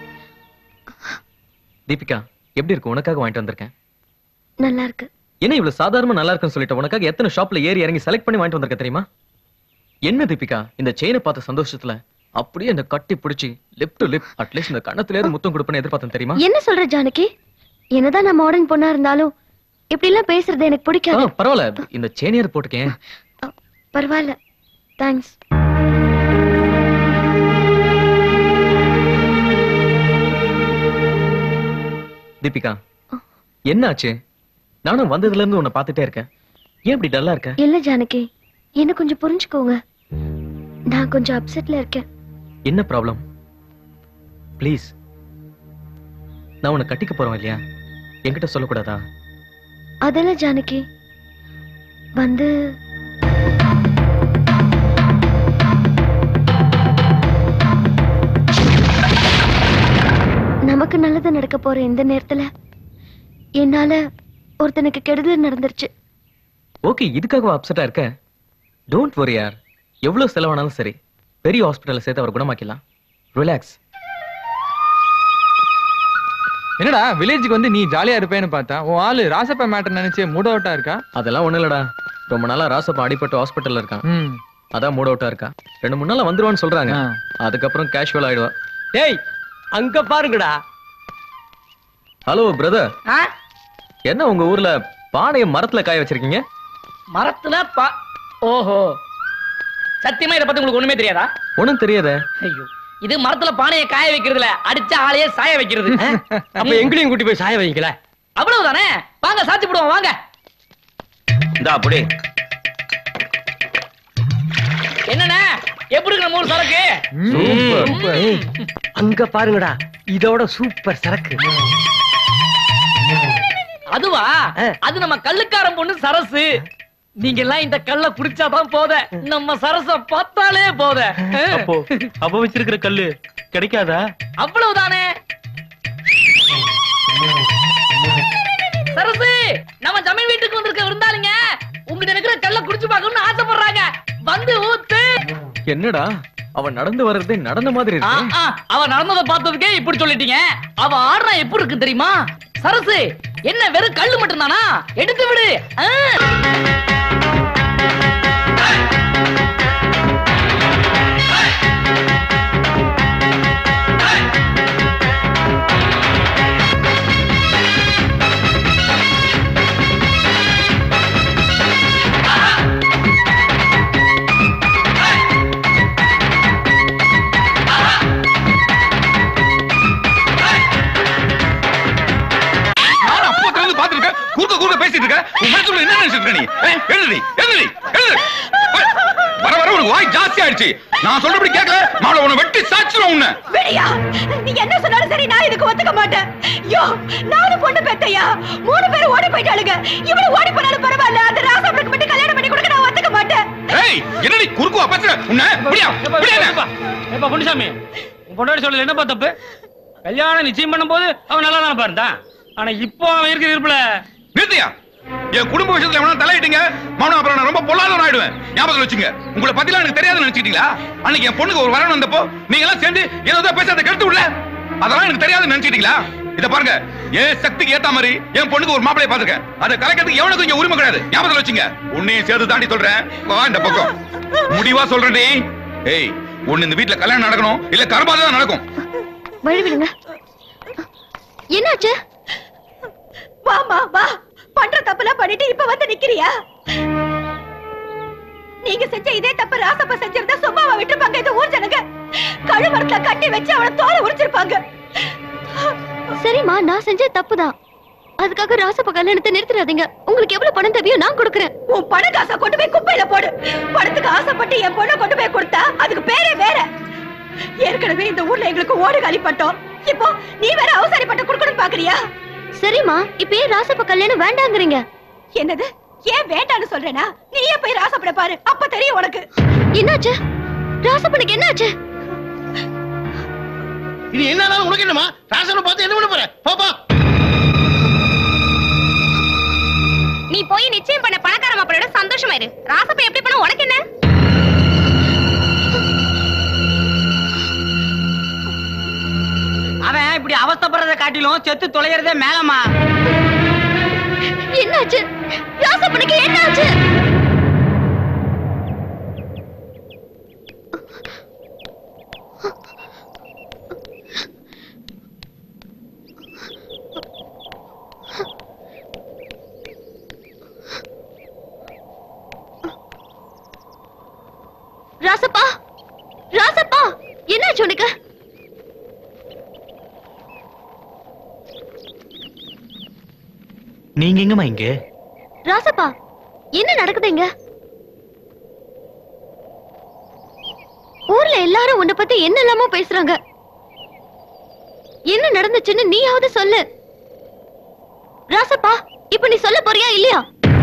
தீபிகா, எப்படி இருக்கு? உனக்காக வாங்கிட்டு வந்திருக்கேன். நல்லா இருக்கு. என்ன இவ்வளவு சாதாரணமா நல்லா இருக்குன்னு சொல்லிட்டு உனக்காக எத்தனை ஷாப்ல ஏறி இறங்கி செலக்ட் பண்ணி வாங்கிட்டு வந்திருக்க தெரியுமா? என்ன தீபிகா, இந்த செயினை பார்த்த சந்தோஷத்துல அப்படியே இந்த கட்டி பிடிச்சி லிப் டு லிப் அட்லீஸ்ட் இந்த கண்ணத்துல முத்தம் கொடுப்பேன்னு எதிர்பார்த்தேன் தெரியுமா? என்ன சொல்ற ஜானகி? என்னதான் நான் மாடர்ன் பொண்ணா இருந்தாலும் இப்படி எல்லாம் பேசுறது எனக்கு பிடிக்காது. பரவாயில்ல, இந்த செயினியர் போட்டுக்கேன். பரவாயில்ல, தேங்க்ஸ். தீபிகா, என்னாச்சு? நானும் வந்ததுல இருந்து உன்னை பார்த்துட்டே இருக்கேன். ஏன் இப்படி டல்லா இருக்க? இல்ல ஜானகி, என்ன கொஞ்சம் புரிஞ்சுக்கோங்க. நான் கொஞ்சம் அப்செட்ல இருக்கேன். என்ன ப்ராப்ளம்? ப்ளீஸ். நான் உன்னை கட்டிக்க போறேன் இல்லையா? என்கிட்ட சொல்லக்கூடாதா? அதெல்லாம் ஜானகி வந்து நமக்கு நல்லது நடக்க போற இந்த நேரத்துல என்னால ஒருத்தனுக்கு கெடுதல் நடந்துருச்சு. ஓகே, இதுக்காக அப்செட்டா இருக்க? டோன்ட் வரி யார். எவ்வளவு செலவானாலும் சரி, பெரிய ஹாஸ்பிடல்ல சேர்த்து அவர் குணமாக்கலாம். ரிலாக்ஸ். என்னடா வில்லேஜுக்கு வந்து நீ ஜாலியா இருப்பேன்னு பார்த்தா உன் ஆளு ராசப்பா மேட்டர் நினைச்சு மூட் அவுட்டா இருக்கா? அதெல்லாம் ஒண்ணு இல்லடா, ரொம்ப நாளா ராசப்பா அடிபட்டு ஹாஸ்பிட்டல்ல இருக்கான். அதான் மூட் அவுட்டா இருக்கா. ரெண்டு மூணு நாளா வந்துருவான்னு சொல்றாங்க. அதுக்கப்புறம் கேஷுவல் ஆயிடுவா. டேய், அங்க பாருங்கடா. ஹலோ பிரதர், என்ன உங்க ஊர்ல பானைய மரத்துல காய வச்சிருக்கீங்க? மரத்துல பா ஓஹோ, சத்தியமா இத பத்தி உங்களுக்கு ஒண்ணுமே தெரியாதா? ஒண்ணும் தெரியாதே. ஐயோ, இது மரத்துல பானையை காய வைக்கிறதுல அடிச்ச ஆளையே சாய வைக்கிறது. அப்ப எங்களையும் கூட்டி போய் சாய வைக்கல. அவ்வளவுதானே, வாங்க சாத்தி போடுவோம் வாங்க. இந்தா அப்படி. என்னண்ணே, எப்படி இருக்கு நம்ம ஊர் சரக்கு? சூப்பர். அங்க பாருங்கடா, இதோட சூப்பர் சரக்கு. அதுவா? அது நம்ம கள்ளுக்காரன் பொண்ணு சரசு. நீங்க எல்லாம் இந்த கல்ல குடிச்சாதான் போத, நம்ம சரச பார்த்தாலே போத. அப்போ அவ வச்சிருக்கிற கல்லு கிடைக்காதா? அவ்வளவுதானே. சரசு, நம்ம ஜமீன் வீட்டுக்கு வந்திருக்க விருந்தாளிங்க உங்ககிட்ட இருக்கிற கல்ல குடிச்சு பார்க்கணும்னு ஆசைப்படுறாங்க. வந்து ஊத்து. என்னடா அவன் நடந்து வர்றதே நடந்த மாதிரி இருக்கு. அவ நடந்ததை பார்த்ததுக்கே இப்படி சொல்லிட்டீங்க. அவ ஆடுறா எப்படி இருக்கு தெரியுமா? சரசு, என்ன வெறும் கல்லு மட்டும் தானா? எடுத்து விடு. குறுக்க குறுக்க பேசிட்டு இருக்க. உன் மனசுக்குள்ள என்ன நினைச்சிட்டு இருக்க நீ? எழுதி எழுதி எழுதி. வர வர உனக்கு வாய் ஜாஸ்தி ஆயிடுச்சு. நான் சொல்றபடி கேட்கல, மாவள உன்னை வெட்டி சாச்சிரும் உன்னை. விடியா, நீ என்ன சொன்னாலும் சரி, நான் இதுக்கு ஒத்துக்க மாட்டேன். யோ, நாலு பொண்ணு பெத்தையா, மூணு பேர் ஓடி போயிட்டாளுங்க. இவளு ஓடி போனாலும் பரவாயில்ல, அந்த ராசாவுக்கு மட்டும் கல்யாணம் பண்ணி கொடுக்க நான் ஒத்துக்க மாட்டேன். ஏய், என்னடி குறுக்குவா பேசுற? உன்னை விடியா விடியா. ஏப்பா பொன்னுசாமி, உன் பொண்டாட்டி சொல்லல என்னப்பா தப்பு? கல்யாணம் நிச்சயம் பண்ணும்போது அவன் நல்லா தானே பாருந்தான். ஆனா இப்போ அவன் இருக்கிற இருப்புல நிறுத்தியா? என் குடும்ப விஷயத்துல எவனா தலையிட்டீங்க மௌனம், அப்புறம் நான் ரொம்ப பொல்லாதவன் ஆயிடுவேன். ஞாபகம் வச்சுங்க. உங்களை பத்திலாம் எனக்கு தெரியாதுன்னு நினைச்சிட்டீங்களா? அன்னைக்கு என் பொண்ணுக்கு ஒரு வரணும் வந்தப்போ நீங்க எல்லாம் சேர்ந்து ஏதோ பேச அதை கெடுத்து விடல. அதெல்லாம் எனக்கு தெரியாதுன்னு நினைச்சிட்டீங்களா? இத பாருங்க, என் சக்திக்கு ஏத்த மாதிரி என் பொண்ணுக்கு ஒரு மாப்பிளைய பாத்துக்கேன். அதை கலைக்கிறதுக்கு எவனுக்கும் இங்க உரிமை கிடையாது. ஞாபகம் வச்சுங்க. உன்னையும் சேர்த்து தாண்டி சொல்றேன். வா இந்த பக்கம். முடிவா சொல்றேன். ஏய், ஒண்ணு இந்த வீட்டுல கல்யாணம் நடக்கணும் இல்ல கர்மாதான் தான் நடக்கும். வழி விடுங்க. என்னாச்சு? வாமா வா. பண்ற தப்புலாம் பண்ணிட்டு இப்ப வந்து நிக்கிறியா? நீங்க செஞ்ச இதே தப்பு ராசப்பா செஞ்சிருந்தா சும்மாவா விட்டுருப்பாங்க இந்த ஊர் ஜனங்க? கழுமரத்துல கட்டி வச்சு அவளை தோலை உரிச்சிருப்பாங்க. சரிம்மா, நான் செஞ்ச தப்புதான். அதுக்காக ராசப்பா கல்யாணத்தை நிறுத்திடாதீங்க. உங்களுக்கு எவ்வளவு பணம் தேவையோ நான் கொடுக்கறேன். உன் பண காசை கொண்டு போய் குப்பையில போடு. பணத்துக்கு ஆசைப்பட்டு என் பொண்ணை கொண்டு போய் கொடுத்தா அதுக்கு பேரே வேற. ஏற்கனவே இந்த ஊர்ல எங்களுக்கு ஓடு காலிப்பட்டோம். இப்போ நீ வேற அவசரப்பட்டு கொடுக்கணும் பாக்குறியா? சரிம்மா, இப்ப ஏன் ராசப்பா கல்யாணம் வேண்டாங்கிறீங்க? என்னது? ஏன் வேண்டான்னு சொல்றேனா? நீயே போய் ராசப்பட பாரு, அப்ப தெரியும் உனக்கு. என்னாச்சு? ராசப்பனுக்கு என்னாச்சு? இது என்னன்னா உனக்கு என்னமா? ராசனை பார்த்து என்ன பண்ண போற? பாப்பா, நீ போய் நிச்சயம் பண்ண பணக்கார மாப்பிளையோட சந்தோஷமா இரு. ராசப்பா எப்படி பண்ண உனக்கு என்ன? அவன் இப்படி அவஸ்தைப்படுறத காட்டிலும் செத்து தொலைகிறதே மேலமா. என்னாச்சு? ராசப்பனுக்கு என்னாச்சு? ராசப்பா, ராசப்பா, என்னாச்சு உனக்கு? நீங்க எங்கம்மா இங்க? ராசப்பா, என்ன நடக்குது இங்க? ஊர்ல எல்லாரும் உன்னை பத்தி என்னெல்லாமோ பேசுறாங்க. என்ன நடந்துச்சுன்னு நீயாவது சொல்லு. ராசப்பா, இப்ப நீ சொல்ல போறியா இல்லையா?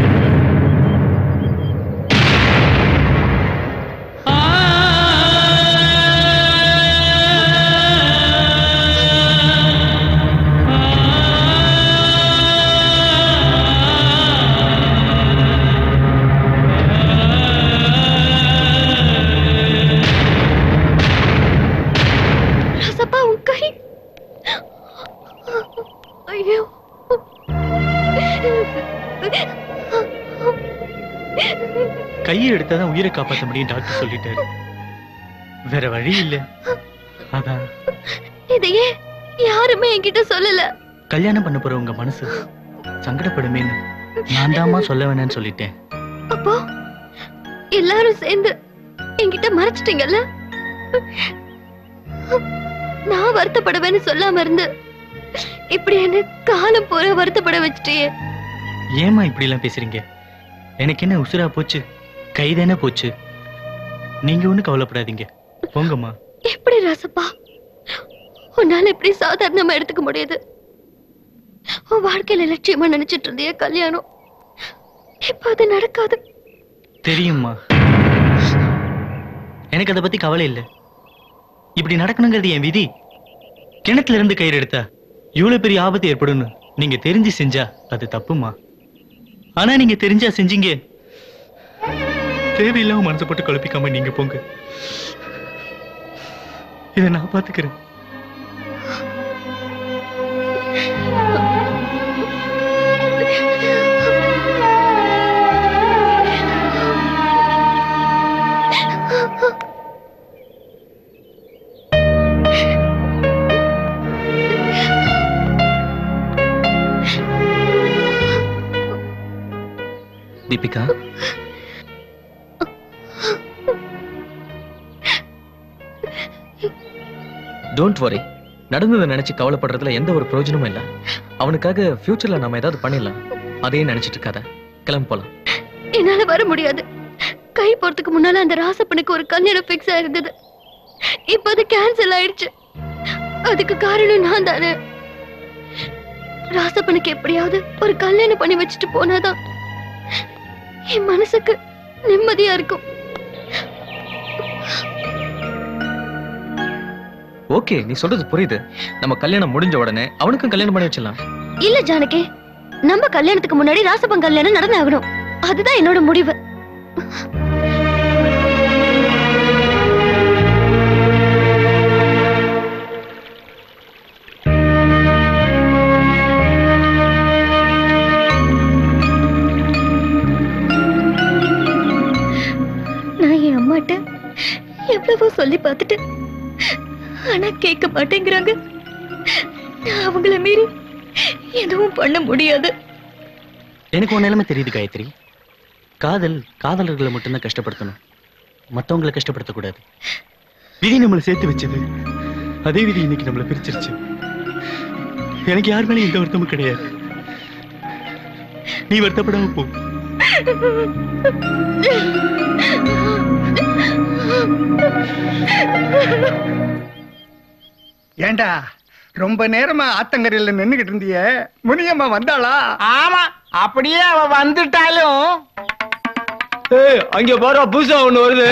கையை எடுத்தாதான் உயிரை காப்பாற்ற முடியும் டாக்டர் சொல்லிட்டாரு. வேற வழி இல்ல. அதான் இதையே யாருமே என்கிட்ட சொல்லல. கல்யாணம் பண்ண போற உங்க மனசு சங்கடப்படுமேன்னு நான் தாமா சொல்ல வேணான்னு சொல்லிட்டேன். அப்போ எல்லாரும் சேர்ந்து என்கிட்ட மறைச்சிட்டீங்கல்ல. நான் வருத்தப்படுவேன்னு சொல்லாம இருந்து இப்படி என்ன காலம் போற வருத்தப்பட வச்சுட்டே. ஏமா இப்படி எல்லாம் பேசுறீங்க? எனக்கு என்ன உசுரா போச்சு, கைதானே போச்சு. நீங்க ஒண்ணு கவலைப்படாதீங்க, போங்கம்மா. எப்படி ராசப்பா உன்னால எப்படி சாதாரணமா எடுத்துக்க முடியுது? உன் வாழ்க்கையில லட்சியமா நினைச்சிட்டு இருந்திய கல்யாணம் இப்ப அது நடக்காது. தெரியுமா, எனக்கு அதை பத்தி கவலை இல்லை. இப்படி நடக்கணுங்கிறது என் விதி. கிணத்துல இருந்து கயிறு எடுத்தா இவ்வளவு பெரிய ஆபத்து ஏற்படும் நீங்க தெரிஞ்சு செஞ்சா அது தப்புமா. ஆனா நீங்க தெரிஞ்சா செஞ்சீங்க. தேவையில்லாம மனசை போட்டு குழப்பிக்காம நீங்க போங்க. இதை நான் பாத்துக்கிறேன். Deepika, don't worry. நடந்ததை நினைச்சு கவலைப்படுறதுல எந்த ஒரு பிரயோஜனமும் இல்ல. அவனுக்காக ஃபியூச்சர்ல நாம ஏதாவது பண்ணிடலாம். அதையும் நினைச்சிட்டு இருக்காத. கிளம்பி போலாம். என்னால வர முடியாது. கை போறதுக்கு முன்னால அந்த ராசப்பனுக்கு ஒரு கல்யாணம் பிக்ஸ் ஆயிருந்தது. இப்ப அது கேன்சல் ஆயிடுச்சு. அதுக்கு காரணம் நான் தானே. ராசப்பனுக்கு எப்படியாவது ஒரு கல்யாணம் பண்ணி வச்சுட்டு போனாதான் என் மனசுக்கு நிம்மதியா இருக்கும். ஓகே, நீ சொல்றது புரியுது. நம்ம கல்யாணம் முடிஞ்ச உடனே அவனுக்கும் கல்யாணம் பண்ணி வச்சிடலாம். இல்ல ஜானகி, நம்ம கல்யாணத்துக்கு முன்னாடி ராசப்பன் கல்யாணம் நடந்தாகணும். அதுதான் என்னோட முடிவு. நான் என் அம்மாட்ட எவ்வளவோ சொல்லி பார்த்துட்டு ஆனா கேட்க மாட்டேங்கிறாங்க. நான் அவங்கள மீறி எதுவும் பண்ண முடியாது. எனக்கு ஒரு நிலைமை தெரியுது காயத்ரி. காதல் காதலர்களை மட்டும்தான் கஷ்டப்படுத்தணும், மத்தவங்களை கஷ்டப்படுத்தக்கூடாது. விதி நம்மளை சேர்த்து வச்சது, அதே விதி இன்னைக்கு நம்மளை பிரிச்சிருச்சு. எனக்கு யார் மேலே எந்த வருத்தமும் கிடையாது. நீ வருத்தப்படாம போ. ஏண்டா ரொம்ப நேரமா ஆத்தங்கரையில நின்னுகிட்டு இருந்திய, முனியம்மா வந்தாளா? ஆமா, அப்படியே அவ வந்துட்டாலும் அங்க போற புதுசா ஒண்ணு வருது.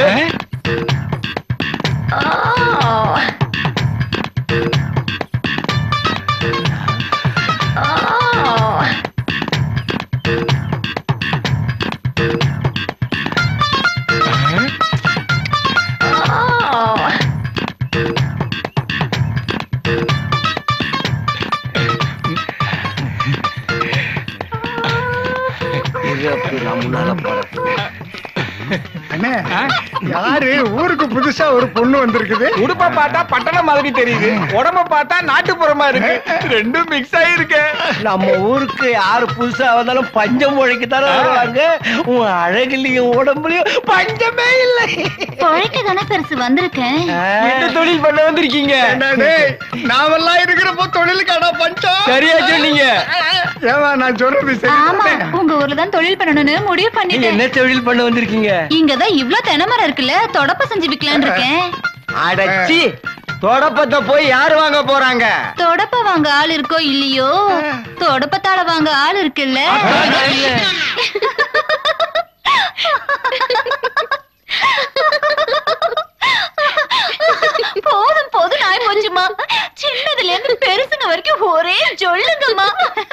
அண்ணே, யாரு ஊருக்கு புதுசா ஒரு பொண்ணு வந்திருக்குது? உடுப்ப பார்த்தா பட்டணம் மாதிரி தெரியுது, உடம்ப பார்த்தா நாட்டுப்புறமா இருக்கு, ரெண்டும் மிக்ஸ் ஆயிருக்கு. நம்ம ஊருக்கு யாரு புதுசா வந்தாலும் பஞ்சம் முழைக்கு தானே வருவாங்க. உன் அழகுலயும் உடம்புலயும் பஞ்சமே இல்லை. உழைக்க தானே பெருசு வந்திருக்கேன். என்ன தொழில் பண்ண வந்திருக்கீங்க? நாமெல்லாம் இருக்கிறப்போ தொழிலுக்கான பஞ்சம். சரியா சொன்னீங்க. ஏவா நான் சொல்றது ஆமா, சரி. உங்க ஊர்ல தான் தொழில் பண்ணணும்னு முடிவு பண்ணிட்டேன். என்ன தொழில் பண்ண வந்திருக்கீங்க? இங்கதான் இவ்ளோ தென்னைமரம் இருக்குல்ல, தொடப்ப செஞ்சு விக்கலான்னு இருக்கேன். அடச்சி, தொடப்பத்தை போய் யாரு வாங்க போறாங்க? தொடப்ப வாங்க ஆள் இருக்கோ இல்லையோ, தொடப்பத்தால வாங்க ஆள் இருக்குல்ல. போதும் போதும் நாய் போச்சுமா. சின்னதுல இருந்து பெருசுங்க வரைக்கும் ஒரே சொல்லுங்கம்மா.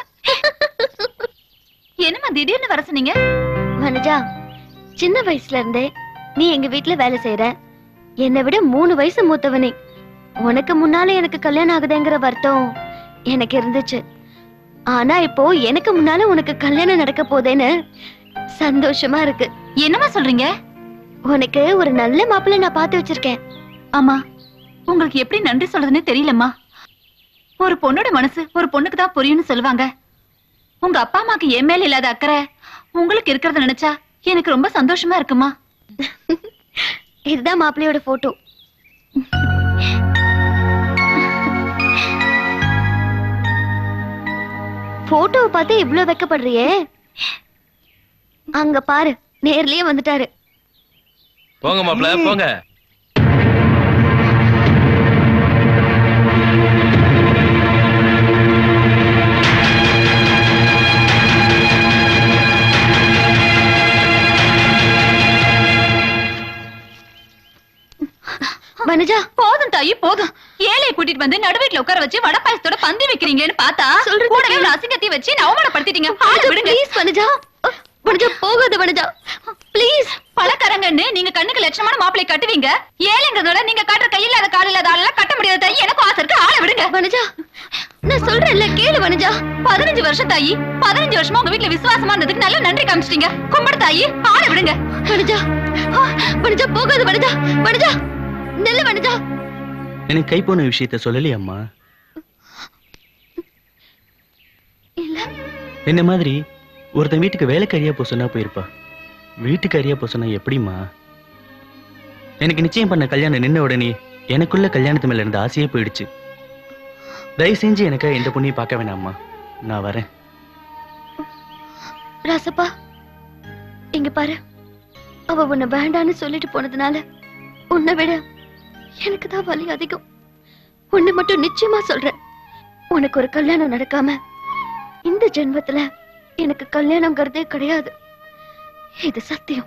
என்னம்மா திடீர்னு வர சொன்னீங்க? மனுஜா, சின்ன வயசுல இருந்தே நீ எங்க வீட்டுல வேலை செய்யற. என்னை விட மூணு வயசு மூத்தவனே. உனக்கு முன்னால எனக்கு கல்யாணம் ஆகுதுங்கிற வருத்தம் எனக்கு இருந்துச்சு. ஆனா இப்போ எனக்கு முன்னால உனக்கு கல்யாணம் நடக்க போதேன்னு சந்தோஷமா இருக்கு. என்னம்மா சொல்றீங்க? உனக்கு ஒரு நல்ல மாப்பிள்ளை நான் பார்த்து வச்சிருக்கேன். ஆமா, உங்களுக்கு எப்படி நன்றி சொல்றதுன்னு தெரியலம்மா. ஒரு பொண்ணோட மனசு ஒரு பொண்ணுக்கு தான் புரியும்னு சொல்லுவாங்க. உங்க அப்பா அம்மாக்கு என் மேல இல்லாத அக்கறை உங்களுக்கு இருக்கிறத நினைச்சா எனக்கு ரொம்ப சந்தோஷமா இருக்குமா. இதுதான் மாப்பிள்ளையோட போட்டோ. போட்டோவை பார்த்து இவ்ளோ வெக்கப்படுறியே? அங்க பாரு, நேர்லயே வந்துட்டாரு. போங்க மாப்ள, போங்க. வனஜா, போதும் தாயி போதும். ஏழையை கூட்டிட்டு வந்து நடுவீட்டுல உட்கார வச்சு வடை பாயசத்தோட பந்தி வைக்கிறீங்கன்னு பார்த்தா கூடவே ஒரு அசிங்கத்தை வச்சு நான் அவமானப்படுத்திட்டீங்க. ஆளு விடுங்க ப்ளீஸ் வனஜா. வனஜா போகாத வனஜா, ப்ளீஸ். பழக்கரங்கன்னு நீங்க கண்ணுக்கு லட்சமான மாப்பிளை கட்டுவீங்க. ஏழைங்கிறதோட நீங்க காட்டுற கையில்லாத கால் இல்லாத ஆளெல்லாம் கட்ட முடியாத தாயி. எனக்கு ஆசை இருக்கு, ஆளை விடுங்க. வனஜா, நான் சொல்றேன்ல கேளு வனஜா. பதினஞ்சு வருஷம் தாயி, பதினஞ்சு வருஷமா உங்க வீட்டுல விசுவாசமா இருந்ததுக்கு நல்ல நன்றி காமிச்சிட்டீங்க. கும்பிடு தாயி, ஆளை விடுங்க. வனஜா, வனஜா போகாத வனஜா. வனஜா நெல்லு வனஜா. எனக்கு கை போன விஷயத்த சொல்லலையா அம்மா? இல்ல. என்ன மாதிரி ஒருத்தன் வீட்டுக்கு வேலைக்காரியா போ சொன்னா போயிருப்பா. வீட்டுக்காரியா போ சொன்னா எப்படிமா? எனக்கு நிச்சயம் பண்ண கல்யாணம் நின்ன உடனே எனக்குள்ள கல்யாணத்து மேல இருந்த ஆசையே போயிடுச்சு. தயவு செஞ்சு எனக்கு எந்த பொண்ணையும் பார்க்க வேணாம்மா, நான் வரேன். ராசப்பா, இங்க பாரு. அவ உன்னை வேண்டான்னு சொல்லிட்டு போனதுனால உன்னை விட எனக்கு தான் வலி அதிகம். உன்னை மட்டும் நிச்சயமா சொல்றேன், உனக்கு ஒரு கல்யாணம் நடக்காம இந்த ஜென்மத்துல எனக்கு கல்யாணம்ங்கிறதே கிடையாது. இது சத்தியம்.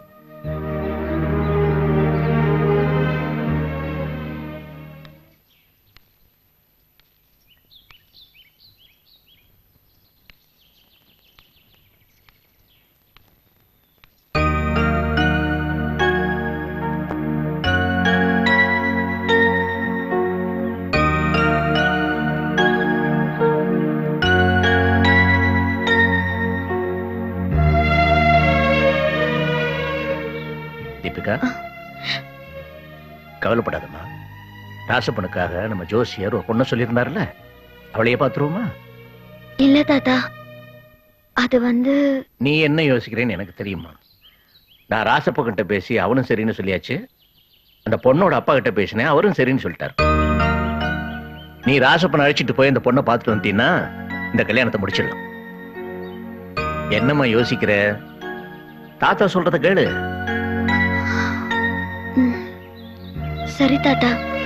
கவலைப்படாதம்மா. ராசப்பனுக்காக நம்ம ஜோசியர் ஒரு பொண்ணு சொல்லியிருந்தாருல்ல, அவளையே பாத்துருவோமா? இல்ல தாத்தா, அது வந்து நீ என்ன யோசிக்கிறேன்னு எனக்கு தெரியுமா. நான் ராசப்ப கிட்ட பேசி அவனும் சரின்னு சொல்லியாச்சு. அந்த பொண்ணோட அப்பா கிட்ட பேசினேன், அவரும் சரின்னு சொல்லிட்டார். நீ ராசப்பனை அழைச்சிட்டு போய் அந்த பொண்ணை பார்த்துட்டு வந்தீங்கன்னா இந்த கல்யாணத்தை முடிச்சிடலாம். என்னம்மா யோசிக்கிற? தாத்தா சொல்றத கேளு. சரி தாத்தா.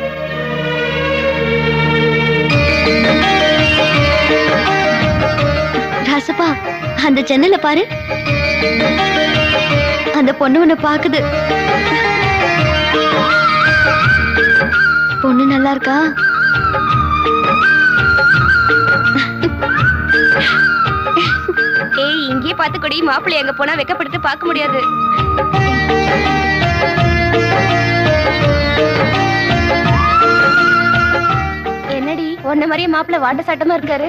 ராசப்பா, அந்த ஜன்னல பாரு, அந்த பொண்ணு உன்னை பாக்குது. பொண்ணு நல்லா இருக்கா? ஏய், இங்கே பார்த்து கொடி. மாப்பிள்ளை எங்க போனா வெக்கப்படுத்து பார்க்க முடியாது. என்னடி உன்ன மாதிரியே மாப்பிள்ளை வாட்ட சாட்டமா இருக்காரு?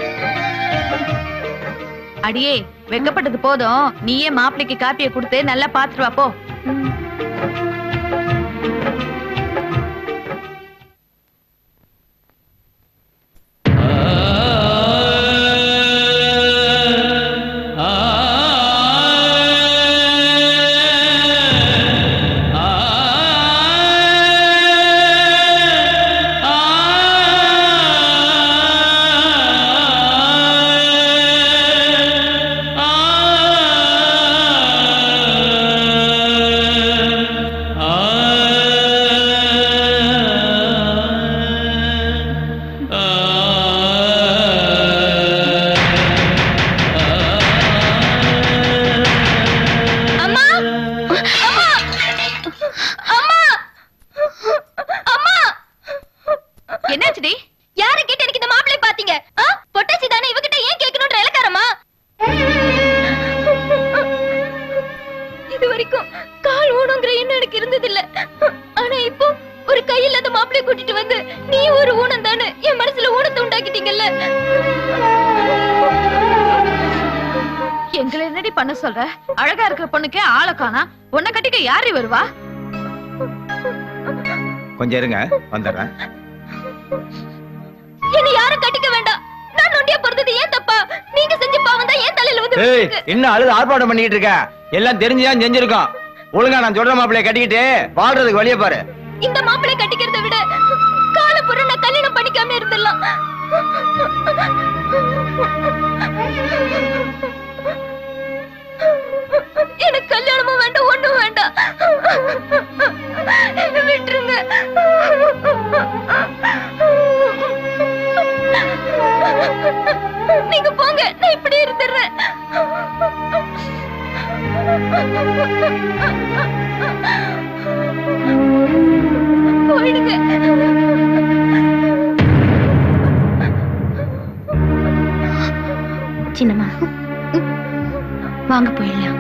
அடியே, வெக்கப்பட்டது போதும். நீயே மாப்பிள்ளைக்கு காப்பியை கொடுத்து நல்லா பாத்துட்டு வா போ. சொல்ற அழகா இருக்கிற பொண்ணுக்கு ஆளை காணா, உன்னை கட்டிக்க யாரு வருவா? கொஞ்சம் இருங்க, வந்துடுறேன். என்ன யாரும் கட்டிக்க வேண்டாம். நான் நொண்டியா பிறந்தது ஏன் தப்பா? நீங்க செஞ்ச பாவம் தான் ஏன் தலையில வந்து ஏய், இன்னும் அழுது ஆர்ப்பாட்டம் பண்ணிட்டு இருக்க. எல்லாம் தெரிஞ்சுதான் செஞ்சிருக்கோம். ஒழுங்கா நான் சொல்ற மாப்பிள்ளைய கட்டிக்கிட்டு வாழ்றதுக்கு வழிய பாரு. இந்த மாப்பிள்ளை கட்டிக்கிறத விட காலப்புற நான் கல்யாணம் பண்ணிக்காம இருந்துடலாம். எனக்கு கல்யாணமும் வேண்டாம், ஒண்ணும் வேண்டாம். விட்டுருங்க. நீங்க போங்க, நான் இப்படி இருந்துடுறேன். போயிடுங்க. சின்னம்மா, வாங்க போயிடலாம்.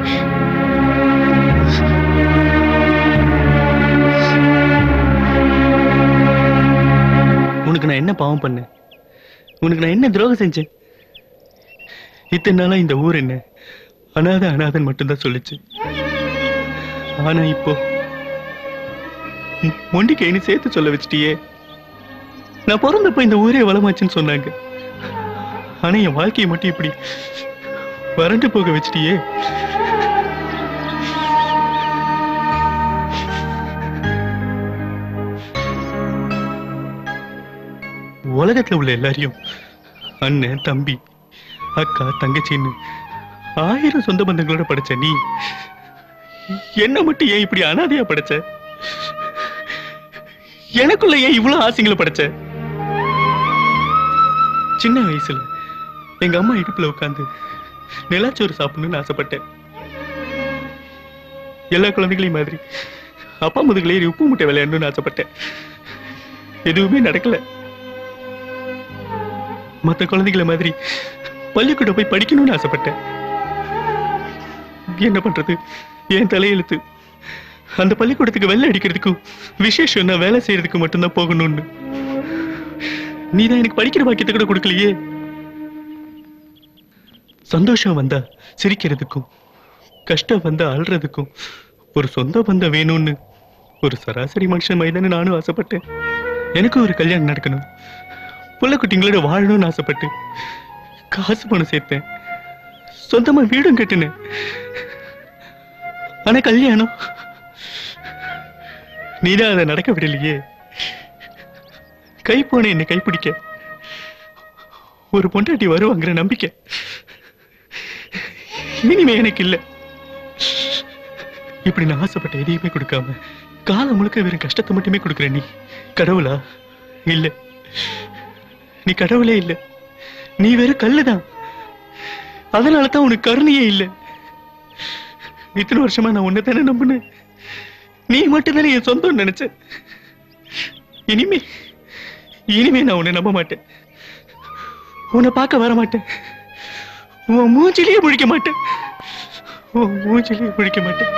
உனக்கு நான் என்ன பாவம் பண்ணேன்? உனக்கு நான் என்ன துரோகம் செஞ்சேன்? இத்தனை நாளா இந்த ஊர் என்ன அனாத அனாதன் மட்டும்தான் சொல்லுச்சு. ஆனா இப்போ மொண்டிக்கைன்னு சேர்த்து சொல்ல வச்சிட்டியே. நான் பிறந்தப்ப இந்த ஊரே வளமாச்சுன்னு சொன்னாங்க. ஆனா என் வாழ்க்கையை மட்டும் இப்படி வறண்டு போக வச்சிட்டியே. உலகத்துல உள்ள எல்லாரையும் அண்ணன், தம்பி, அக்கா, தங்கச்சின்னு ஆயிரம் சொந்த பந்தங்களோட படைச்ச நீ என்ன மட்டும் ஏன் இப்படி அனாதையா படைச்ச? எனக்குள்ள ஏன் இவ்வளவு ஆசைங்களை படைச்ச? சின்ன வயசுல எங்க அம்மா இடுப்புல உட்காந்து நிலாச்சோறு சாப்பிடணும்னு ஆசைப்பட்டேன். எல்லா குழந்தைகளையும் மாதிரி அப்பா முதுகுல ஏறி உப்பு முட்டை விளையாடணும்னு ஆசைப்பட்டேன். எதுவுமே நடக்கல. மத்த குழந்தைகளை மாதிரி பள்ளிக்கூடம் போய் படிக்கணும்னு ஆசைப்பட்டேன். என்ன பண்றது? என் தலையெழுத்து அந்த பள்ளிக்கூடத்துக்கு வெள்ளை அடிக்கிறதுக்கும் விசேஷம் வேலை செய்யறதுக்கு மட்டும்தான் போகணும்னு. நீதான் எனக்கு படிக்கிற பாக்கியத்தை கூட கொடுக்கலையே. சந்தோஷம் வந்தா சிரிக்கிறதுக்கும் கஷ்டம் வந்தா அழுறதுக்கும் ஒரு சொந்த பந்தம் வேணும்னு ஒரு சராசரி மனுஷன் மைதானே நானும் ஆசைப்பட்டேன். எனக்கு ஒரு கல்யாணம் நடக்கணும், புள்ள குட்டிங்களோட வாழணும்னு ஆசைப்பட்டு காசு பணம் சேர்த்தேன், சொந்தமா வீடும் கட்டினேன். ஆனா கல்யாணம் நீதான் அதை நடக்க விடலையே. கை போன என்னை கைப்பிடிக்க ஒரு பொண்டாட்டி வருவாங்கிற நம்பிக்கை இனிமே எனக்கு இல்ல. இப்படி நான் ஆசைப்பட்ட எதையுமே கொடுக்காம காலம் முழுக்க வெறும் கஷ்டத்தை மட்டுமே கொடுக்குற நீ கடவுளா? இல்ல, நீ கடவுளே இல்ல, நீ வெறும் கல்லுதான். அதனாலதான் உனக்கு கருணையே இல்ல. இத்தனை வருஷமா நான் உன்னை தானே நம்பினேன், நீ மட்டும் தானே என் சொந்தம் நினைச்ச. இனிமே இனிமே நான் உன்னை நம்ப மாட்டேன், உன்னை பார்க்க வர மாட்டேன், உன் மூஞ்சிலேயே முழிக்க மாட்டேன், உன் மூஞ்சிலேயே முழிக்க மாட்டேன்.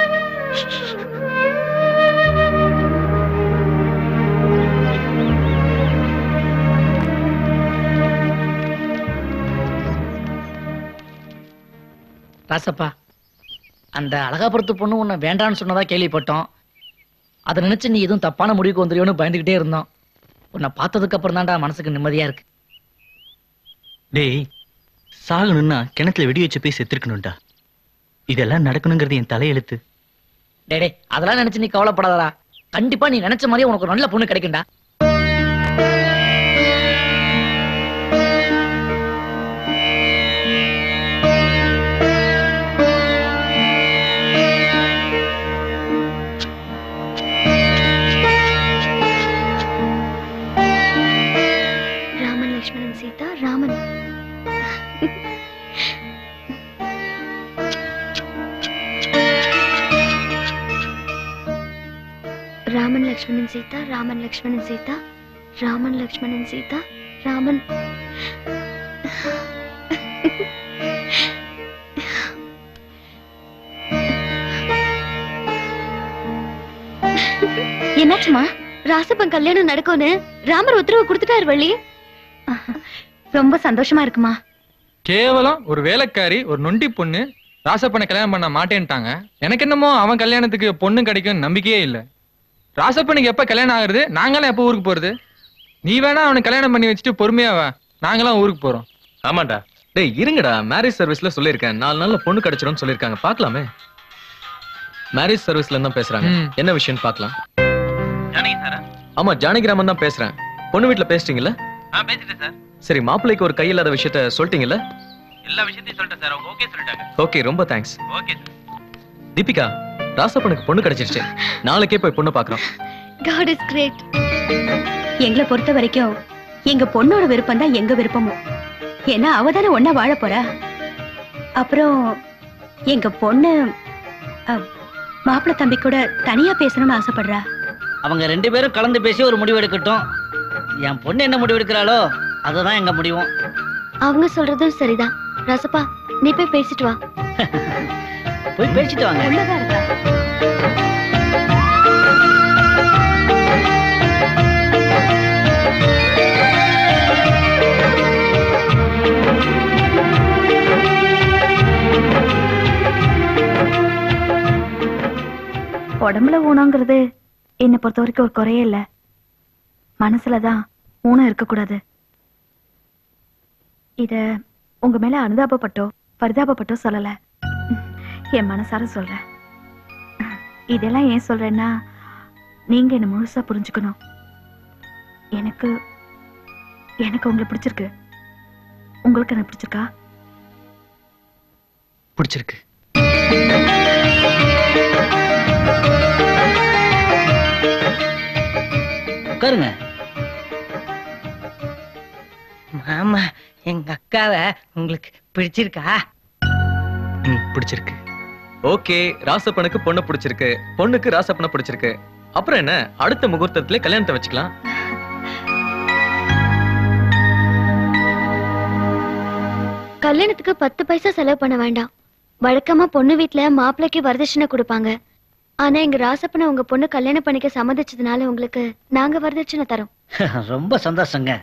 ராசப்பா, அந்த அழகாபுரத்து பொண்ணு உன்னை வேண்டான்னு சொன்னதா கேள்விப்பட்டோம். அதை நினைச்சு நீ எதுவும் தப்பான முடிவுக்கு வந்துருவோன்னு பயந்துகிட்டே இருந்தோம். உன்னை பார்த்ததுக்கு அப்புறம் தான்டா மனசுக்கு நிம்மதியா இருக்கு. டேய், சாகணும்னா கிணத்துல வெடி வச்சு போய் செத்துருக்கணும்டா. இதெல்லாம் நடக்கணுங்கிறது என் தலையெழுத்து. டே டே அதெல்லாம் நினைச்சு நீ கவலைப்படாதடா. கண்டிப்பா நீ நினைச்ச மாதிரியே உனக்கு ஒரு நல்ல பொண்ணு கிடைக்கும்டா. ராமன் லக்ஷ்மணன் சீதா ராமன். ராமன் லக்ஷ்மணன் சீதா ராமன் லக்ஷ்மணன் சீதா ராமன் லக்ஷ்மணன் சீதா ராமன். என்னாச்சுமா? ராசப்பன் கல்யாணம் நடக்கும்னு ராமர் உத்தரவு கொடுத்துட்டாரு வள்ளி. ரொம்ப சந்தோஷமா இருக்குமா? கேவலம் ஒரு வேலைக்காரி, ஒரு நொண்டி பொண்ணு ராசப்பனை கல்யாணம் பண்ண மாட்டேன்ட்டாங்க. எனக்கு என்னமோ அவன் கல்யாணத்துக்கு பொண்ணு கிடைக்கும் நம்பிக்கையே இல்ல. ராசப்பனுக்கு எப்ப கல்யாணம் ஆகுறது? நாங்களாம் எப்ப ஊருக்கு போறது? நீ வேணா அவனுக்கு கல்யாணம் பண்ணி வச்சுட்டு பொறுமையாவா, நாங்களாம் ஊருக்கு போறோம். ஆமாண்டா. டேய் இருங்கடா, மேரேஜ் சர்வீஸ்ல சொல்லிருக்கேன், நாலு நாள்ல பொண்ணு கிடைச்சிடும் சொல்லிருக்காங்க. பாக்கலாமே. மேரேஜ் சர்வீஸ்ல தான் பேசுறாங்க. என்ன விஷயம் பாக்கலாம். ஆமா, ஜானகிராமன் தான் பேசுறேன். பொண்ணு வீட்டுல பேசிட்டீங்கல்ல? பேசிட்டேன் சார். சரி, மாப்பிள்ளைக்கு ஒரு கையில்லாத விஷயத்த சொல்லிட்டீங்கல்ல? எல்லா விஷயத்தையும் சொல்லிட்டேன் சார். அவங்க ஓகே சொல்லிட்டாங்க. ஓகே, ரொம்ப தேங்க்ஸ். Okay sir. தீபிகா, ராசப்பனுக்கு பொண்ணு கிடைச்சிருச்சு. நாளைக்கே போய் பொண்ணு பாக்குறோம். God is great. எங்களை பொறுத்த வரைக்கும் எங்க பொண்ணோட விருப்பம் தான் எங்க விருப்பமும். ஏன்னா அவதானே ஒன்னா வாழ போறா. அப்புறம் எங்க பொண்ணு மாப்பிள்ள தம்பி கூட தனியா பேசணும்னு ஆசைப்படுறா. அவங்க ரெண்டு பேரும் கலந்து பேசி ஒரு முடிவு எடுக்கட்டும். என் பொண்ணு என்ன முடிவு எடுக்கிறாளோ அதுதான் எங்க முடிவும். அவங்க சொல்றதும் சரிதான். ராசப்பா, நீ போய் பேசிட்டு வா. போய் பேசிட்டு வாங்க. உள்ளதா இருக்கா? உடம்புல ஊனங்கிறது என்னை பொறுத்த வரைக்கும் ஒரு குறையே இல்ல. மனசுலதான் ஊனம் இருக்கக்கூடாது. இத உங்க மேல அனுதாபப்பட்டோ பரிதாபப்பட்டோ சொல்லல, என் மனசார சொல்றேன். இதெல்லாம் ஏன் சொல்றேன்னா, நீங்க என்ன முழுசா புரிஞ்சுக்கணும். எனக்கு எனக்கு உங்களை பிடிச்சிருக்கு. உங்களுக்கு என்ன பிடிச்சிருக்கா? பிடிச்சிருக்கு. உட்காருங்க. மாமா, எங்க அக்காவை உங்களுக்கு பிடிச்சிருக்கா? ம், பிடிச்சிருக்கு. ஓகே, ராசப்பனுக்கு பொண்ணு பிடிச்சிருக்கு, பொண்ணுக்கு ராசப்பனை பிடிச்சிருக்கு. அப்புறம் என்ன, அடுத்த முகூர்த்தத்திலே கல்யாணத்தை வச்சுக்கலாம். கல்யாணத்துக்கு பத்து பைசா செலவு பண்ண வேண்டாம். வழக்கமா பொண்ணு வீட்டுல மாப்பிள்ளைக்கு வரதட்சணை கொடுப்பாங்க. ஆனா எங்க ராசப்பனை உங்க பொண்ணு கல்யாணம் பண்ணிக்க சம்மதிச்சதுனால உங்களுக்கு நாங்க வரதட்சணை தரோம். ரொம்ப சந்தோஷங்க.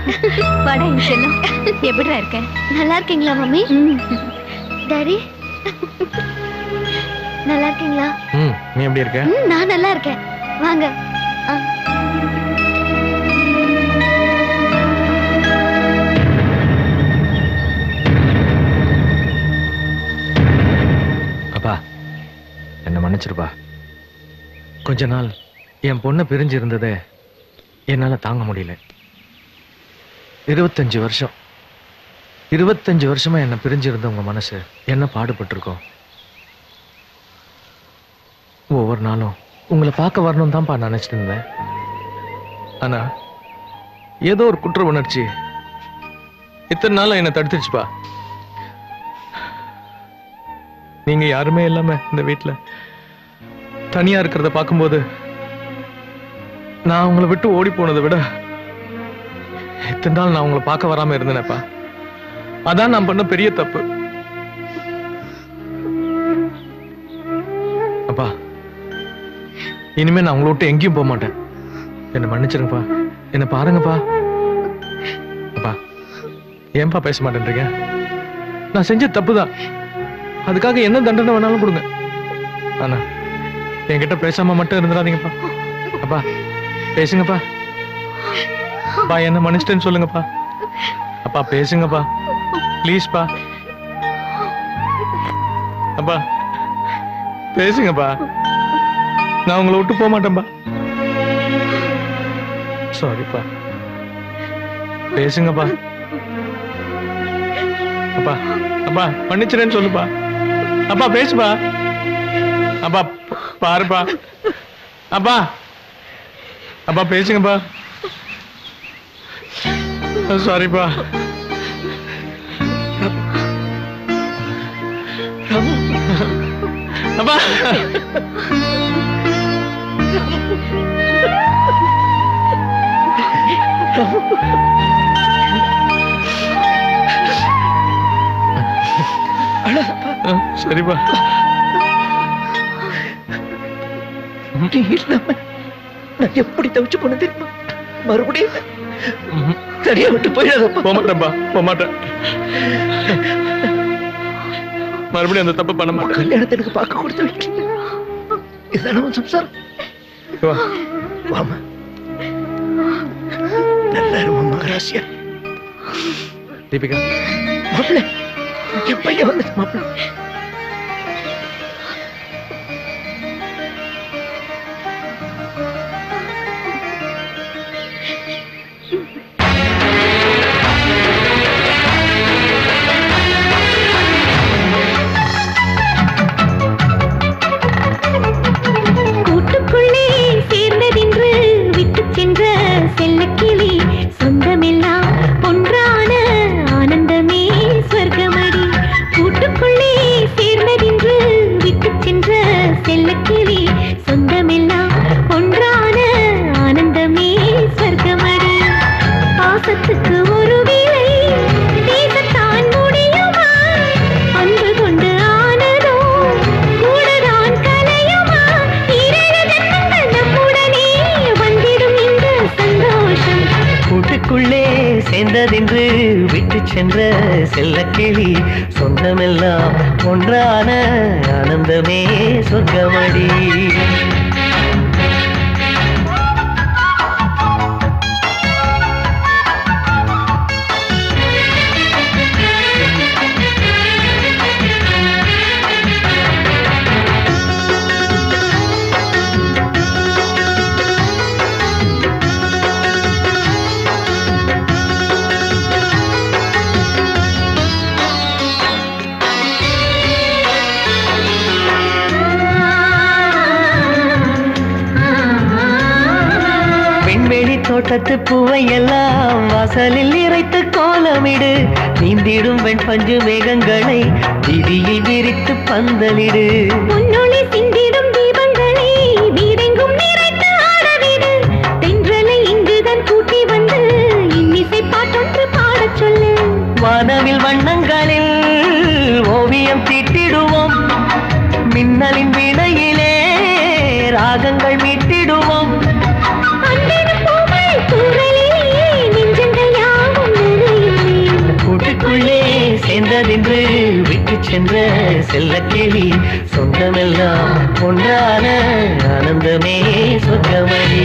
வாடா என் செல்லம். எப்படிடா இருக்க? நல்லா இருக்கீங்களா மம்மி? டாடி நல்லா இருக்கீங்களா? ம் நீ எப்படி இருக்க? ம், நான் நல்லா இருக்கேன். வாங்க. ஆ. அப்பா என்ன மன்னிச்சிருப்பா. கொஞ்ச நாள் என் பொண்ணை பிரிஞ்சு இருந்ததே என்னால தாங்க முடியல. இருபத்தஞ்சு வருஷம் இருபத்தஞ்சு வருஷமா என்ன பிரிஞ்சு இருந்த உங்க மனசு என்ன பாடுபட்டிருக்கோம். ஒவ்வொரு நாளும் உங்களை பார்க்க வரணும் தான்ப்பா நினைச்சிட்டு இருந்தேன். ஆனா ஏதோ ஒரு குற்ற உணர்ச்சி இத்தனை நாளா என்ன தடுத்துருச்சுப்பா. நீங்க யாருமே இல்லாம இந்த வீட்டுல தனியா இருக்கிறத பார்க்கும்போது நான் உங்களை விட்டு ஓடி போனதை விட இத்தனை நாள் நான் உங்களை பார்க்க வராம இருந்தேனப்பா. அதான் நான் பண்ண பெரிய தப்பு. அப்பா இனிமே நான் உங்களை விட்டு எங்கேயும் போக மாட்டேன். என்ன மன்னிச்சிருங்கப்பா. என்ன பாருங்கப்பா. அப்பா ஏன்பா பேச மாட்டேன்றீங்க? நான் செஞ்ச தப்புதான். அதுக்காக என்ன தண்டனை வேணாலும் கொடுங்க. ஆனா என்கிட்ட பேசாம மட்டும் இருந்துடாதீங்கப்பா. அப்பா பேசுங்கப்பா. அப்பா என்ன மன்னிச்சிட்டேன்னு சொல்லுங்கப்பா. அப்பா பேசுங்கப்பா ப்ளீஸ்ப்பா. அப்பா பேசுங்கப்பா. நான் உங்களை விட்டு போக மாட்டேன்பா. சாரிப்பா பேசுங்கப்பா. அப்பா அப்பா மன்னிச்சிடேன்னு சொல்லுப்பா. அப்பா பேசுப்பா. அப்பா பாருப்பா. அப்பா அப்பா பேசுங்கப்பா. சாரிப்பா. அப்பா சரிப்பா. நீ இல்லாம நான் எப்படி தவிச்சு போன தெரியுமா? மறுபடியும் சரியா விட்டு போயிடாதப்பா. போக மாட்டேன்பா போக மாட்டேன். மறுபடியும் அந்த தப்பு பண்ண மாட்டேன். கல்யாணத்துக்கு பார்க்க கொடுத்து வைக்கல. இதான உன் சம்சாரம். வாமா நல்லா இருமா மகராசியா. தீபிகா மாப்பிள்ள என் பையன் வந்து மாப்பிள்ள. கூட்டுக்குள்ளே சேர்ந்ததென்று விட்டு சென்ற செல்லக்கிளி சொந்தமெல்லாம் ஒன்றான ஆனந்தமே சொர்க்கமடி. கூட்டுக்குள்ளே சேர்ந்ததென்று விட்டு சென்ற செல்லக்கிளி சொந்தமெல்லாம் ஒன்றான ஆனந்தமே சொர்க்கமடி. பாசத்துக்கு ஒரு வேளை பேசத்தான் முடியுமா? அன்பு கொண்டு ஆனதோ கூடதான் கலையுமா? இரண்டு ஜன்மங்கள் நம்முடனே வந்திடும் இந்த சந்தோஷம். கூட்டுக்குள்ளே சேர்ந்ததென்று விட்டு சென்ற செல்லக்கிளி சொந்தமெல்லாம் ஒன்றான ஆனந்தமே சொர்க்கமடி. தோட்டத்து பூவை எல்லாம் வாசலில் இறைத்து கோலமிடு. நீந்திடும் வெண் பஞ்சு மேகங்களை வீதியில் விரித்து பந்தலிடு. பொன்னொளி சிந்திடும் தீபங்களை வீடெங்கும் நிறைத்து ஆடவிடு. தென்றலை இங்குதான் கூட்டி வந்து இன்னிசை பாட்டொன்று பாடச் சொல்லு. வானவில் வண்ணங்களில் ஓவியம் தீட்டிடுவோம். மின்னலின் வீணையிலே ராகங்கள் மீட்டிடுவோம். அன்பின் பூவை தூறலிலே நெஞ்சங்கள் யாவும் சென்ற செல்லக்கிளி சொந்தமெல்லாம் ஒன்றான ஆனந்தமே சொர்க்கமடி.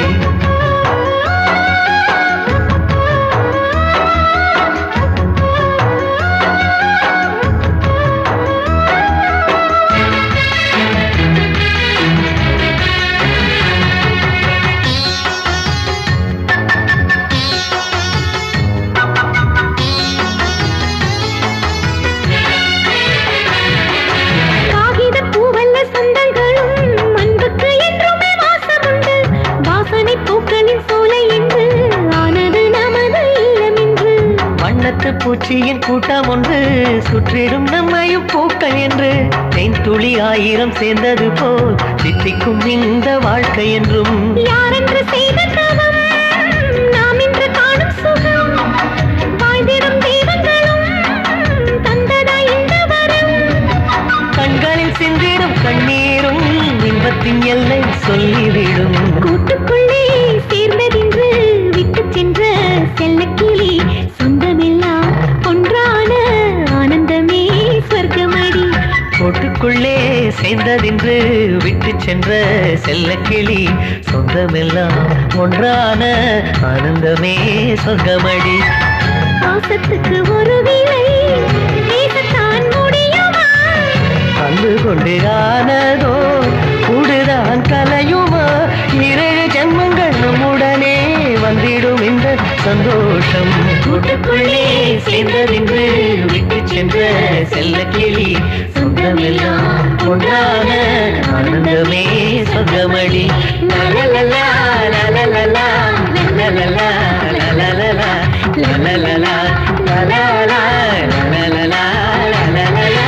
பூச்சியின் கூட்டம் ஒன்று சுற்றிடும் நம்மையும் பூக்கள் என்று தேன் துளி ஆயிரம் சேர்ந்தது போல் சித்திக்கும் இந்த வாழ்க்கை என்றும் யாரென்று செய்த தவம் நாம் இன்று காணும் சுகம் வாழ்ந்திடும் தெய்வங்களும் தந்ததா இந்த வரம். கண்களில் சிந்திடும் கண்ணீரும் இன்பத்தின் எல்லை சொல்லிவிடும். கூட்டுக்குள்ளே சேர்ந்ததென்று விட்டு சென்ற செல்லக்கிளி சொந்தமெல்லாம் ஒன்றான ஆனந்தமே சொர்க்கமடி. கூட்டுக்குள்ளே சேர்ந்ததென்று விட்டு சென்ற செல்லக்கிளி சொந்தமெல்லாம் ஒன்றான ஆனந்தமே சொர்க்கமடி. பாசத்துக்கு ஒரு விலை பேசத்தான் முடியுமா? அன்பு கொண்டு ஆனதோ கூடுதான் கலையுமா? இரண்டு ஜென்மங்கள் நம்முடனே வந்திடும் இந்த சந்தோஷம். கூட்டுக்குள்ளே சேர்ந்ததென்று விட்டு சென்ற செல்லக்கிளி சொந்தமெல்லாம் ஒன்றான ஆனந்தமே சொர்க்கமடி. லலலலா லலலலா லலலலா லலலலா லலலலா லலலலா லலலலா லலலலா.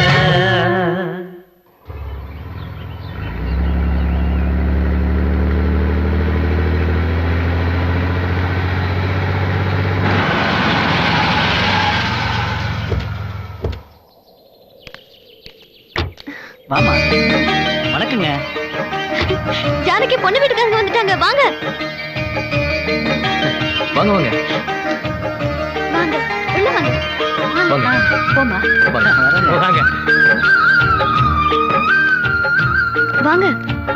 மாமா வணக்கங்க. ஜானகி பொண்ணு வீட்டுக்காரங்க வந்துட்டாங்க. வாங்க வாங்க வாங்க வாங்க உள்ள வாங்க. வாங்க. போமா வாங்க வாங்க.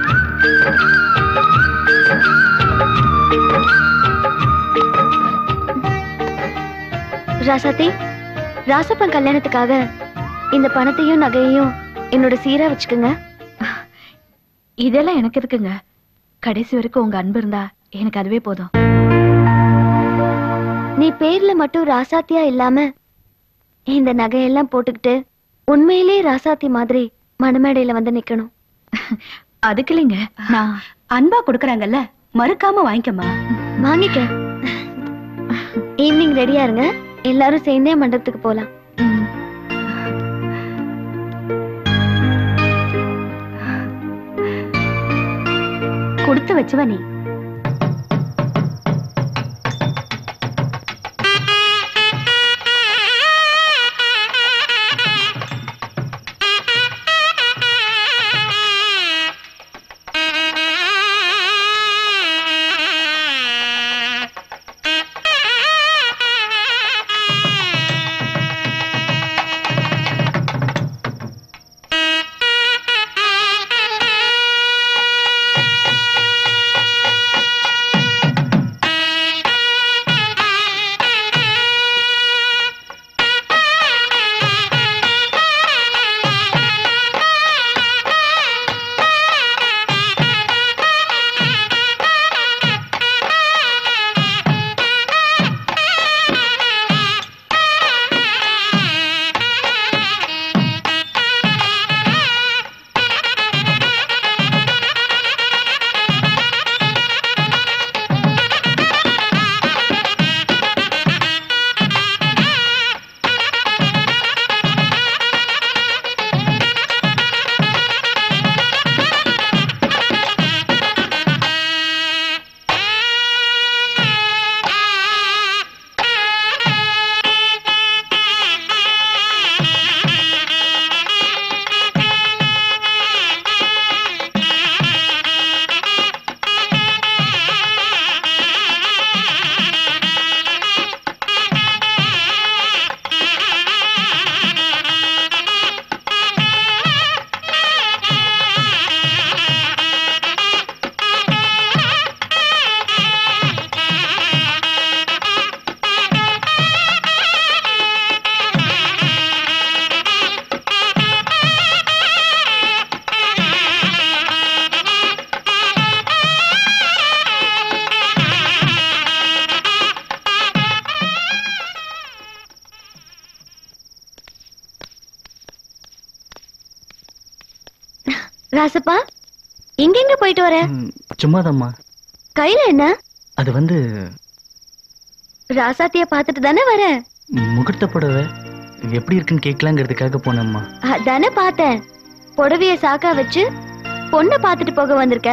ராசாத்தி, ராசப்பன் கல்யாணத்துக்காக இந்த பணத்தையும் நகையையும் என்னோட சீரா வச்சுக்கோங்க. இதெல்லாம் எனக்கு இருக்குங்க. கடைசி வரைக்கும் உங்க அன்பு இருந்தா எனக்கு அதுவே போதும். நீ பேர்ல மட்டும் ராசாத்தியா இல்லாம இந்த நகையெல்லாம் போட்டுக்கிட்டு உண்மையிலே ராசாத்தி மாதிரி மணமேடையில வந்து நிக்கணும். அதுக்கு இல்லைங்க, நான் அன்பா கொடுக்கறாங்கல்ல, மறுக்காம வாங்கிக்கமா. வாங்கிக்க. ஈவினிங் ரெடியா இருங்க, எல்லாரும் சேர்ந்தே மண்டபத்துக்கு போலாம். கொடுத்து வச்சுவ நீ. ராசப்பா எங்கெங்க போயிட்டு வர? சும்மாதாம்மா. கையில என்ன? அது வந்து ராசாத்திய பாத்துட்டு தானே வர. முகூர்த்த புடவை எப்படி இருக்குன்னு கேட்கலாங்கிறதுக்காக போனேம்மா. அதானே பார்த்தேன். புடவைய சாக்கா வச்சு பொண்ணை பாத்துட்டு போக வந்திருக்க.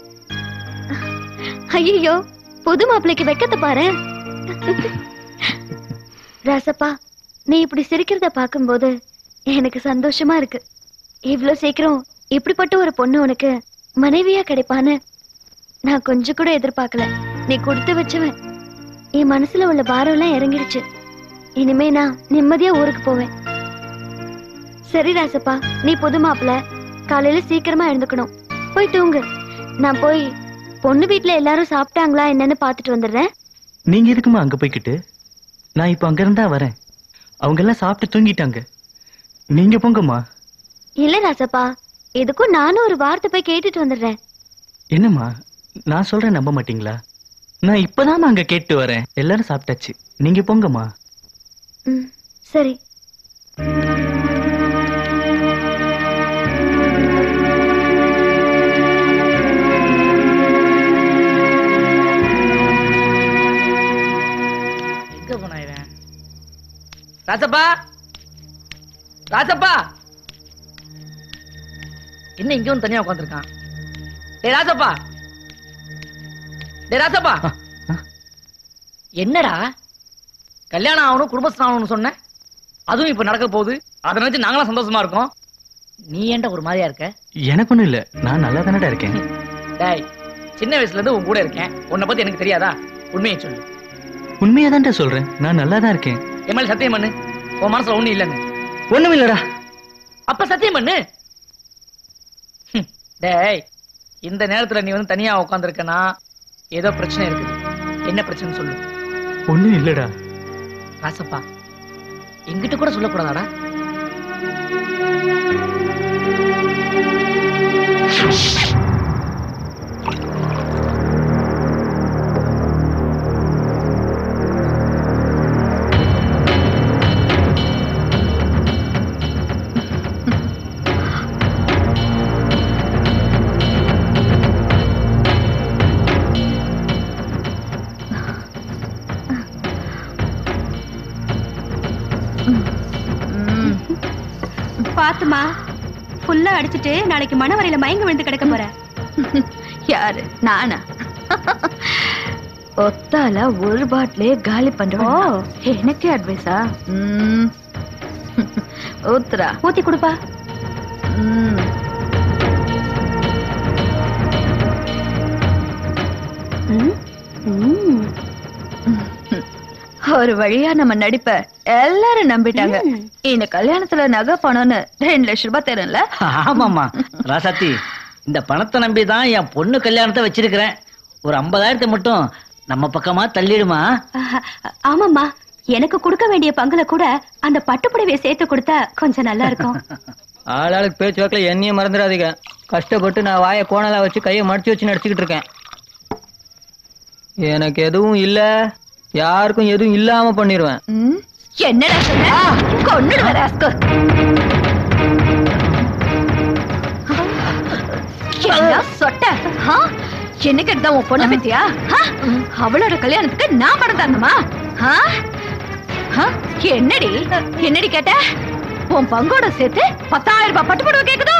ஐயோ புது மாப்பிள்ளைக்கு வெக்கத்தை பாரு. ராசப்பா நீ இப்படி சிரிக்கிறத பாக்கும்போது எனக்கு சந்தோஷமா இருக்கு. இவ்வளவு சீக்கிரம் இப்படிப்பட்ட ஒரு பொண்ணு உனக்கு மனைவியா கிடைப்பான்னு நான் கொஞ்சம் கூட எதிர்பார்க்கல. நீ கொடுத்து வச்சவன். என் மனசுல உள்ள பாரம் எல்லாம் இறங்கிடுச்சு. இனிமே நான் நிம்மதியா ஊருக்கு போவேன். சரி ராசப்பா நீ புது மாப்பிள்ள காலையில சீக்கிரமா எழுந்துக்கணும். போய் தூங்கு. நான் போய் பொண்ணு வீட்டுல எல்லாரும் சாப்பிட்டாங்களா என்னன்னு பாத்துட்டு வந்துடுறேன். நீங்க எதுக்குமா அங்க போய்கிட்டு? நான் இப்ப அங்க இருந்தா வரேன். அவங்க எல்லாம் சாப்பிட்டு தூங்கிட்டாங்க. நீங்க போங்கம்மா. இல்ல ராசப்பா எதுக்கும் நானும் ஒரு வார்த்தை போய் கேட்டுட்டு வந்துடுறேன். என்னம்மா நான் சொல்றேன் நம்ப மாட்டீங்களா? நான் இப்பதான் அங்க கேட்டு வரேன். எல்லாரும் சாப்பிட்டாச்சு. நீங்க போங்கம்மா. ம் சரி. எங்க போனா இவன்? ராசப்பா ராசப்பா என்ன இங்க வந்து தனியா உட்காந்துருக்கான்? டேய் ராசப்பா டேய் ராசப்பா என்னடா கல்யாணம் ஆகணும் குடும்பஸ்தான் ஆகணும்னு சொன்ன, அதுவும் இப்ப நடக்க போகுது. அதை நினைச்சு நாங்களாம் சந்தோஷமா இருக்கோம். நீ ஏன்டா ஒரு மாதிரியா இருக்க? எனக்கு ஒண்ணும் இல்ல, நான் நல்லா தானடா இருக்கேன். டேய் சின்ன வயசுல இருந்து உன் கூட இருக்கேன். உன்னை பத்தி எனக்கு தெரியாதா? உண்மையை சொல்லு. உண்மையா தான்டா சொல்றேன். நான் நல்லா தான் இருக்கேன். என் மேல சத்தியம் பண்ணு. உன் மனசுல ஒண்ணும் இல்லன்னு. ஒண்ணும் இல்லடா. அப்ப சத்தியம் பண்ணு. டேய் இந்த நேரத்துல நீ வந்து தனியா உட்கார்ந்திருக்கனா ஏதோ பிரச்சனை இருக்குது. என்ன பிரச்சனை சொல்லு. ஒண்ணும் இல்லடா. ராசப்பா என்கிட்ட கூட சொல்லக்கூடாதாடா? பாத்துமா ஃபுல்லா அடிச்சிட்டு நாளைக்கு மனவரையில மயங்க விழுந்து கிடக்க போற. யாரு? நானா? ஒத்தால ஒரு பாட்டிலே காலி பண்றோம். எனக்கே அட்வைஸா? ஊத்துறா. ஊத்தி கொடுப்பா. ஒரு வழியா நம்ம நடிப்ப எல்லாரும் நம்பிட்டாங்க. இந்த கல்யாணத்துல நகை பணம்னு ரெண்டு லட்சம் ரூபாய் தரல. ஆமாமா ராசாத்தி, இந்த பணத்தை நம்பிதான் என் பொண்ணு கல்யாணத்தை வச்சிருக்கிறேன். ஒரு ஐம்பதாயிரத்தை மட்டும் நம்ம பக்கமா தள்ளிடுமா? ஆமாமா எனக்கு கொடுக்க வேண்டிய பங்குல கூட அந்த பட்டுப்புடவையை சேர்த்து கொடுத்தா கொஞ்சம் நல்லா இருக்கும். ஆளாளுக்கு பேச்சு வாக்கில் என்னையும் மறந்துடாதீங்க. கஷ்டப்பட்டு நான் வாயை கோணலா வச்சு கையை மடிச்சு வச்சு நடிச்சுக்கிட்டு இருக்கேன். எனக்கு எதுவும் இல்ல, யாருக்கும் எதுவும் இல்லாம பண்ணிடுவேன். என்னடா சொன்ன? கொன்னுடுவேன் ராஸ்கல். என்ன சொட்ட? என்ன கேட்டா உன் பொண்ணு பத்தியா? அவளோட கல்யாணத்துக்கு நான் பணம் தரணுமா? என்னடி என்னடி கேட்ட? உன் பங்கோட சேர்த்து பத்தாயிரம் ரூபாய் பட்டு புடவை கேக்குதோ?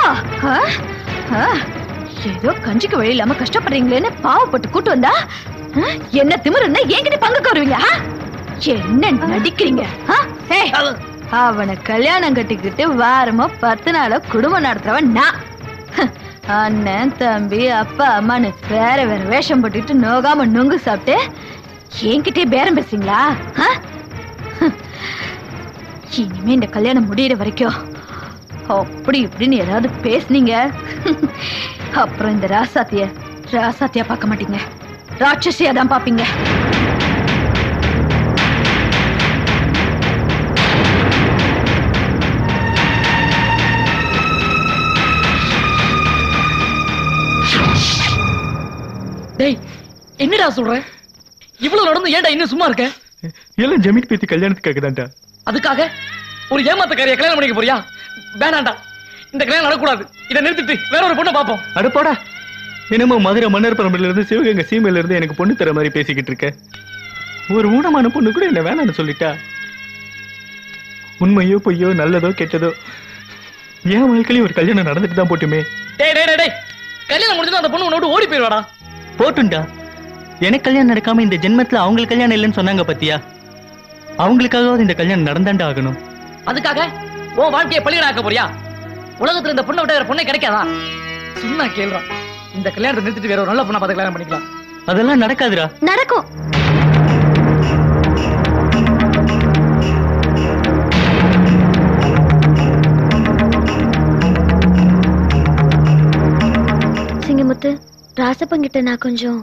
ஏதோ கஞ்சிக்கு வழி இல்லாம கஷ்டப்படுறீங்களேன்னு பாவப்பட்டு கூட்டு வந்தா என்ன திமிருன்னா என்கிட்ட பங்குக்கு வருவீங்க? என்ன நடிக்கிறீங்க? அவனை கல்யாணம் கட்டிக்கிட்டு வாரமா பத்து நாள குடும்பம் நடத்துறவன் நான். அண்ணன் தம்பி அப்பா அம்மான்னு வேற வேற வேஷம் போட்டுட்டு நோகாம நொங்கு சாப்பிட்டு என்கிட்டே பேரம் பேசுறீங்களா? இனிமே இந்த கல்யாணம் முடியற வரைக்கும் அப்படி இப்படின்னு ஏதாவது பேசுனீங்க, அப்புறம் இந்த ராசாத்திய ராசாத்தியா பார்க்க மாட்டீங்க, ராட்சசியா தான் பாப்பீங்க. டேய் என்னடா சொல்ற? இவ்வளவு நடந்து ஏன்டா இன்னும் சும்மா இருக்க? எல்லாம் ஜமீன் பேத்தி கல்யாணத்துக்காக தான்டா. அதுக்காக ஒரு ஏமாத்தக்காரிய கல்யாணம் பண்ணிக்க போறியா? வேணாண்டா. இந்த கல்யாணம் நடக்கூடாது. இதை நிறுத்திட்டு வேற ஒரு பொண்ணை பாப்போம். அட போடா, என்னமோ மதுரை மன்னர் பரம்பரையில இருந்து சிவகங்கை சீமையில இருந்து எனக்கு பொண்ணு தர மாதிரி பேசிக்கிட்டு இருக்க. ஒரு ஊனமான பொண்ணு கூட என்ன வேணாம்னு சொல்லிட்டா. உண்மையோ பொய்யோ நல்லதோ கெட்டதோ என் வாழ்க்கையில ஒரு கல்யாணம் நடந்துட்டு தான் போட்டுமே. டேய் டேய் டேய் கல்யாணம் முடிஞ்சா அந்த பொண்ணு உன்னோட ஓடி போயிடுவாடா. போட்டுண்டா, எனக்கு கல்யாணம் நடக்காம இந்த ஜென்மத்துல அவங்களுக்கு கல்யாணம் இல்லைன்னு சொன்னாங்க பத்தியா. அவங்களுக்காகவாது இந்த கல்யாணம் நடந்தாண்டா ஆகணும். அதுக்காக உன் வாழ்க்கையை பள்ளியிட ஆக்க போறியா? உலகத்துல இந்த பொண்ணை விட்ட வேற பொண்ணே கிடைக்காதா? சும்மா கேள்றான். இந்த கல்யாணத்தை நிறுத்திட்டு வேற ஒரு நல்ல பொண்ணை பார்த்து கல்யாணம் பண்ணிக்கலாம். அதெல்லாம் நடக்காதுடா. நடக்கும். சிங்கமுத்து, ராசப்பங்கிட்ட நான் கொஞ்சம்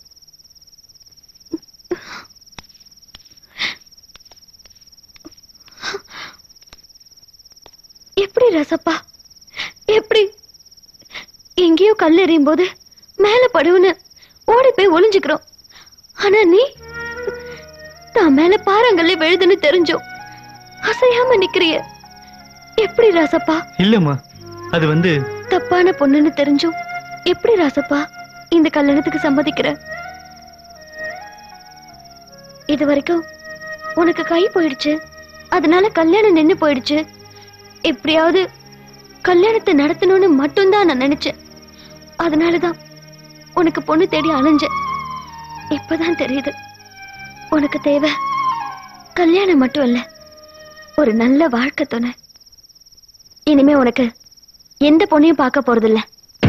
எப்படி ரசப்பா, எப்படி எங்கேயோ கல் எறியும் போது மேல படுவுன்னு ஓடி போய் ஒளிஞ்சுக்கிறோம். ஆனா நீ தான் மேல பாறாங்கல்ல விழுதுன்னு தெரிஞ்சோம் அசையாம நிக்கிறிய. எப்படி ராசப்பா? இல்லம்மா, அது வந்து தப்பான பொண்ணுன்னு தெரிஞ்சும் எப்படி ராசப்பா இந்த கல்யாணத்துக்கு சம்மதிக்கிற? இது வரைக்கும் உனக்கு கை போயிடுச்சு, அதனால கல்யாணம் நின்னு போயிடுச்சு. எப்படியாவது கல்யாணத்தை நடத்தணும்னு மட்டும்தான் நான் நினைச்சேன். அதனாலதான் உனக்கு பொண்ணு தேடி அலைஞ்சேன். இப்பதான் தெரியுது உனக்கு தேவை கல்யாணம் மட்டும் இல்ல, ஒரு நல்ல வாழ்க்கை துணை. இனிமே உனக்கு எந்த பொண்ணையும் பார்க்க போறதில்ல.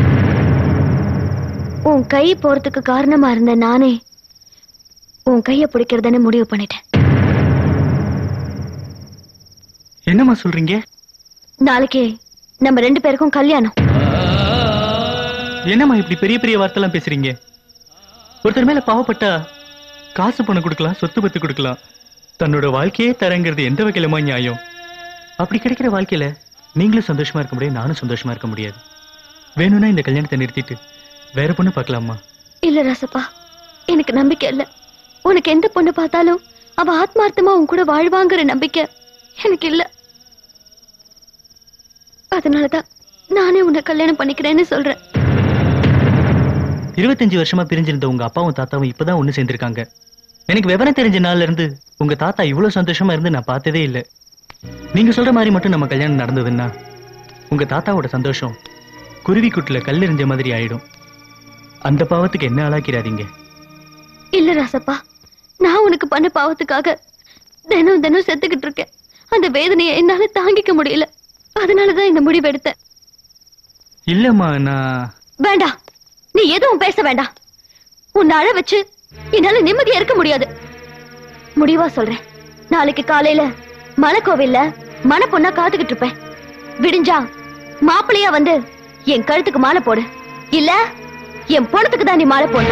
உன் கை போறதுக்கு காரணமா இருந்த நானே உன் கைய பிடிக்கிறதுன்னு முடிவு பண்ணிட்டேன். என்னம்மா சொல்றீங்க? நாளைக்கு நம்ம ரெண்டு பேருக்கும் கல்யாணம். என்னம்மா இப்படி பெரிய பெரிய வார்த்தை எல்லாம் பேசுறீங்க? ஒருத்தர் மேல பாவப்பட்டா காசு பணம் கொடுக்கலாம், சொத்து பத்து கொடுக்கலாம், தன்னோட வாழ்க்கையே தரங்கிறது எந்த வகையிலமா நியாயம்? அப்படி கிடைக்கிற வாழ்க்கையில நீங்களும் சந்தோஷமா இருக்க முடியாது, நானும் சந்தோஷமா இருக்க முடியாது. வேணும்னா இந்த கல்யாணத்தை நிறுத்திட்டு வேற பொண்ணு பார்க்கலாமா? இல்ல ராசப்பா, எனக்கு நம்பிக்கை இல்ல. உனக்கு எந்த பொண்ணு பார்த்தாலும் அவ ஆத்மார்த்தமா உன் கூட வாழ்வாங்கிற நம்பிக்கை எனக்கு இல்ல. அதனாலதான் நானே உன்னை கல்யாணம் பண்ணிக்கிறேன்னு சொல்றேன். இருபத்தஞ்சு வருஷமா பிரிஞ்சிருந்த உங்க அப்பாவும் தாத்தாவும் இப்பதான் ஒண்ணு சேர்ந்திருக்காங்க. எனக்கு விவரம் தெரிஞ்ச நாள்ல இருந்து உங்க தாத்தா இவ்வளவு சந்தோஷமா இருந்து நான் பார்த்ததே இல்லை. நீங்க சொல்ற மாதிரி மட்டும் நம்ம கல்யாணம் நடந்ததுன்னா உங்க தாத்தாவோட சந்தோஷம் குருவி கூட்டுல கல் எறிஞ்ச மாதிரி ஆயிடும். அந்த பாவத்துக்கு என்ன ஆளாக்கிறாதீங்க. இல்ல ராசப்பா, நான் உனக்கு பண்ண பாவத்துக்காக தினம் தினம் செத்துக்கிட்டு இருக்கேன். அந்த வேதனையை என்னால தாங்கிக்க முடியல. அதனாலதான் இந்த முடிவு எடுத்தேன். இல்லம்மா, நான் வேண்டாம், நீ எதுவும் பேச வேண்டாம். உன்னை அழ வச்சு என்னால நிம்மதியா இருக்க முடியாது. முடிவா சொல்றேன், நாளைக்கு காலையில மலைக்கோவில்ல மன பொண்ணா காத்துக்கிட்டு இருப்பேன். விடிஞ்சா மாப்பிள்ளையா வந்து என் கழுத்துக்கு மாலை போடு, இல்ல என் பொணத்துக்கு தான் நீ மாலை போடு.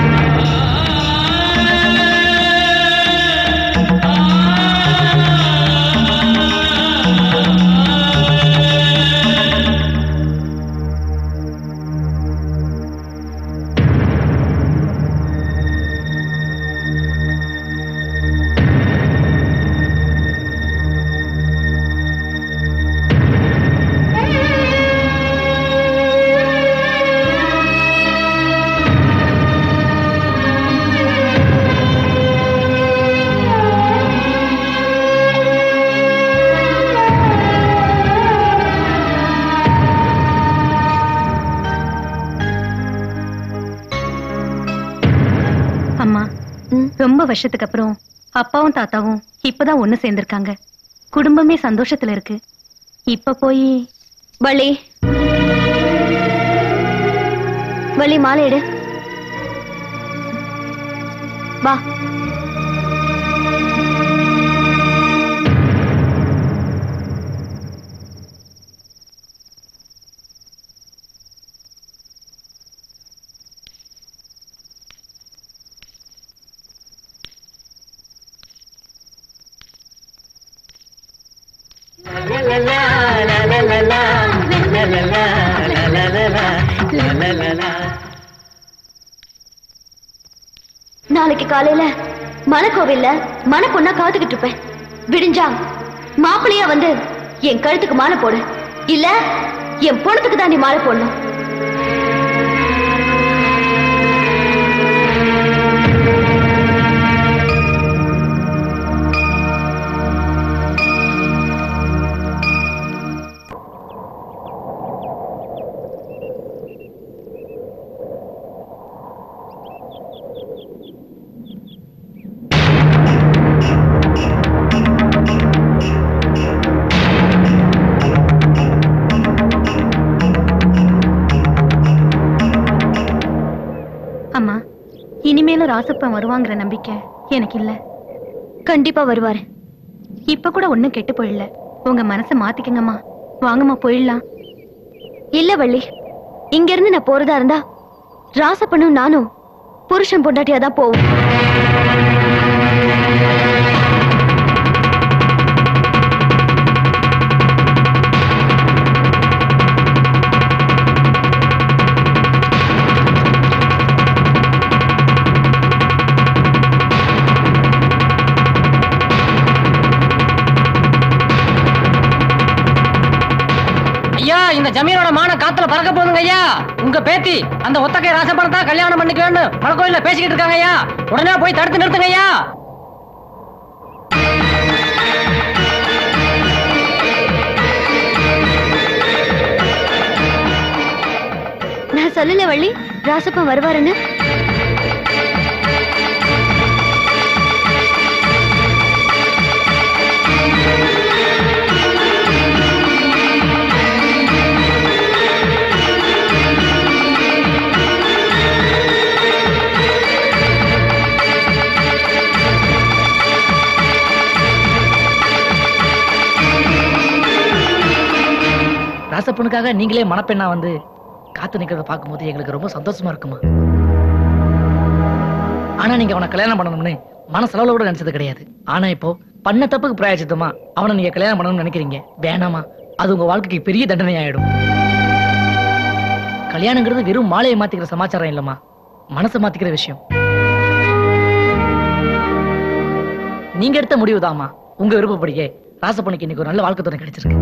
ரொம்ப வருஷத்துக்கு அப்புறம் அப்பாவும் தாத்தாவும் இப்பதான் ஒண்ணு சேர்ந்திருக்காங்க. குடும்பமே சந்தோஷத்துல இருக்கு. இப்ப போய் வள்ளி வள்ளி மாலை எடு வா. நாளைக்கு காலையில மலைக்கோவில்ல மன பொண்ணா காத்துக்கிட்டு இருப்பேன். விடிஞ்சா மாப்பிள்ளையா வந்து என் கழுத்துக்கு மாலை போடு, இல்ல என் பொண்ணுக்கு தான் நீ மாலை போடணும். அம்மா, இனிமேலும் ராசப்பன் வருவாங்கிற நம்பிக்கை எனக்கு இல்ல. கண்டிப்பா வருவாரு. இப்ப கூட ஒண்ணும் கெட்டு போயிடல. உங்க மனசை மாத்திக்கங்கம்மா. வாங்கம்மா போயிடலாம். இல்ல வள்ளி, இங்க இருந்து நான் போறதா இருந்தா ராசப்பனும் நானும் புருஷன் பொண்டாட்டியாதான் போவோம். இந்த ஜமீனோட மான காத்துல பறக்க போகுதுங்க ஐயா. உங்க பேத்தி அந்த ஒத்தக்கை ராசப்பணத்தா கல்யாணம் பண்ணிக்க வேண்டும் மலக்கோயில பேசிக்கிட்டு இருக்காங்க ஐயா. உடனே போய் தடுத்து நிறுத்துங்க ஐயா. நான் சொல்லல வள்ளி, ராசப்பன் வருவாருன்னு. ராசப்பனுக்காக நீங்களே மணப்பெண்ணா வந்து காத்து நிக்கிறத பார்க்கும்போது எங்களுக்கு ரொம்ப சந்தோஷமா இருக்குமா. ஆனா நீங்க அவனை கல்யாணம் பண்ணணும்னு மனசளவுல கூட நினைச்சது கிடையாது. ஆனா இப்போ பண்ண தப்புக்கு பிராயச்சித்தமா அவனை நீங்க கல்யாணம் பண்ணணும்னு நினைக்கிறீங்க. வேணாமா, அது உங்க வாழ்க்கைக்கு பெரிய தண்டனை ஆயிடும். கல்யாணங்கிறது வெறும் மாலையை மாத்திக்கிற சமாச்சாரம் இல்லம்மா, மனசை மாத்திக்கிற விஷயம். நீங்க எடுத்த முடிவுதாம்மா. உங்க விருப்பப்படியே ராசப்பனுக்கு இன்னைக்கு ஒரு நல்ல வாழ்க்கை துணை கிடைச்சிருக்கு.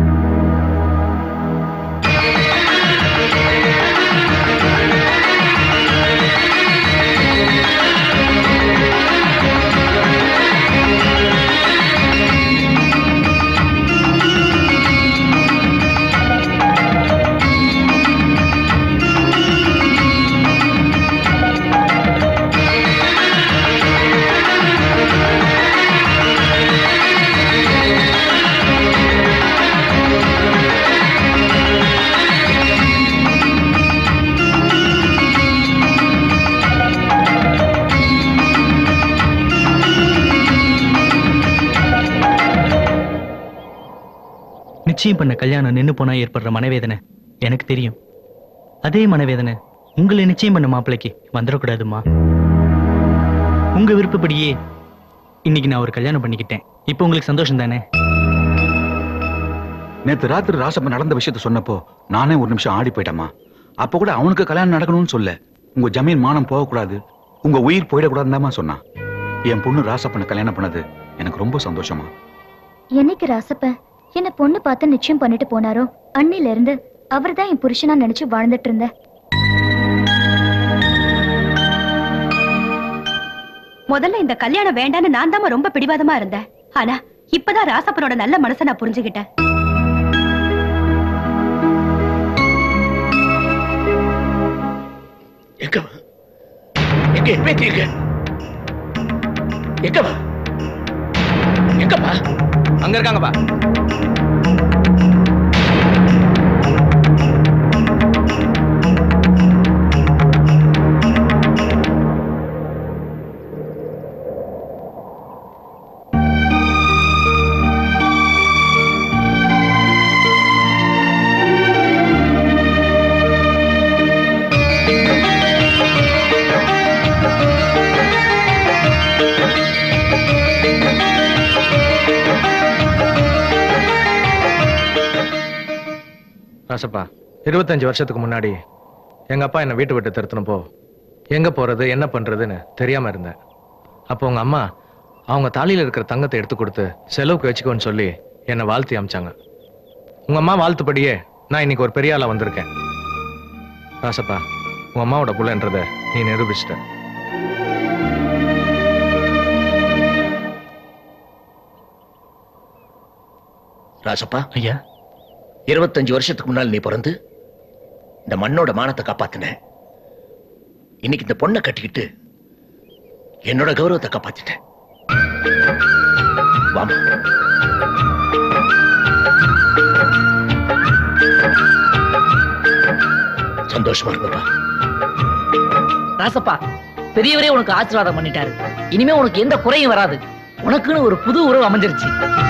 நிச்சயம் பண்ண கல்யாணம் நின்னு போனா ஏற்படுற மனவேதனை எனக்கு தெரியும். அதே மனவேதனை உங்களை நிச்சயம் பண்ண மாப்பிள்ளைக்கு வந்துடக்கூடாதுமா. உங்க விருப்பப்படியே இன்னைக்கு நான் ஒரு கல்யாணம் பண்ணிக்கிட்டேன். இப்போ உங்களுக்கு சந்தோஷம் தானே? நேத்து ராத்திரி ராசப்ப நடந்த விஷயத்த சொன்னப்போ நானே ஒரு நிமிஷம் ஆடி போயிட்டேமா. அப்ப கூட அவனுக்கு கல்யாணம் நடக்கணும்னு சொல்ல, உங்க ஜமீன் மானம் போகக்கூடாது, உங்க உயிர் போயிடக்கூடாதுதாமா சொன்னான். என் பொண்ணு ராசப்பனை கல்யாணம் பண்ணது எனக்கு ரொம்ப சந்தோஷமா. என்னைக்கு ராசப்பன் என்ன பொண்ணு பார்த்து நிச்சயம் பண்ணிட்டு போனாரோ அன்னில இருந்து அவர் தான் என் புருஷனா நினைச்சு வாழ்ந்துட்டு இருந்தேன். முதல்ல இந்த கல்யாணம் வேண்டான்னு நான் தான் ரொம்ப பிடிவாதமா இருந்தேன். ஆனா இப்பதான் ராசப்பனோட நல்ல மனசை நான் புரிஞ்சுக்கிட்டேன். எங்கம்மா எங்க பேத்திங்க எங்கம்மா எங்கப்பா? அங்க இருக்காங்கப்பா. ராசப்பா, இருபத்தஞ்சு வருஷத்துக்கு முன்னாடி எங்க அப்பா என்ன வீட்டு விட்டு திருத்தினப்போ எங்க போறது என்ன பண்றதுன்னு தெரியாம இருந்தேன். அப்போ உங்க அம்மா அவங்க தாலியில இருக்கிற தங்கத்தை எடுத்து கொடுத்து செலவுக்கு வச்சுக்கோன்னு சொல்லி என்னை வாழ்த்தி அமிச்சாங்க. உங்க அம்மா வாழ்த்துப்படியே நான் இன்னைக்கு ஒரு பெரிய ஆளா வந்திருக்கேன். ராசப்பா, உன் அம்மாவோட புள்ளன்றத நீ நிரூபிச்சிட்ட. ராசப்பா ஐயா, இருபத்தஞ்சு வருஷத்துக்கு முன்னால் நீ பிறந்து இந்த மண்ணோட மானத்தை காப்பாத்தின. இன்னைக்கு இந்த பொண்ணை கட்டிக்கிட்டு என்னோட கௌரவத்தை காப்பாத்திட்டேன். வாமா. சந்தோஷமா இருங்கப்பா. ராசப்பா, பெரியவரே உனக்கு ஆசீர்வாதம் பண்ணிட்டாரு. இனிமே உனக்கு எந்த குறையும் வராது. உனக்குன்னு ஒரு புது உறவு அமைஞ்சிருச்சு.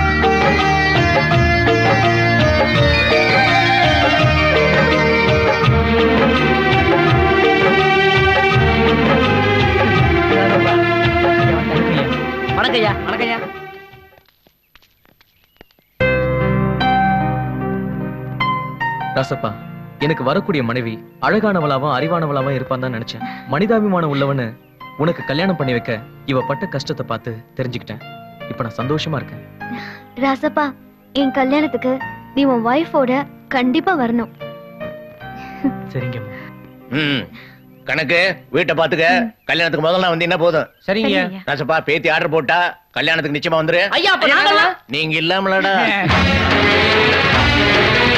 வணக்கய்யா. வணக்கய்யா. ராசப்பா, எனக்கு வரக்கூடிய மனைவி அழகானவளாவும் அறிவானவளாவும் இருப்பான் தான் நினைச்சேன். மனிதாபிமானம் உள்ளவனு உனக்கு கல்யாணம் பண்ணி வைக்க இவ பட்ட கஷ்டத்தை பார்த்து தெரிஞ்சுக்கிட்டேன். இப்ப நான் சந்தோஷமா இருக்கேன். ராசப்பா, என் கல்யாணத்துக்கு நீ உன் வைஃபோட கண்டிப்பா வரணும். சரிங்க. ம், கணக்கு வீட்டை பாத்துக்க. கல்யாணத்துக்கு முதல்ல வந்து என்ன போதும். சரிங்க. ராசப்பா, பேத்தி ஆர்டர் போட்டா கல்யாணத்துக்கு நிச்சயமா வந்துரு. ஐயா, அப்ப நாங்கெல்லாம் நீங்க இல்லாமலடா.